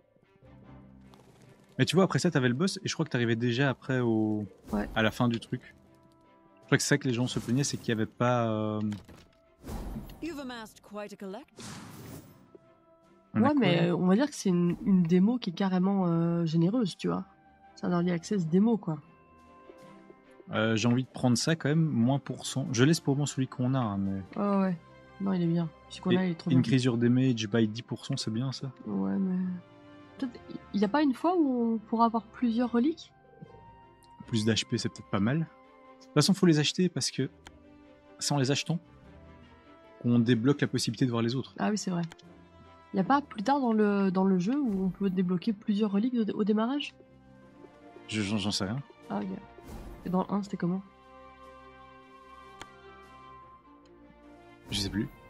Mais tu vois, après ça, t'avais le boss, et je crois que t'arrivais déjà après au... Ouais. à la fin du truc. Je crois que c'est ça que les gens se plaignaient, c'est qu'il n'y avait pas... euh, You've amassed quite a collect. on a Ouais, quoi, mais là euh, on va dire que c'est une, une démo qui est carrément euh, généreuse, tu vois. C'est un early access démo quoi. Euh, J'ai envie de prendre ça quand même, moins pour cent. Je laisse pour moi celui qu'on a, hein, mais... Ouais, ouais. Non, il est bien. Ce qu'on a, il est trop bien. Increase your damage by dix pour cent, c'est bien ça. Ouais, mais. Peut-être. Il n'y a pas une fois où on pourra avoir plusieurs reliques? Plus d'H P, c'est peut-être pas mal. De toute façon, faut les acheter parce que c'est en les achetant qu'on débloque la possibilité de voir les autres. Ah oui, c'est vrai. Il n'y a pas plus tard dans le, dans le jeu où on peut débloquer plusieurs reliques au, au démarrage? Je- J'en j'en sais rien. Ah, ok. Et dans le un, c'était comment? Je sais plus.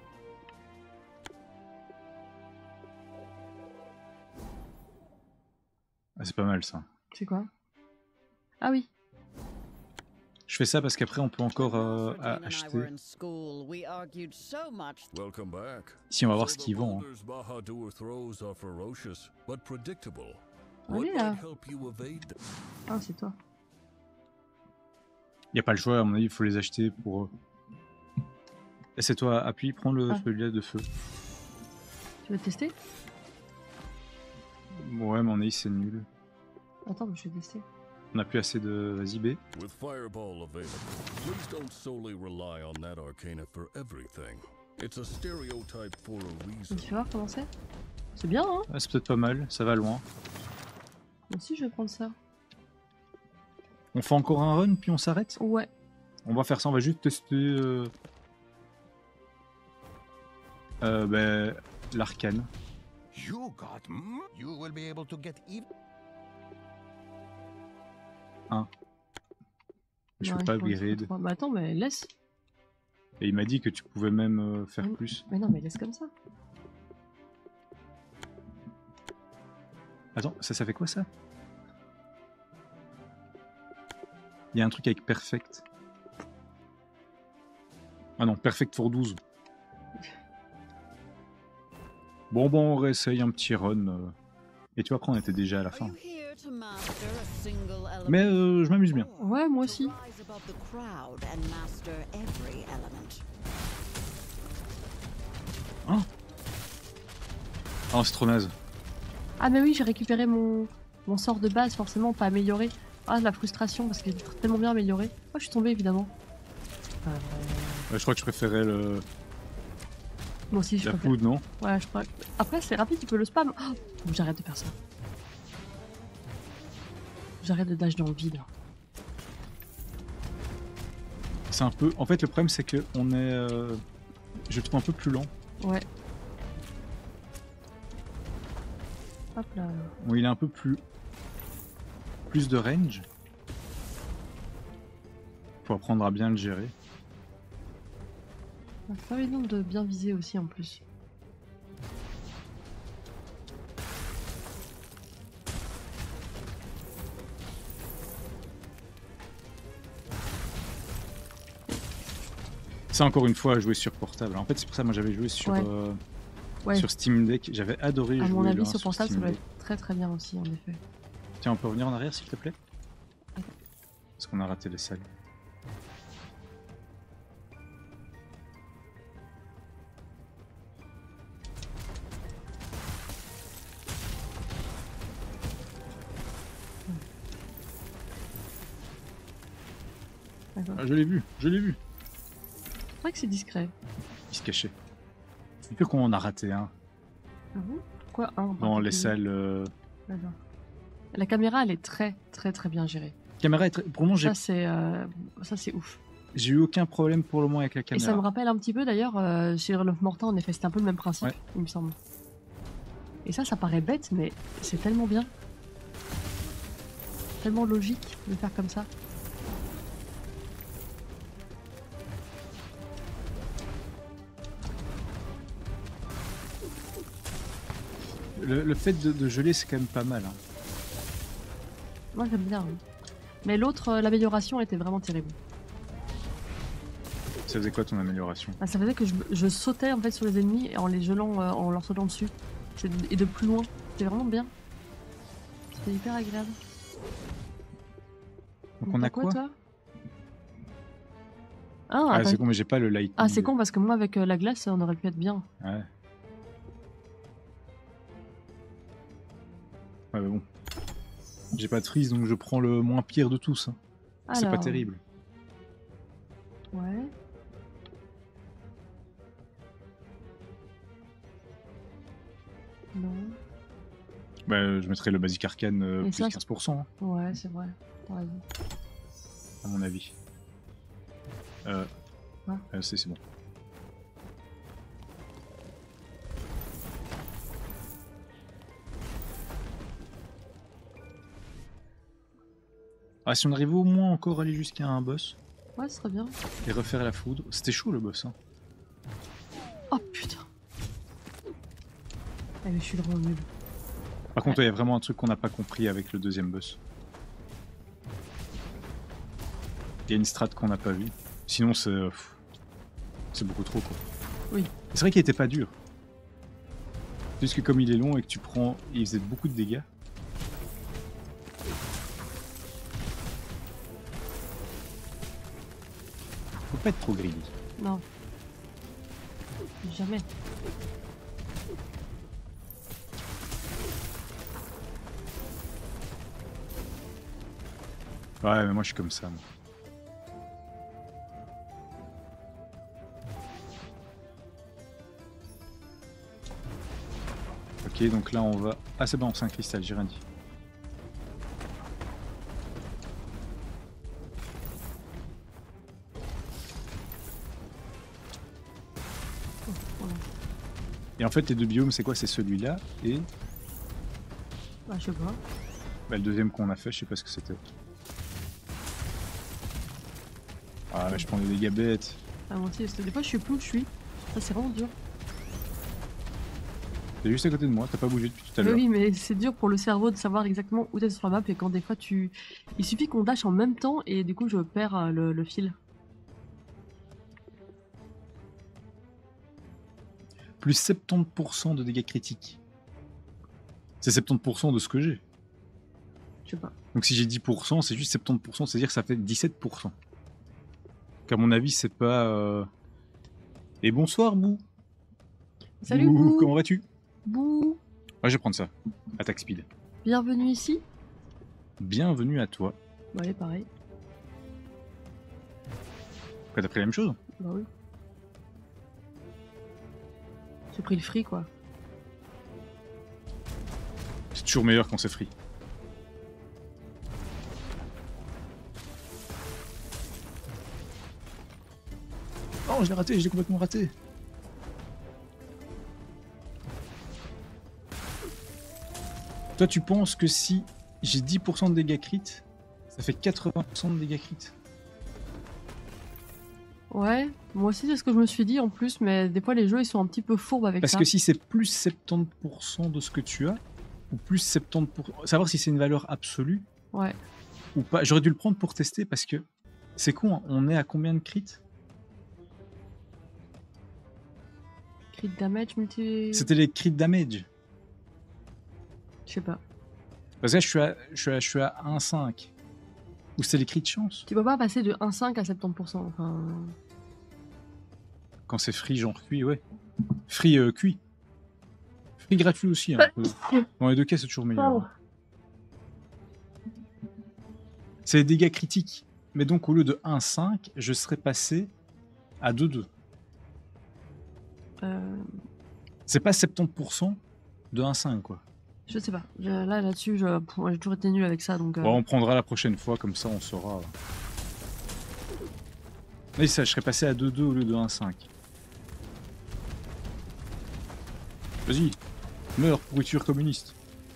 Ah, c'est pas mal ça. C'est quoi? Ah oui. Je fais ça parce qu'après on peut encore euh, When a- Regina and I acheter. were in school, we argued so much. Welcome back. Si on va voir So ce the qu'ils vendent. hein. boulders Bahadur throws are ferocious, but predictable. Allez, What là. might help you evade them? Ah, c'est toi. Y a pas le choix, à mon avis, il faut les acheter pour. euh, Et c'est toi, appuie, prends le Ah. celui-là de feu. Tu veux tester? Ouais, mais à mon avis, c'est nul. Attends, mais je vais tester. On a plus assez de. Vas-y, B. With Fireball available, please don't solely rely on that arcana for everything. It's a stereotype for a reason. Tu vas voir comment c'est? C'est bien, hein? Ah, c'est peut-être pas mal, ça va loin. Moi aussi, je vais prendre ça. On fait encore un run, puis on s'arrête. Ouais. On va faire ça, on va juste tester. Euh... Euh, ben, l'arcane. You got m- You will be able to get even. Je Ouais, peux pas je pense upgrade. pas. Bah attends, mais laisse. Et il m'a dit que tu pouvais même euh, faire Mm. plus. Mais non, mais laisse comme ça. Attends, ça, ça fait quoi ça? Il y a un truc avec Perfect. Ah non, Perfect pour douze. Bon, bon, on réessaye un petit run. euh. Et tu vois, après, on était déjà à la Are fin. you here to master a single element? Mais euh, je m'amuse bien. Ouais, moi aussi. Rise above the crowd and master every element. Hein Oh, c'est trop naze. Ah, mais oui, j'ai récupéré mon... mon sort de base, forcément, pas amélioré. Ah, la frustration, parce qu'il est tellement bien amélioré. Oh, je suis tombée, évidemment. Euh, Ouais, je crois que je préférais le... Moi aussi, je la préfère. food, non? Ouais, je crois. Après, c'est rapide, tu peux le spam. Oh, j'arrête de faire ça. J'arrête de dash dans le vide. C'est un peu... En fait, le problème, c'est que on est... euh, Je le trouve un peu plus lent. Ouais. Hop là. Bon, il a un peu plus... Plus de range. Faut apprendre à bien le gérer. C'est pas évident de bien viser aussi en plus. Ça, encore une fois, à jouer sur portable. En fait, c'est pour ça que moi j'avais joué sur, Ouais. euh, Ouais. sur Steam Deck. J'avais adoré À jouer mon avis, là, sur portable, ça Steam doit Deck. être très très bien aussi, en effet. Tiens, on peut revenir en arrière, s'il te plaît? Parce qu'on a raté les salles. D'accord. Ah, je l'ai vu, je l'ai vu. C'est vrai que c'est discret. Il se cachait. C'est que qu'on en a raté un Ah bon? Pourquoi un en dans les particulier? salles. euh, D'accord. La caméra, elle est très très très bien gérée. Caméra est très... Pour le moment, j'ai Ça, c'est euh, ça, c'est ouf. j'ai eu aucun problème pour le moment avec la Et ça caméra. me rappelle un petit peu d'ailleurs, euh, chez Earl of Morta, en effet, c'était un peu le même principe, Ouais. il me semble. Et ça, ça paraît bête, mais c'est tellement bien. Tellement logique de faire comme ça. Le, le fait de, de geler, c'est quand même pas mal. hein. Moi, j'aime bien. hein. Mais l'autre, euh, l'amélioration était vraiment terrible. Ça faisait quoi ton amélioration? Ah, ça faisait que je, je sautais en fait sur les ennemis en les gelant, euh, en leur sautant dessus. C'est- Et de plus loin. C'était vraiment bien. C'était hyper agréable. Donc on T'as a quoi? toi Ah, Ah, attends. c'est con, mais j'ai pas le light. Ah, c'est con parce que moi, avec euh, la glace, on aurait pu être bien. Ouais. Ouais, mais bon. J'ai pas de freeze, donc je prends le moins pire de tous. hein. C'est pas Alors, terrible. Ouais. Non. Bah, je mettrais le basique arcane euh, Et plus ça, quinze pour cent, hein, Ouais, c'est vrai. T'as raison. à mon avis. Euh... Ah. euh, c'est c'est bon. Ah, si on arrive au moins encore à aller jusqu'à un boss Ouais, ce serait bien. et refaire la foudre. C'était chaud le boss. Hein. Oh putain. Ah, mais je suis vraiment nul. Par contre, il y a vraiment un truc qu'on n'a pas compris avec le deuxième boss. Il y a une strat qu'on n'a pas vue. Sinon, c'est euh, pff, c'est beaucoup trop quoi. Oui. C'est vrai qu'il était pas dur. C'est juste que comme il est long et que tu prends, il faisait beaucoup de dégâts. Faut pas être trop greedy. Non. Jamais. Ouais, mais moi je suis comme ça. Moi. Ok, donc là on va. Ah, c'est bon, c'est un cristal, j'ai rien dit. Voilà. Et en fait, les deux biomes, c'est quoi? C'est celui-là et Bah, je sais pas. bah, le deuxième qu'on a fait, je sais pas ce que c'était. Ah, mais je prends des dégâts bêtes. Ah, moi aussi, parce que des fois, je sais plus où je suis. Ça, c'est vraiment dur. T'es juste à côté de moi, t'as pas bougé depuis tout à Mais l'heure. oui, mais c'est dur pour le cerveau de savoir exactement où t'es sur la map et quand des fois tu. Il suffit qu'on dash en même temps et du coup je perds euh, le, le fil. plus soixante-dix pour cent de dégâts critiques. C'est soixante-dix pour cent de ce que j'ai. Je sais pas. Donc si j'ai dix pour cent, c'est juste soixante-dix pour cent, c'est-à-dire que ça fait dix-sept pour cent. Qu'à mon avis, c'est pas... euh, Et bonsoir, Bou. Salut, Bou, Bou. comment vas-tu? Bouh. Ouais, je vais prendre ça. Attaque speed. Bienvenue ici. Bienvenue à toi. Bah, allez, pareil. Quoi, t'as pris la même chose? Bah oui. J'ai pris le free, quoi. C'est toujours meilleur quand c'est free. Oh, je l'ai raté, je l'ai complètement raté. Toi, tu penses que si j'ai dix pour cent de dégâts crit, ça fait quatre-vingts pour cent de dégâts crit? Ouais, moi aussi c'est ce que je me suis dit en plus, mais des fois les jeux ils sont un petit peu fourbes avec Parce ça. que si c'est plus soixante-dix pour cent de ce que tu as, ou plus soixante-dix pour cent... Savoir si c'est une valeur absolue Ouais. ou pas. J'aurais dû le prendre pour tester parce que c'est con, hein, on est à combien de crit? Crit damage multi... C'était les crit damage. Je sais pas. Parce que là, je suis à, je suis à, je suis à un virgule cinq. Ou c'est les cris de chance? Tu peux pas passer de un virgule cinq à soixante-dix pour cent. Enfin... Quand c'est free, genre cuit, ouais. Free euh, cuit. Free gratuit aussi. Hein. Euh, Dans les deux cas, c'est toujours meilleur. Pardon. C'est les dégâts critiques. Mais donc, au lieu de un virgule cinq, je serais passé à deux virgule deux. Euh... C'est pas soixante-dix pour cent de un virgule cinq, quoi. Je sais pas. Je- Là, là-dessus, je... pff, moi, j'ai toujours été nul avec ça, donc... euh, Bon, on prendra la prochaine fois, comme ça, on saura. Oui, ça, je serais passé à deux virgule deux au lieu de un virgule cinq. Vas-y, meurs, pourriture communiste.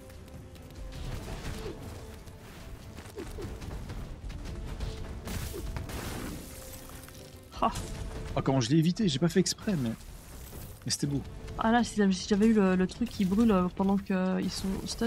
Ah. Ah, comment je l'ai évité, j'ai pas fait exprès, mais, mais c'était beau. Ah là, si j'avais si j'avais eu le, le truc qui brûle euh, pendant qu'ils sont stun.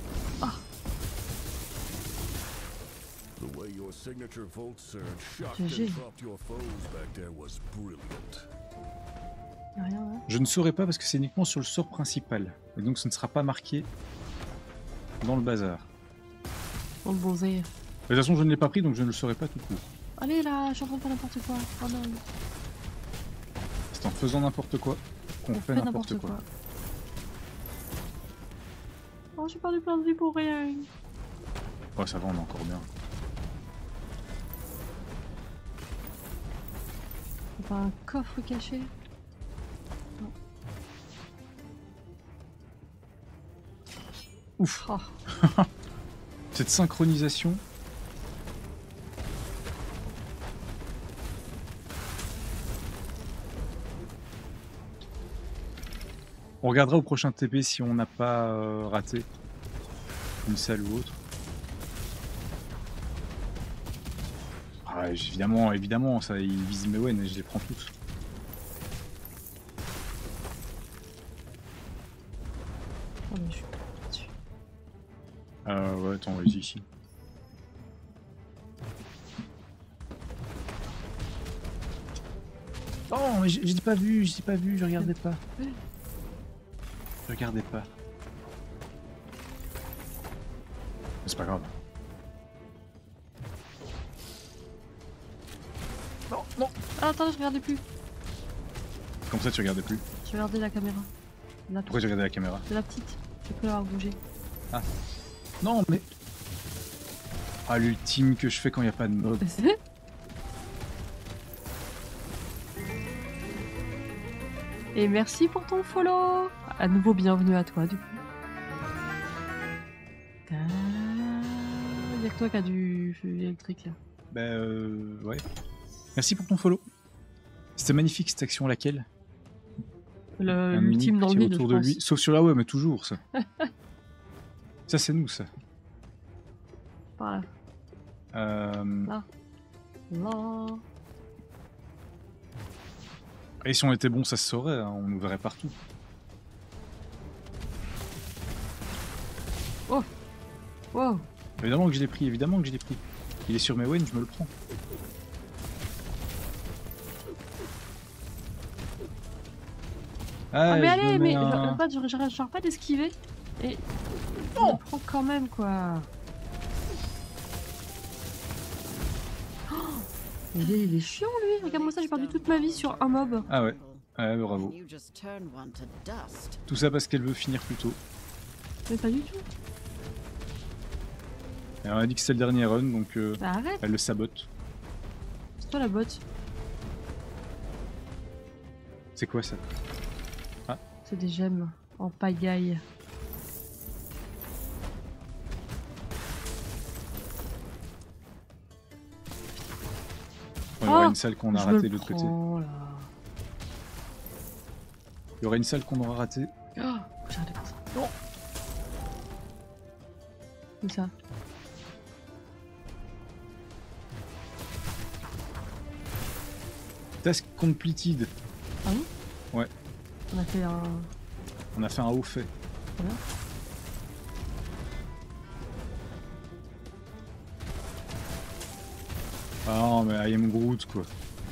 The way your signature volt surge shocked G G. and dropped your foes back there was brilliant. Y'a rien là. Je ne saurais pas parce que c'est uniquement sur le sort principal. Et donc ce ne sera pas marqué dans le bazar. Dans le bosé. De toute façon, je ne l'ai pas pris, donc je ne le saurais pas tout court. Allez là, je suis en train de faire n'importe quoi. Oh non. C'est en faisant n'importe quoi qu'on On fait n'importe quoi. Oh, j'ai perdu plein de vie pour rien. Ouais, ça va, on est encore bien. Y'a pas un coffre caché? Non. Ouf. Oh. Cette synchronisation. On regardera au prochain T P si on n'a pas euh, raté une salle ou autre. Ah, évidemment, évidemment, ça, ils visent mes Wen et je les prends toutes. Oh, mais je suis dessus. Euh, ouais, attends, vas-y ici. Oh, mais j'ai j'ai pas vu, j'ai pas vu, je regardais pas. Je regardais pas. C'est pas grave. Non, non. Ah, attends, je regardais plus. Comme ça, tu regardais plus. Je regardais la caméra. La Pourquoi tu regardais la caméra? C'est la petite. J'ai pu l'avoir bougé. Non, mais... Ah, l'ultime que je fais quand il n'y a pas de mob. Et merci pour ton follow. À nouveau, bienvenue à toi, du coup. Il y a que toi qui a du feu électrique, là. Bah, euh... ouais. Merci pour ton follow. C'était magnifique cette action, laquelle? Le- Un L'ultime mini dans le petit vide, autour je de pense. lui. Sauf sur la ouais, mais toujours, ça. Ça, c'est nous, ça. Par là. Euh... Là. Là. Et si on était bon, ça se saurait, hein, on nous verrait partout. Wow. Évidemment que je l'ai pris, évidemment que je l'ai pris. Il est sur mes Wen, je me le prends. Ah, Ah mais je allez, me mais mets un- j'arrête pas, j'arrête j'arrête- j'arrête pas d'esquiver. Et... On le prend quand même, quoi. Oh, il, est, il est chiant, lui. Regarde-moi ça, j'ai perdu toute ma vie sur un mob. Ah ouais, ouais, bravo. You just turn one to dust. Tout ça parce qu'elle veut finir plus tôt. Mais pas du tout. Et on a dit que c'était le dernier run, donc euh, Bah arrête, elle le sabote. c'est toi la botte. C'est quoi ça? C'est des gemmes en pagaille. Bon, il y aura Oh, une salle qu'on a Je me ratée de le l'autre côté. prends, là. Il y aura une salle qu'on aura ratée. Oh, j'arrête de faire ça. Non. Comme ça. Task completed. Ah oui? Ouais. On a fait un... On a fait un haut fait. Voilà. Ah non, mais I am Groot, quoi.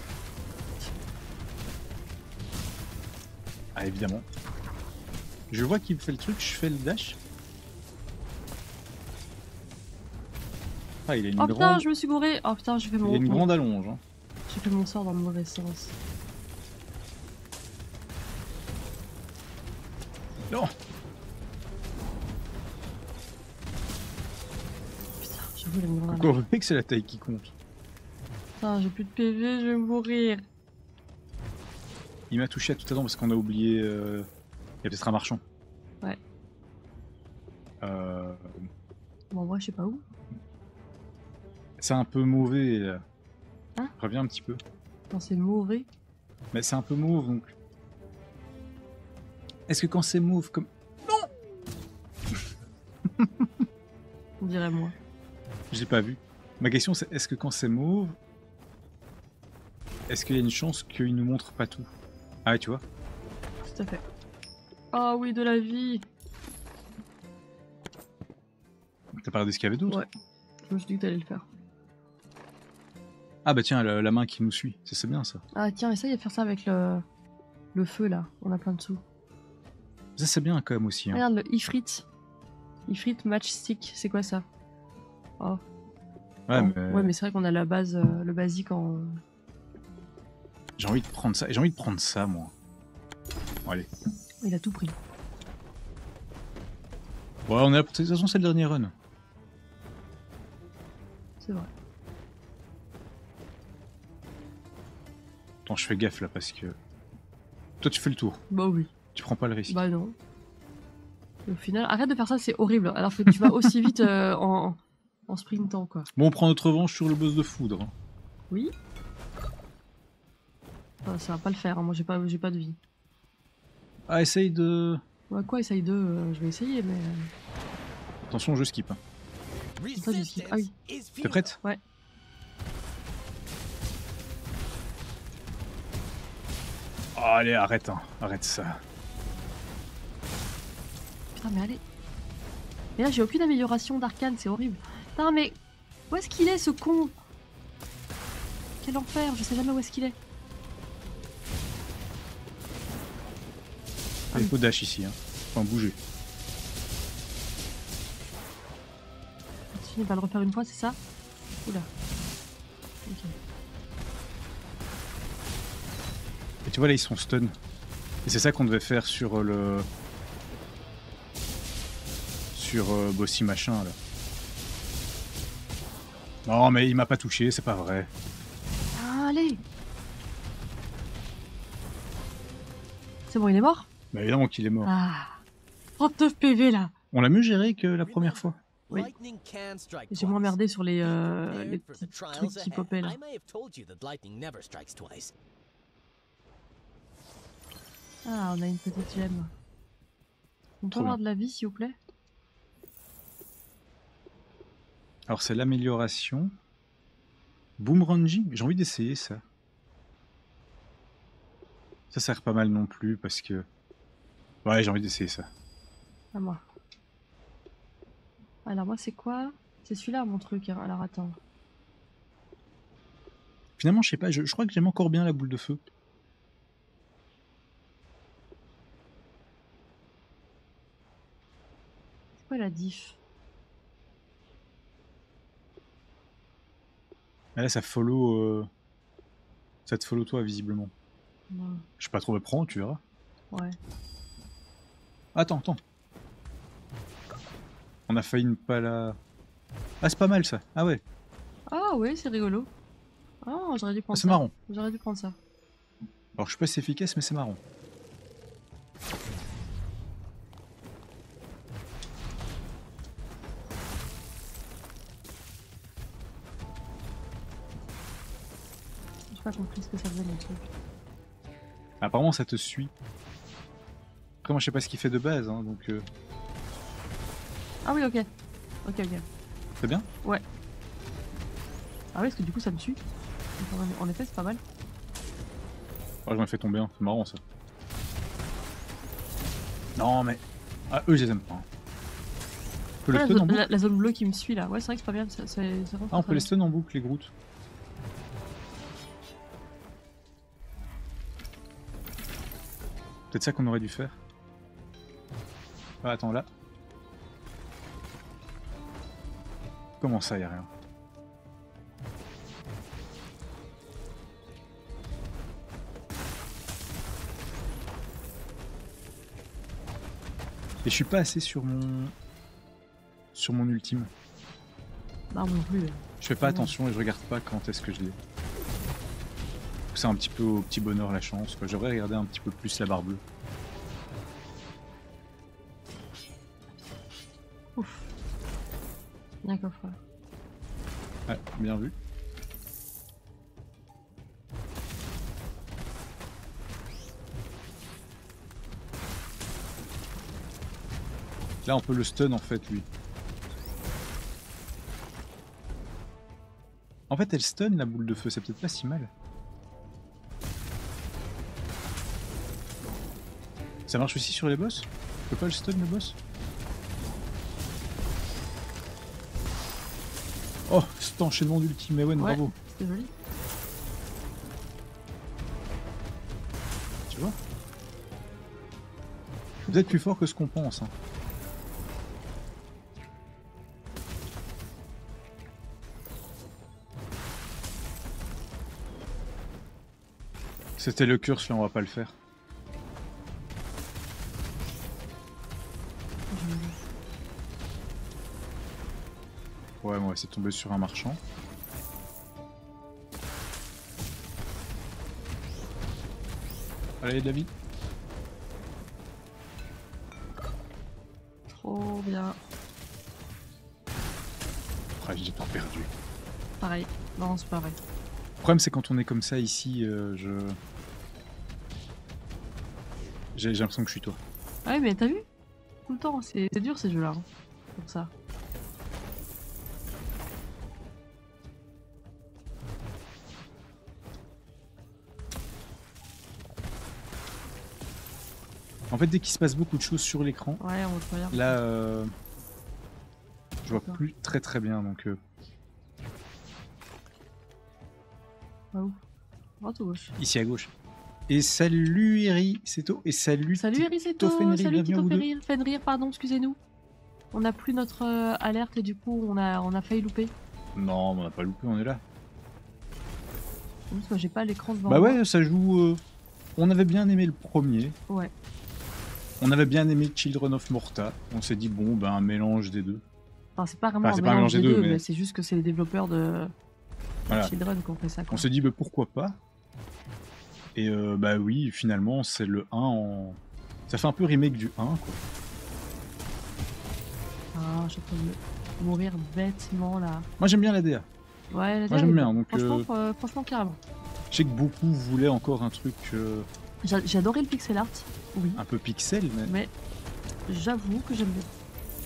Ah, évidemment. Je vois qu'il fait le truc, je fais le dash. Ah, il a une Oh putain, grande, je me suis gouré. Oh putain, j'ai fait il mon... a une mon- grande allonge. Hein. J'ai fait mon sort dans le mauvais sens. Non. Putain, j'avoue, il a une grande Pourquoi vous voyez que c'est la taille qui compte? Putain, j'ai plus de P V, je vais mourir. Il m'a touché à tout à l'heure parce qu'on a oublié... euh, Il y a peut-être un marchand. Ouais. Euh... Bon, moi, je sais pas où. C'est un peu mauvais, là. Hein? Reviens un petit peu. Non, c'est mauvais. Mais c'est un peu mauve, donc... Est-ce que quand c'est mauve comme... On dirait moi. J'ai pas vu. Ma question c'est, est-ce que quand c'est mauve... Est-ce qu'il y a une chance qu'il nous montre pas tout? Ah ouais, tu vois. Tout à fait. Ah oui, de la vie. T'as pas regardé ce qu'il y avait d'autre? Ouais. Je me suis dit que t'allais le faire. Ah bah tiens, la, la main qui nous suit. Ça c'est bien ça. Ah tiens, essaye de faire ça avec le... Le feu, là. On a plein de sous. Ça c'est bien quand même aussi. Hein. Regarde, le Ifrit. Ifrit Matchstick, c'est quoi ça? Oh. Ouais, Oh. mais, Ouais, mais c'est vrai qu'on a la base, euh, le basique en... j'ai envie de prendre ça. J'ai envie de prendre ça, moi. Bon, allez. Il a tout pris. Bon, on est là pour... De toute façon, c'est le dernier run. C'est vrai. Attends, je fais gaffe là parce que... Toi, tu fais le tour. Bah oui. Tu prends pas le risque. Bah non. Et au final, arrête de faire ça, c'est horrible. Alors que tu vas aussi vite euh, en... en sprintant, quoi. Bon, on prend notre revanche sur le boss de foudre. hein. Oui. Ah, ça va pas le faire, hein. Moi j'ai pas, j'ai pas de vie. Ah, essaye de... Ouais, quoi, essaye de... euh, je vais essayer, mais... euh, Attention, je skip. hein. Ça, je skip. Ah oui. T'es prête? Ouais. Oh, allez, arrête, hein. Arrête ça. Putain, mais allez. Mais là, j'ai aucune amélioration d'arcane, c'est horrible. Putain, mais... Où est-ce qu'il est, ce con? Quel enfer, je sais jamais où est-ce qu'il est. Il faut dash ici. Hein. Faut en bouger. Il va le refaire une fois, c'est ça? Oula. Ok. Et tu vois, là, ils sont stun. Et c'est ça qu'on devait faire sur euh, le... Sur euh, Bossy machin, là. Non, mais il m'a pas touché, c'est pas vrai. Ah, allez. C'est bon, il est mort? Bah évidemment qu'il est mort. Ah. trente-neuf P V, là. On l'a mieux géré que la première fois. Oui. J'ai moins merdé sur les, euh, les petits trucs qui popaient, là. Ah, on a une petite gemme. On peut Trop avoir bien. de la vie, s'il vous plaît? Alors c'est l'amélioration. Boomeranging, j'ai envie d'essayer ça. Ça sert pas mal non plus parce que... Ouais, j'ai envie d'essayer ça. À moi. Alors moi, c'est quoi? C'est celui-là, mon truc. Hein. Alors attends. Finalement, je sais pas, je, je crois que j'aime encore bien la boule de feu. la diff? Ah, là, ça follow. Euh... Ça te follow toi, visiblement. Ouais. Je sais pas trop, prends, tu verras. Ouais. Attends, attends. On a failli ne pas la. Ah, c'est pas mal ça. Ah ouais, Ah ouais, c'est rigolo. Ah, j'aurais dû ah, prendre c'est ça. marrant. J'aurais dû prendre ça. Alors, je sais pas si c'est efficace, mais c'est marrant. J'ai pas compris ce que ça faisait mon truc. Apparemment, ça te suit. Après, moi, je sais pas ce qu'il fait de base, hein, donc. Euh... Ah oui, ok. Ok, ok. C'est bien? Ouais. Ah oui, parce que du coup, ça me suit. Donc, en- en effet, c'est pas mal. Oh, je m'en fais tomber un, c'est marrant ça. Non, mais. Ah, eux, je les aime pas. hein. On peut Ouais, les la, stun en zone- boucle? la- la zone bleue qui me suit là. Ouais, c'est vrai que c'est pas bien. C'est, c'est, c'est Ah, on peut les stun en boucle, les Groot. Peut-être ça qu'on aurait dû faire. Ah, attends, là. Comment ça, y a rien? Et je suis pas assez sur mon... sur mon ultime. Non, non plus. Je fais pas Ouais. attention et je regarde pas quand est-ce que je l'ai. C'est un petit peu au petit bonheur la chance, quoi. J'aurais regardé un petit peu plus la barre bleue. Ouf. Bien coffre. Ouais, bien vu. Là, on peut le stun en fait, lui. En fait, elle stun la boule de feu, c'est peut-être pas si mal. Ça marche aussi sur les boss? On peut pas le stun le boss? Oh, cet enchaînement d'ultime, Ewen, Ouais. bravo. C'était joli. Tu vois? Vous êtes plus fort que ce qu'on pense. Hein. C'était le curse, là, on va pas le faire. Ouais, on va essayer de tomber sur un marchand. Allez, David. Trop bien. Ah, j'ai pas perdu. Pareil. Non, c'est pareil. Le problème, c'est quand on est comme ça ici, euh, je. J'ai j'ai l'impression que je suis toi. Ouais, mais t'as vu? Tout le temps, c'est c'est dur ces jeux-là. Hein. Pour ça. En fait, dès qu'il se passe beaucoup de choses sur l'écran, Ouais, on voit très bien. là, euh, je vois D'accord. plus très très bien. Donc, euh, Ah, où? Droite ou gauche? ici à gauche. Et salut Eri, c'est toi. Et salut. Salut Ti- Ericeto, Fenrir, salut bienvenue à Tito vous deux. Fenrir, Fenrir, pardon, excusez-nous. On n'a plus notre euh, alerte et du coup on a, on a failli louper. Non, on n'a pas loupé, on est là. Parce que j'ai pas l'écran devant Bah moi. ouais, ça joue. euh, On avait bien aimé le premier. Ouais. On avait bien aimé Children of Morta. On s'est dit, bon, ben un mélange des deux. Enfin, c'est pas vraiment Enfin, c'est un pas un mélange mélange des des deux, deux, mais, mais- c'est juste que c'est les développeurs de Voilà. Children qui ont fait ça. Quoi. On s'est dit, bah, pourquoi pas. Et euh, bah oui, finalement, c'est le un en. Ça fait un peu remake du un, quoi. Ah, je suis en train de mourir bêtement là. Moi, j'aime bien la D A. Ouais, la Moi, j'aime D A, bien, donc, Franchement, euh, euh, franchement, carrément. Je sais que beaucoup voulaient encore un truc euh, J'a- J'ai adoré le pixel art, oui. un peu pixel, mais. Mais j'avoue que j'aime bien.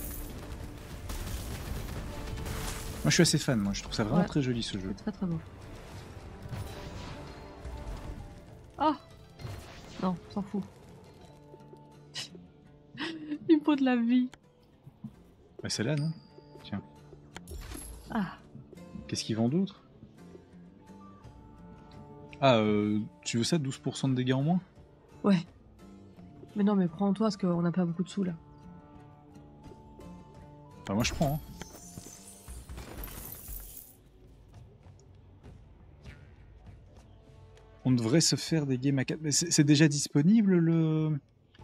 Moi, je suis assez fan, moi. Je trouve ça vraiment Ouais. très joli, ce jeu. C'est très très beau. Ah non, on s'en fout. Il me faut de la vie. Bah, c'est là, non? Tiens. Ah, Qu'est-ce qu'ils vendent d'autre? Ah, euh, tu veux ça, douze pour cent de dégâts en moins? ouais. Mais non, mais prends-toi parce qu'on n'a pas beaucoup de sous là. Bah, moi je prends. Hein. On devrait se faire des games à quatre. Mais c'est déjà disponible le.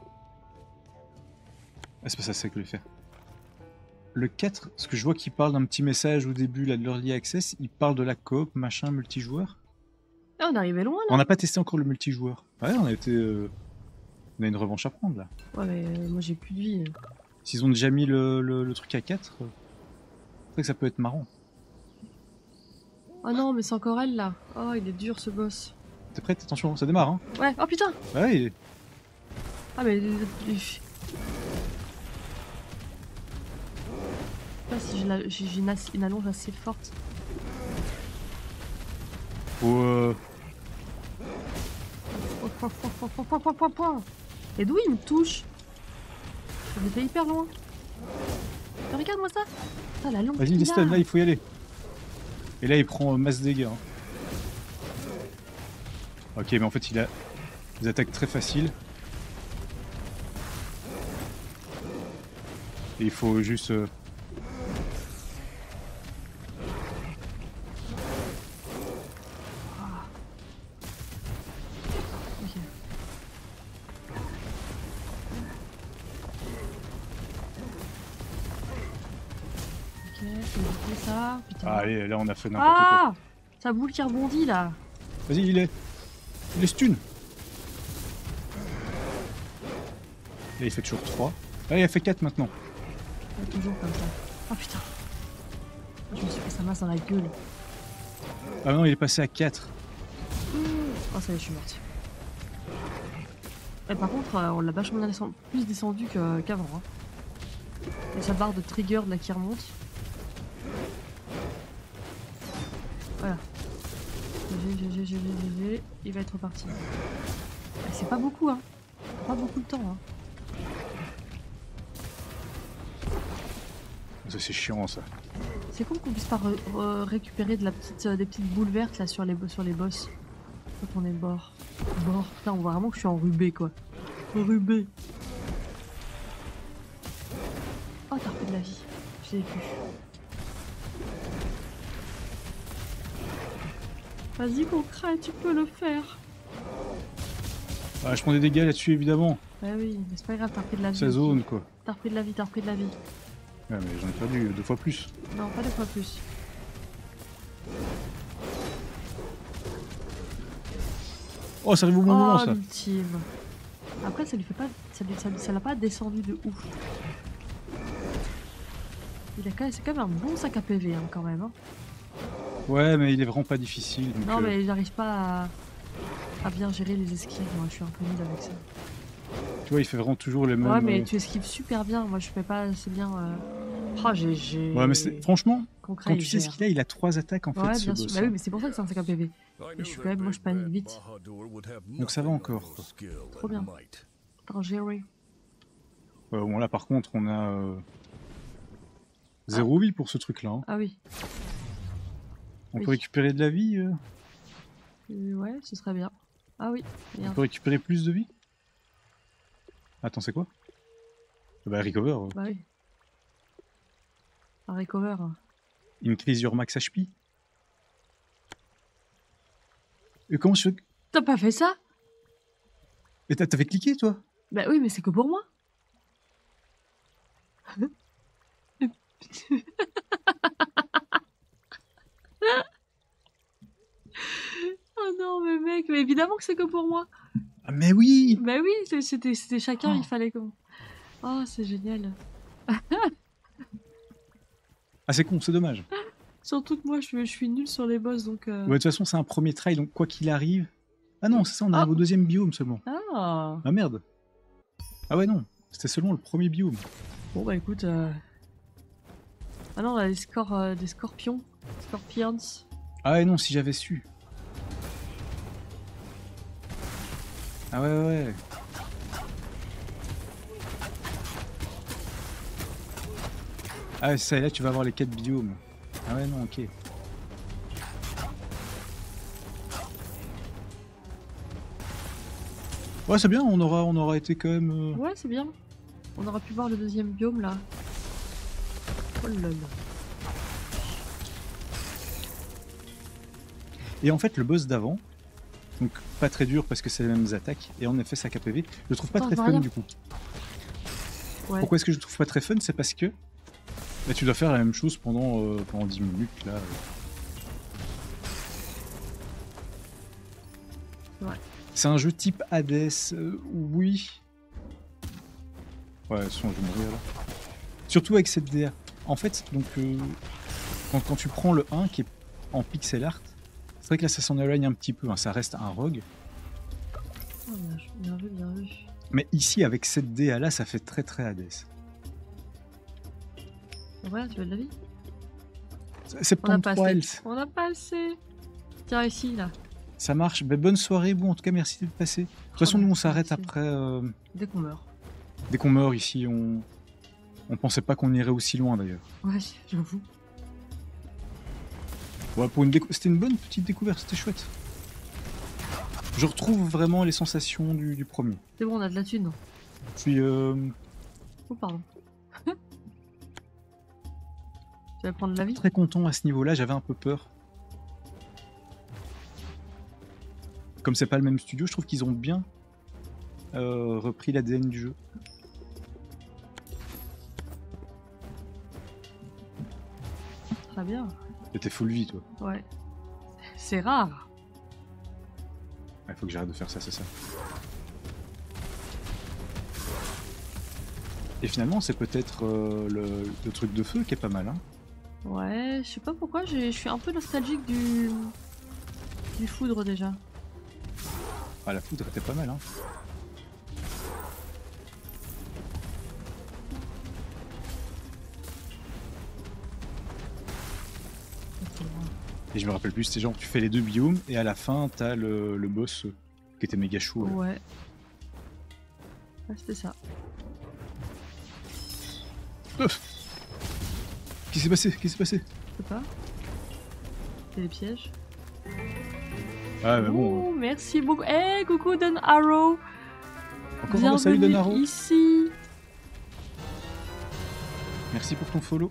Ah, c'est pas ça, c'est ça que je voulais faire. Le quatre, parce que je vois qu'il parle d'un petit message au début là, de l'Early Access, il parle de la coop, machin, multijoueur. Ah, on est arrivé loin là. On n'a pas testé encore le multijoueur. Ouais, on a été. Euh... On a une revanche à prendre là. Ouais, mais euh, moi j'ai plus de vie. S'ils ont déjà mis le, le, le truc à quatre, euh... c'est vrai que ça peut être marrant. Oh non, mais c'est encore elle là. Oh, il est dur ce boss. T'es prête? Attention, ça démarre hein. Ouais, oh putain. Ouais, il est... Ah, mais. Je sais pas si j'ai la- j'ai- j'ai une, as- une allonge assez forte. Faut, euh... Oh, point, point, point, point, point, point, point, point. Et d'où il me touche? J'étais hyper loin. Mais regarde-moi ça. Putain, la longue. Vas-y, il est stun, là il faut y aller. Et là il prend euh, masse dégâts. Hein. Ok, mais en fait il a des attaques très faciles. Et il faut juste... Euh... Ok. Ok, je vais éviter ça. Putain. Ah, allez, là on a fait n'importe quoi. Ah, sa boule qui rebondit là. Vas-y, il est... Il est stun. Là il fait toujours trois. Ah, il a fait quatre maintenant. Ouais, toujours comme ça. Oh putain. Je me suis fait sa masse dans la gueule. Ah non, il est passé à quatre. Oh ça y est, je suis morte. Et par contre, euh, on l'a vachement bien descendu- plus descendu que- qu'avant. Hein. Et sa barre de trigger de là qui remonte. Voilà. G G, G G, G G, G G, il va être reparti. Et c'est pas beaucoup, hein. Pas beaucoup de temps, hein. Ça c'est chiant ça. C'est con qu'on puisse pas re- re- récupérer de la petite, euh, des petites boules vertes là sur les, bo- sur les boss. Quand on est bord. Bord. Putain, on voit vraiment que je suis enrubé quoi. Enrubé. Oh, t'as repris de la vie. Je l'ai plus. Vas-y, concret, tu peux le faire. Ah, je prends des dégâts là-dessus évidemment. Bah oui, mais c'est pas grave, t'as repris de la vie. Ça zone quoi. T'as repris de la vie, t'as repris de la vie. Ouais, mais j'en ai perdu deux fois plus. Non, pas deux fois plus. Oh, ça arrive au bon moment Oh, ça. ultime. Après, ça lui fait pas. Ça lui- ça lui- ça l'a pas descendu de ouf. Il a quand même, c'est quand même un bon sac à P V hein, quand même. Hein. Ouais, mais il est vraiment pas difficile. Donc, Non, euh, mais j'arrive pas à, à bien gérer les esquives. Moi, je suis un peu nul avec ça. Tu vois, il fait vraiment toujours les mêmes. Ouais, mais euh, tu esquives super bien. Moi, je fais pas assez bien. Euh... Oh, j'ai. j'ai- Ouais, mais c'est- franchement, Concret, quand il tu sais ce gère. qu'il a, il a trois attaques en fait. Ouais, ce bien sûr. boss, Bah hein. oui, mais c'est pour ça que c'est un sac à P V. Je suis quand même- moi, je panique vite. Donc ça va encore, quoi. Trop bien. Attends, gérer. Ouais, bon, là par contre, on a. euh, Zéro vie pour ce truc-là. hein. Ah oui. On Oui. peut récupérer de la vie euh, Euh, ouais, ce serait bien. Ah oui. On Merde. peut récupérer plus de vie. Attends, c'est quoi? Bah, recover. euh. Bah oui. Un recover. Increase your max H P. Et comment je fais? T'as pas fait ça? Et t'as- t'avais cliqué toi? Bah oui, mais c'est que pour moi. Oh non, mais mec, mais évidemment que c'est que pour moi. Ah, mais oui! Bah oui, c'est- c'était c'était chacun, Oh. il fallait qu'on. Oh, c'est génial. Ah, c'est con, c'est dommage. Surtout que moi, je suis, je suis nulle sur les boss, donc. euh, Ouais, de toute façon, c'est un premier try, donc quoi qu'il arrive. Ah non, c'est ça, on arrive Ah. au deuxième biome seulement. Ah. Ah merde! Ah ouais, non, c'était seulement le premier biome. Bon bah écoute. euh, Ah non, on a des scores, euh, des scorpions, scorpions. Ah ouais, non, si j'avais su. Ah ouais, ouais, ouais. Ah ouais, c'est ça, et là tu vas avoir les quatre biomes. Ah ouais, non, ok. Ouais, c'est bien, on aura, on aura été quand même... euh, Ouais, c'est bien. On aurait pu voir le deuxième biome là. Oh là là. Et en fait, le boss d'avant, donc pas très dur parce que c'est les mêmes attaques, et en effet, ça K P V, je le trouve pas Attends, très je vois fun rien. du coup. Ouais. Pourquoi est-ce que je le trouve pas très fun? C'est parce que bah, tu dois faire la même chose pendant, euh, pendant dix minutes là. Ouais. C'est un jeu type Hades, euh, oui. Ouais, son, je vais mourir là. Surtout avec cette D A. En fait, donc, euh, quand, quand tu prends le un qui est en pixel art, c'est vrai que là ça s'en éloigne un petit peu, hein, ça reste un rogue. Oh, bien, bien vu, bien vu. Mais ici, avec cette D A là, ça fait très très Hades. Voilà, tu veux de la vie? On n'a pas soixante-treize assez. health. On n'a pas assez. Tiens, ici, là. Ça marche. Ben, bonne soirée, vous. En tout cas, merci d'être passé. De toute façon, Oh, nous, on merci, s'arrête merci. après. euh, Dès qu'on meurt. Dès qu'on meurt ici, on. On pensait pas qu'on irait aussi loin d'ailleurs. Ouais, j'avoue. Ouais, pour une décou... C'était une bonne petite découverte, c'était chouette. Je retrouve vraiment les sensations du, du premier. C'est bon, on a de la thune. Je suis. euh, Oh, pardon. Tu vas prendre de la vie? très content à ce niveau-là, j'avais un peu peur. Comme c'est pas le même studio, je trouve qu'ils ont bien euh, repris l'A D N du jeu. Très bien. T'étais full vie, toi. Ouais. C'est rare. Il faut que j'arrête de faire ça, c'est ça. Et finalement, c'est peut-être euh, le, le truc de feu qui est pas mal, hein. Ouais, je sais pas pourquoi, j'ai- je suis un peu nostalgique du... du foudre déjà. Ah, la foudre était pas mal, hein. Et je me rappelle plus, c'était genre tu fais les deux biomes et à la fin t'as le, le boss euh, qui était méga chaud. là. Ouais. Ouais, c'était ça. Qu'est-ce qui s'est passé? Qu'est-ce qui s'est passé? Je sais pas. C'est des pièges. Ah mais bon, Oh, merci beaucoup. Eh, coucou Don Arrow. encore un salut Bienvenue Donaro. ici. Merci pour ton follow.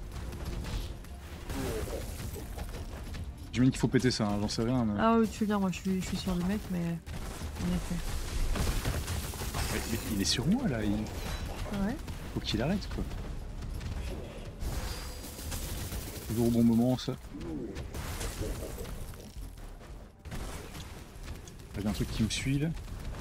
J'imagine qu'il faut péter ça, hein, j'en sais rien. Mais... Ah oui, tu veux dire, moi je suis, je suis sur le mec, mais en effet. Ouais, mais il est sur moi là, il Ouais. faut qu'il arrête quoi. Toujours au bon moment ça. Il y a un truc qui me suit là.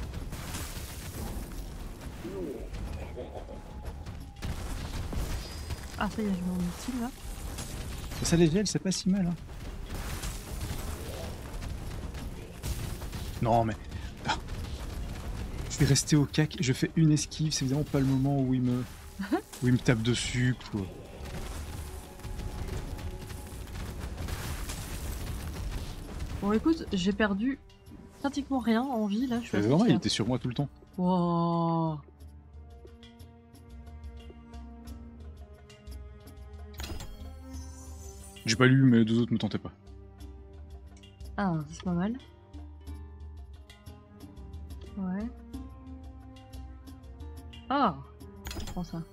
Ah, ça y est, je m'en utile là. Et ça les gèle, c'est pas si mal. Hein. Non mais... Ah. Je vais rester au cac, je fais une esquive, c'est évidemment pas le moment où il me... où il me tape dessus quoi. Bon, écoute, j'ai perdu pratiquement rien en vie là. Je suis Mais assez vraiment, il fière. était sur moi tout le temps. Wow. J'ai pas lu, mais les deux autres me tentaient pas. Ah, c'est pas mal. Ouais. Ah, je prends ça.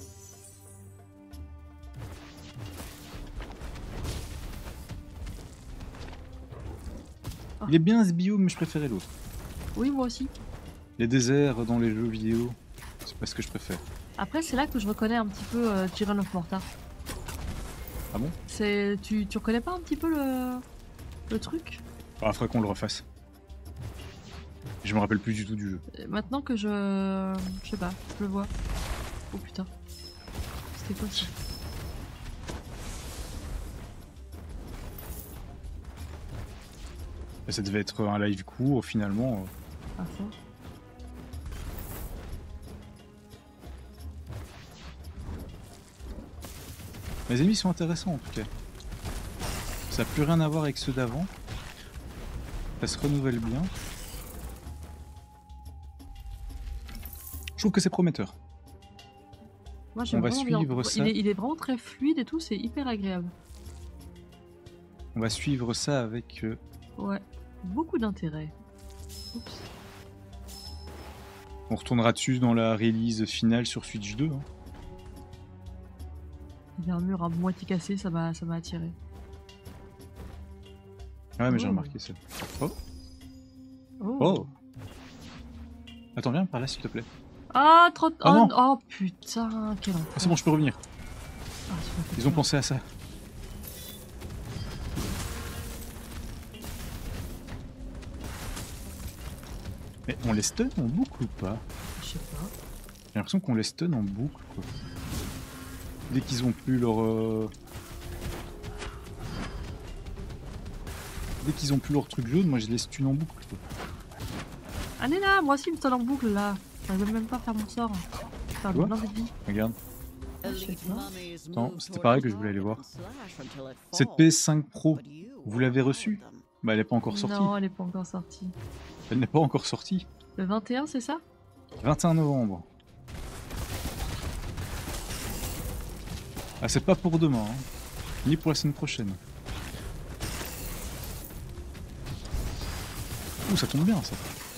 Il est bien ce biome, mais je préférais l'autre. Oui, moi aussi. Les déserts dans les jeux vidéo, c'est pas ce que je préfère. Après, c'est là que je reconnais un petit peu euh, Tyrion of Mortar. Ah bon? C'est, tu, tu reconnais pas un petit peu le, le truc? Ah, faudrait qu'on le refasse. Je me rappelle plus du tout du jeu. Euh, Maintenant que je, je sais pas, je le vois. Oh putain. C'était quoi ça? Et ça devait être un live court, finalement. À fond. Les ennemis sont intéressants en tout cas. Ça n'a plus rien à voir avec ceux d'avant. Ça se renouvelle bien. Je trouve que c'est prometteur. Moi, j'aime On va vraiment bien. suivre ça. Il est, il est vraiment très fluide et tout, c'est hyper agréable. On va suivre ça avec... euh, Ouais, beaucoup d'intérêt. Oups. On retournera dessus dans la release finale sur Switch deux. Hein. Il y a un mur à moitié cassé, ça m'a ça m'a attiré. Ouais, mais j'ai Oh. remarqué ça. Oh, Oh, oh. Attends, viens par là, s'il te plaît. Ah, trop... Ah oh, non. oh, putain, quel enfer. Ah, c'est bon, je peux revenir. Ah, tu m'as fait Ils ont peur. pensé à ça. Mais on les stun en boucle ou pas? Je sais pas. J'ai l'impression qu'on les stun en boucle, quoi. Dès qu'ils ont plus leur... euh, Dès qu'ils ont plus leur truc jaune, moi je les stun en boucle, quoi. Allez là, moi aussi, il me sonne en boucle là. J'arrive même pas à faire mon sort. Faire le Quoi plein de vie. Regarde. Je sais pas. Attends, c'était pareil que je voulais aller voir. Cette P S cinq Pro, vous l'avez reçue? Bah elle est pas encore sortie. Non, elle est pas encore sortie. Elle n'est pas encore sortie. Le vingt et un, c'est ça? vingt et un novembre. Ah, c'est pas pour demain, hein. Ni pour la semaine prochaine. Ouh, ça tombe bien, ça.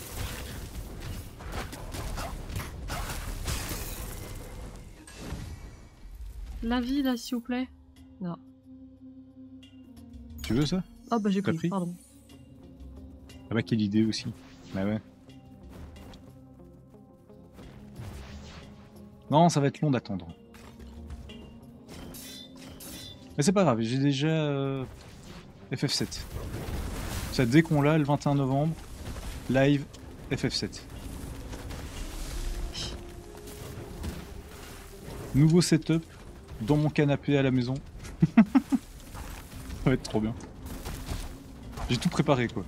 La vie là, s'il vous plaît. Non. Tu veux ça? Oh bah j'ai T'as pris, pris pardon. Ah bah quelle idée aussi. Bah ouais. Non, ça va être long d'attendre. Mais c'est pas grave, j'ai déjà euh, F F sept. Ça, dès qu'on l'a, le vingt et un novembre, live F F sept. Nouveau setup, dans mon canapé à la maison. Ça va être trop bien. J'ai tout préparé, quoi.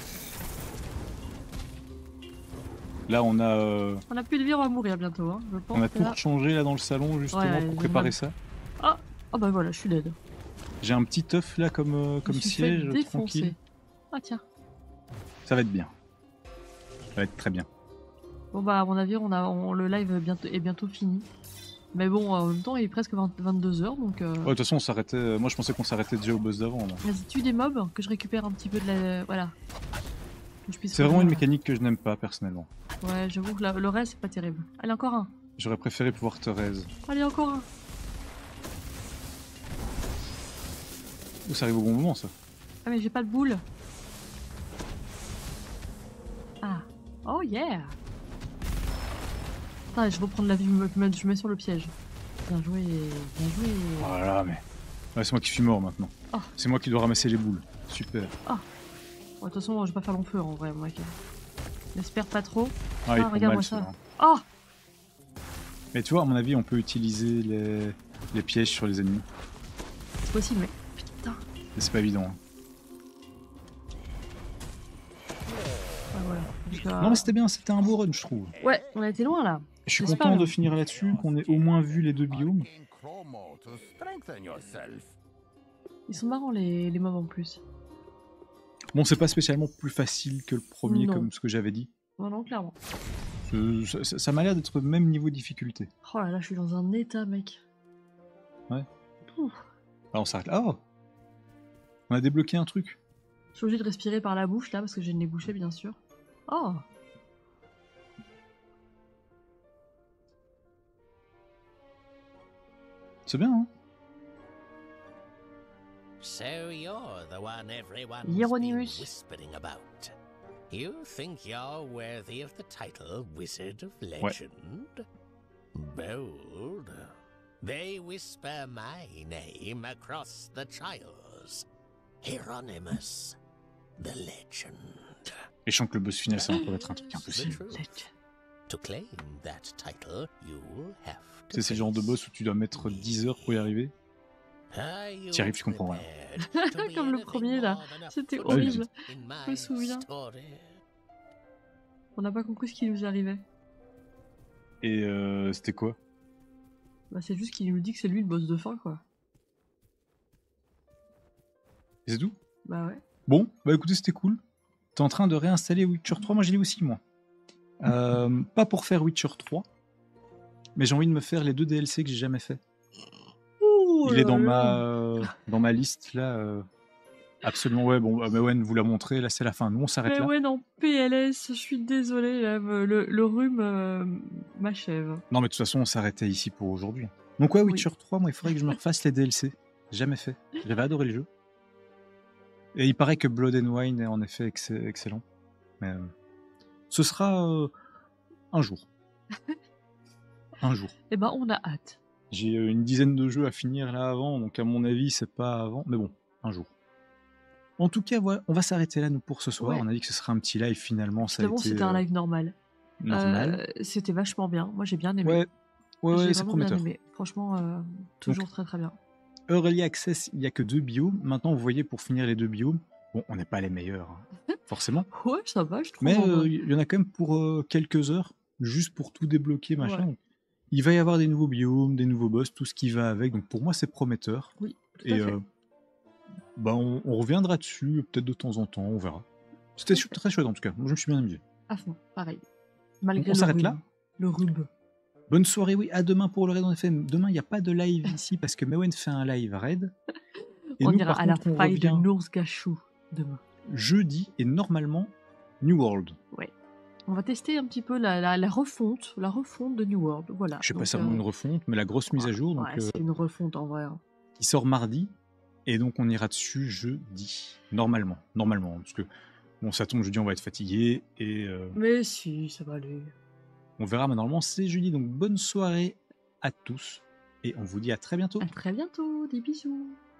Là, on a, euh, On a plus de vie, on va mourir bientôt. Hein. Je pense on a que tout là... changé là dans le salon justement Ouais, pour ouais, préparer vraiment. ça. Oh bah voilà, je suis dead. J'ai un petit œuf là comme, euh, Je comme me suis siège, fait défoncer. tranquille. Ah tiens. Ça va être bien. Ça va être très bien. Bon bah à mon avis, on a, on- le live est bientôt, est bientôt fini. Mais bon, en même temps, il est presque vingt, vingt-deux heures, donc... euh, Ouais, de toute façon, on s'arrêtait. euh, Moi, je pensais qu'on s'arrêtait déjà au boss d'avant. là. Vas-y, tue des mobs, que je récupère un petit peu de la... Voilà. Que je puisse C'est vraiment une revenir. mécanique que je n'aime pas personnellement. Ouais, j'avoue que la- le reste, c'est pas terrible. Allez, encore un. J'aurais préféré pouvoir te raise. Allez, encore un. Oh, ça arrive au bon moment, ça. Ah mais j'ai pas de boule. Ah. Oh yeah. Attends, je reprends de la vie, je me, je me- je me mets sur le piège. Bien joué, bien joué. Voilà, mais. Ouais, c'est moi qui suis mort maintenant. Oh. C'est moi qui dois ramasser les boules. Super. Bon, de toute façon, je vais pas faire long feu en vrai, moi. ok. J'espère pas trop. Ah, il Ah, faut regarde-moi mal, ça. celui-là. Oh. Mais tu vois, à mon avis, on peut utiliser les, les pièges sur les ennemis. C'est possible, mais... Putain. Et c'est pas évident. hein. Ah, voilà. Donc, euh, Non, mais c'était bien, c'était un beau run, je trouve. Ouais, on a été loin là. Je suis J'espère content bien. de finir là-dessus, qu'on ait au moins vu les deux biomes. Arcane Chromo to strengthen yourself. Ils sont marrants les, les mobs en plus. Bon, c'est pas spécialement plus facile que le premier, Non. comme ce que j'avais dit. Non, non, clairement. Ce- Ça, ça- ça m'a l'air d'être même niveau difficulté. Oh là là, je suis dans un état, mec. Ouais. Ouh. Alors on s'arrête là. Oh, on a débloqué un truc. Je suis obligée de respirer par la bouche là parce que j'ai le nez bouché, bien sûr. Oh. C'est bien, hein? So you're the one everyone's Hieronymus. been whispering about. You think you're worthy of the title Wizard of Legend? Bold. They whisper my name across the Trials. Hieronymus, the Legend. Et je sens que le boss final, ça va encore être un truc The impossible. truth. To claim that title, you'll have to Tu sais, c'est le genre de face boss où tu dois mettre dix heures pour y arriver. Are you T'y arrives, tu comprends rien. prepared to be Comme le anything premier, là. more than a C'était footnote horrible. in Je me my souviens. story? On n'a pas compris ce qui nous arrivait. Et euh, c'était quoi? Bah, c'est juste qu'il nous dit que c'est lui le boss de fin, quoi. Et c'est tout? Bah ouais. Bon, bah écoutez, c'était cool. T'es en train de réinstaller Witcher trois, moi je l'ai aussi, moi. Euh, pas pour faire Witcher trois, mais j'ai envie de me faire les deux D L C que j'ai jamais fait. Il est dans ma, euh, dans ma liste là. euh, absolument, ouais, bon, bah, mais ouais, vous l'a montré, là c'est la fin. Nous on s'arrête Mais là. ouais, non, P L S, je suis désolée, là, le, le rhume euh, m'achève. Non, mais de toute façon, on s'arrêtait ici pour aujourd'hui. Donc ouais, Oui. Witcher trois, moi, il faudrait que je me refasse les D L C. Jamais fait. J'avais adoré le jeu. Et il paraît que Blood and Wine est en effet ex- excellent. Mais euh, ce sera euh, un jour. Un jour. Eh ben, on a hâte. J'ai euh, une dizaine de jeux à finir là avant, donc à mon avis, c'est pas avant. Mais bon, un jour. En tout cas, voilà, on va s'arrêter là, nous, pour ce soir. Ouais. On a dit que ce serait un petit live, finalement. Ça a Finalement, été c'était un euh, live normal. normal. Euh, c'était vachement bien. Moi, j'ai bien aimé. Ouais, ouais, J'ai ouais, c'est vraiment bien prometteur. aimé. Franchement, euh, toujours très très bien. Early Access, il n'y a que deux biomes. Maintenant, vous voyez, pour finir les deux biomes, bon, on n'est pas les meilleurs, hein, forcément. Ouais, ça va, je trouve. Mais en euh, vrai. il y en a quand même pour euh, quelques heures, juste pour tout débloquer, machin. Ouais. Donc, il va y avoir des nouveaux biomes, des nouveaux boss, tout ce qui va avec. Donc pour moi, c'est prometteur. Oui, tout Et à fait. euh, bah, on, on reviendra dessus, peut-être de temps en temps, on verra. C'était Tout à chou- fait. très chouette en tout cas. Moi, je me suis bien amusé. À fond, pareil. Malgré on le s'arrête rhume. là Le rhume. Bonne soirée, oui. À demain pour le raid en effet. Demain, il n'y a pas de live ici parce que Mewen fait un live raid. Et On nous, ira par à la contre, on faille de revient Nours-Gachou demain. jeudi et normalement New World. Ouais. On va tester un petit peu la, la, la refonte, la refonte de New World. Voilà. Je sais pas Donc, si c'est vraiment euh, une refonte, mais la grosse mise à jour, donc ouais, euh, c'est une refonte en vrai. hein. qui sort mardi. Et donc on ira dessus jeudi. Normalement. Normalement. Parce que bon, ça tombe jeudi, on va être fatigué. Et euh, Mais si, ça va aller. on verra, mais normalement c'est jeudi. Donc bonne soirée à tous. Et on vous dit à très bientôt. À très bientôt, des bisous.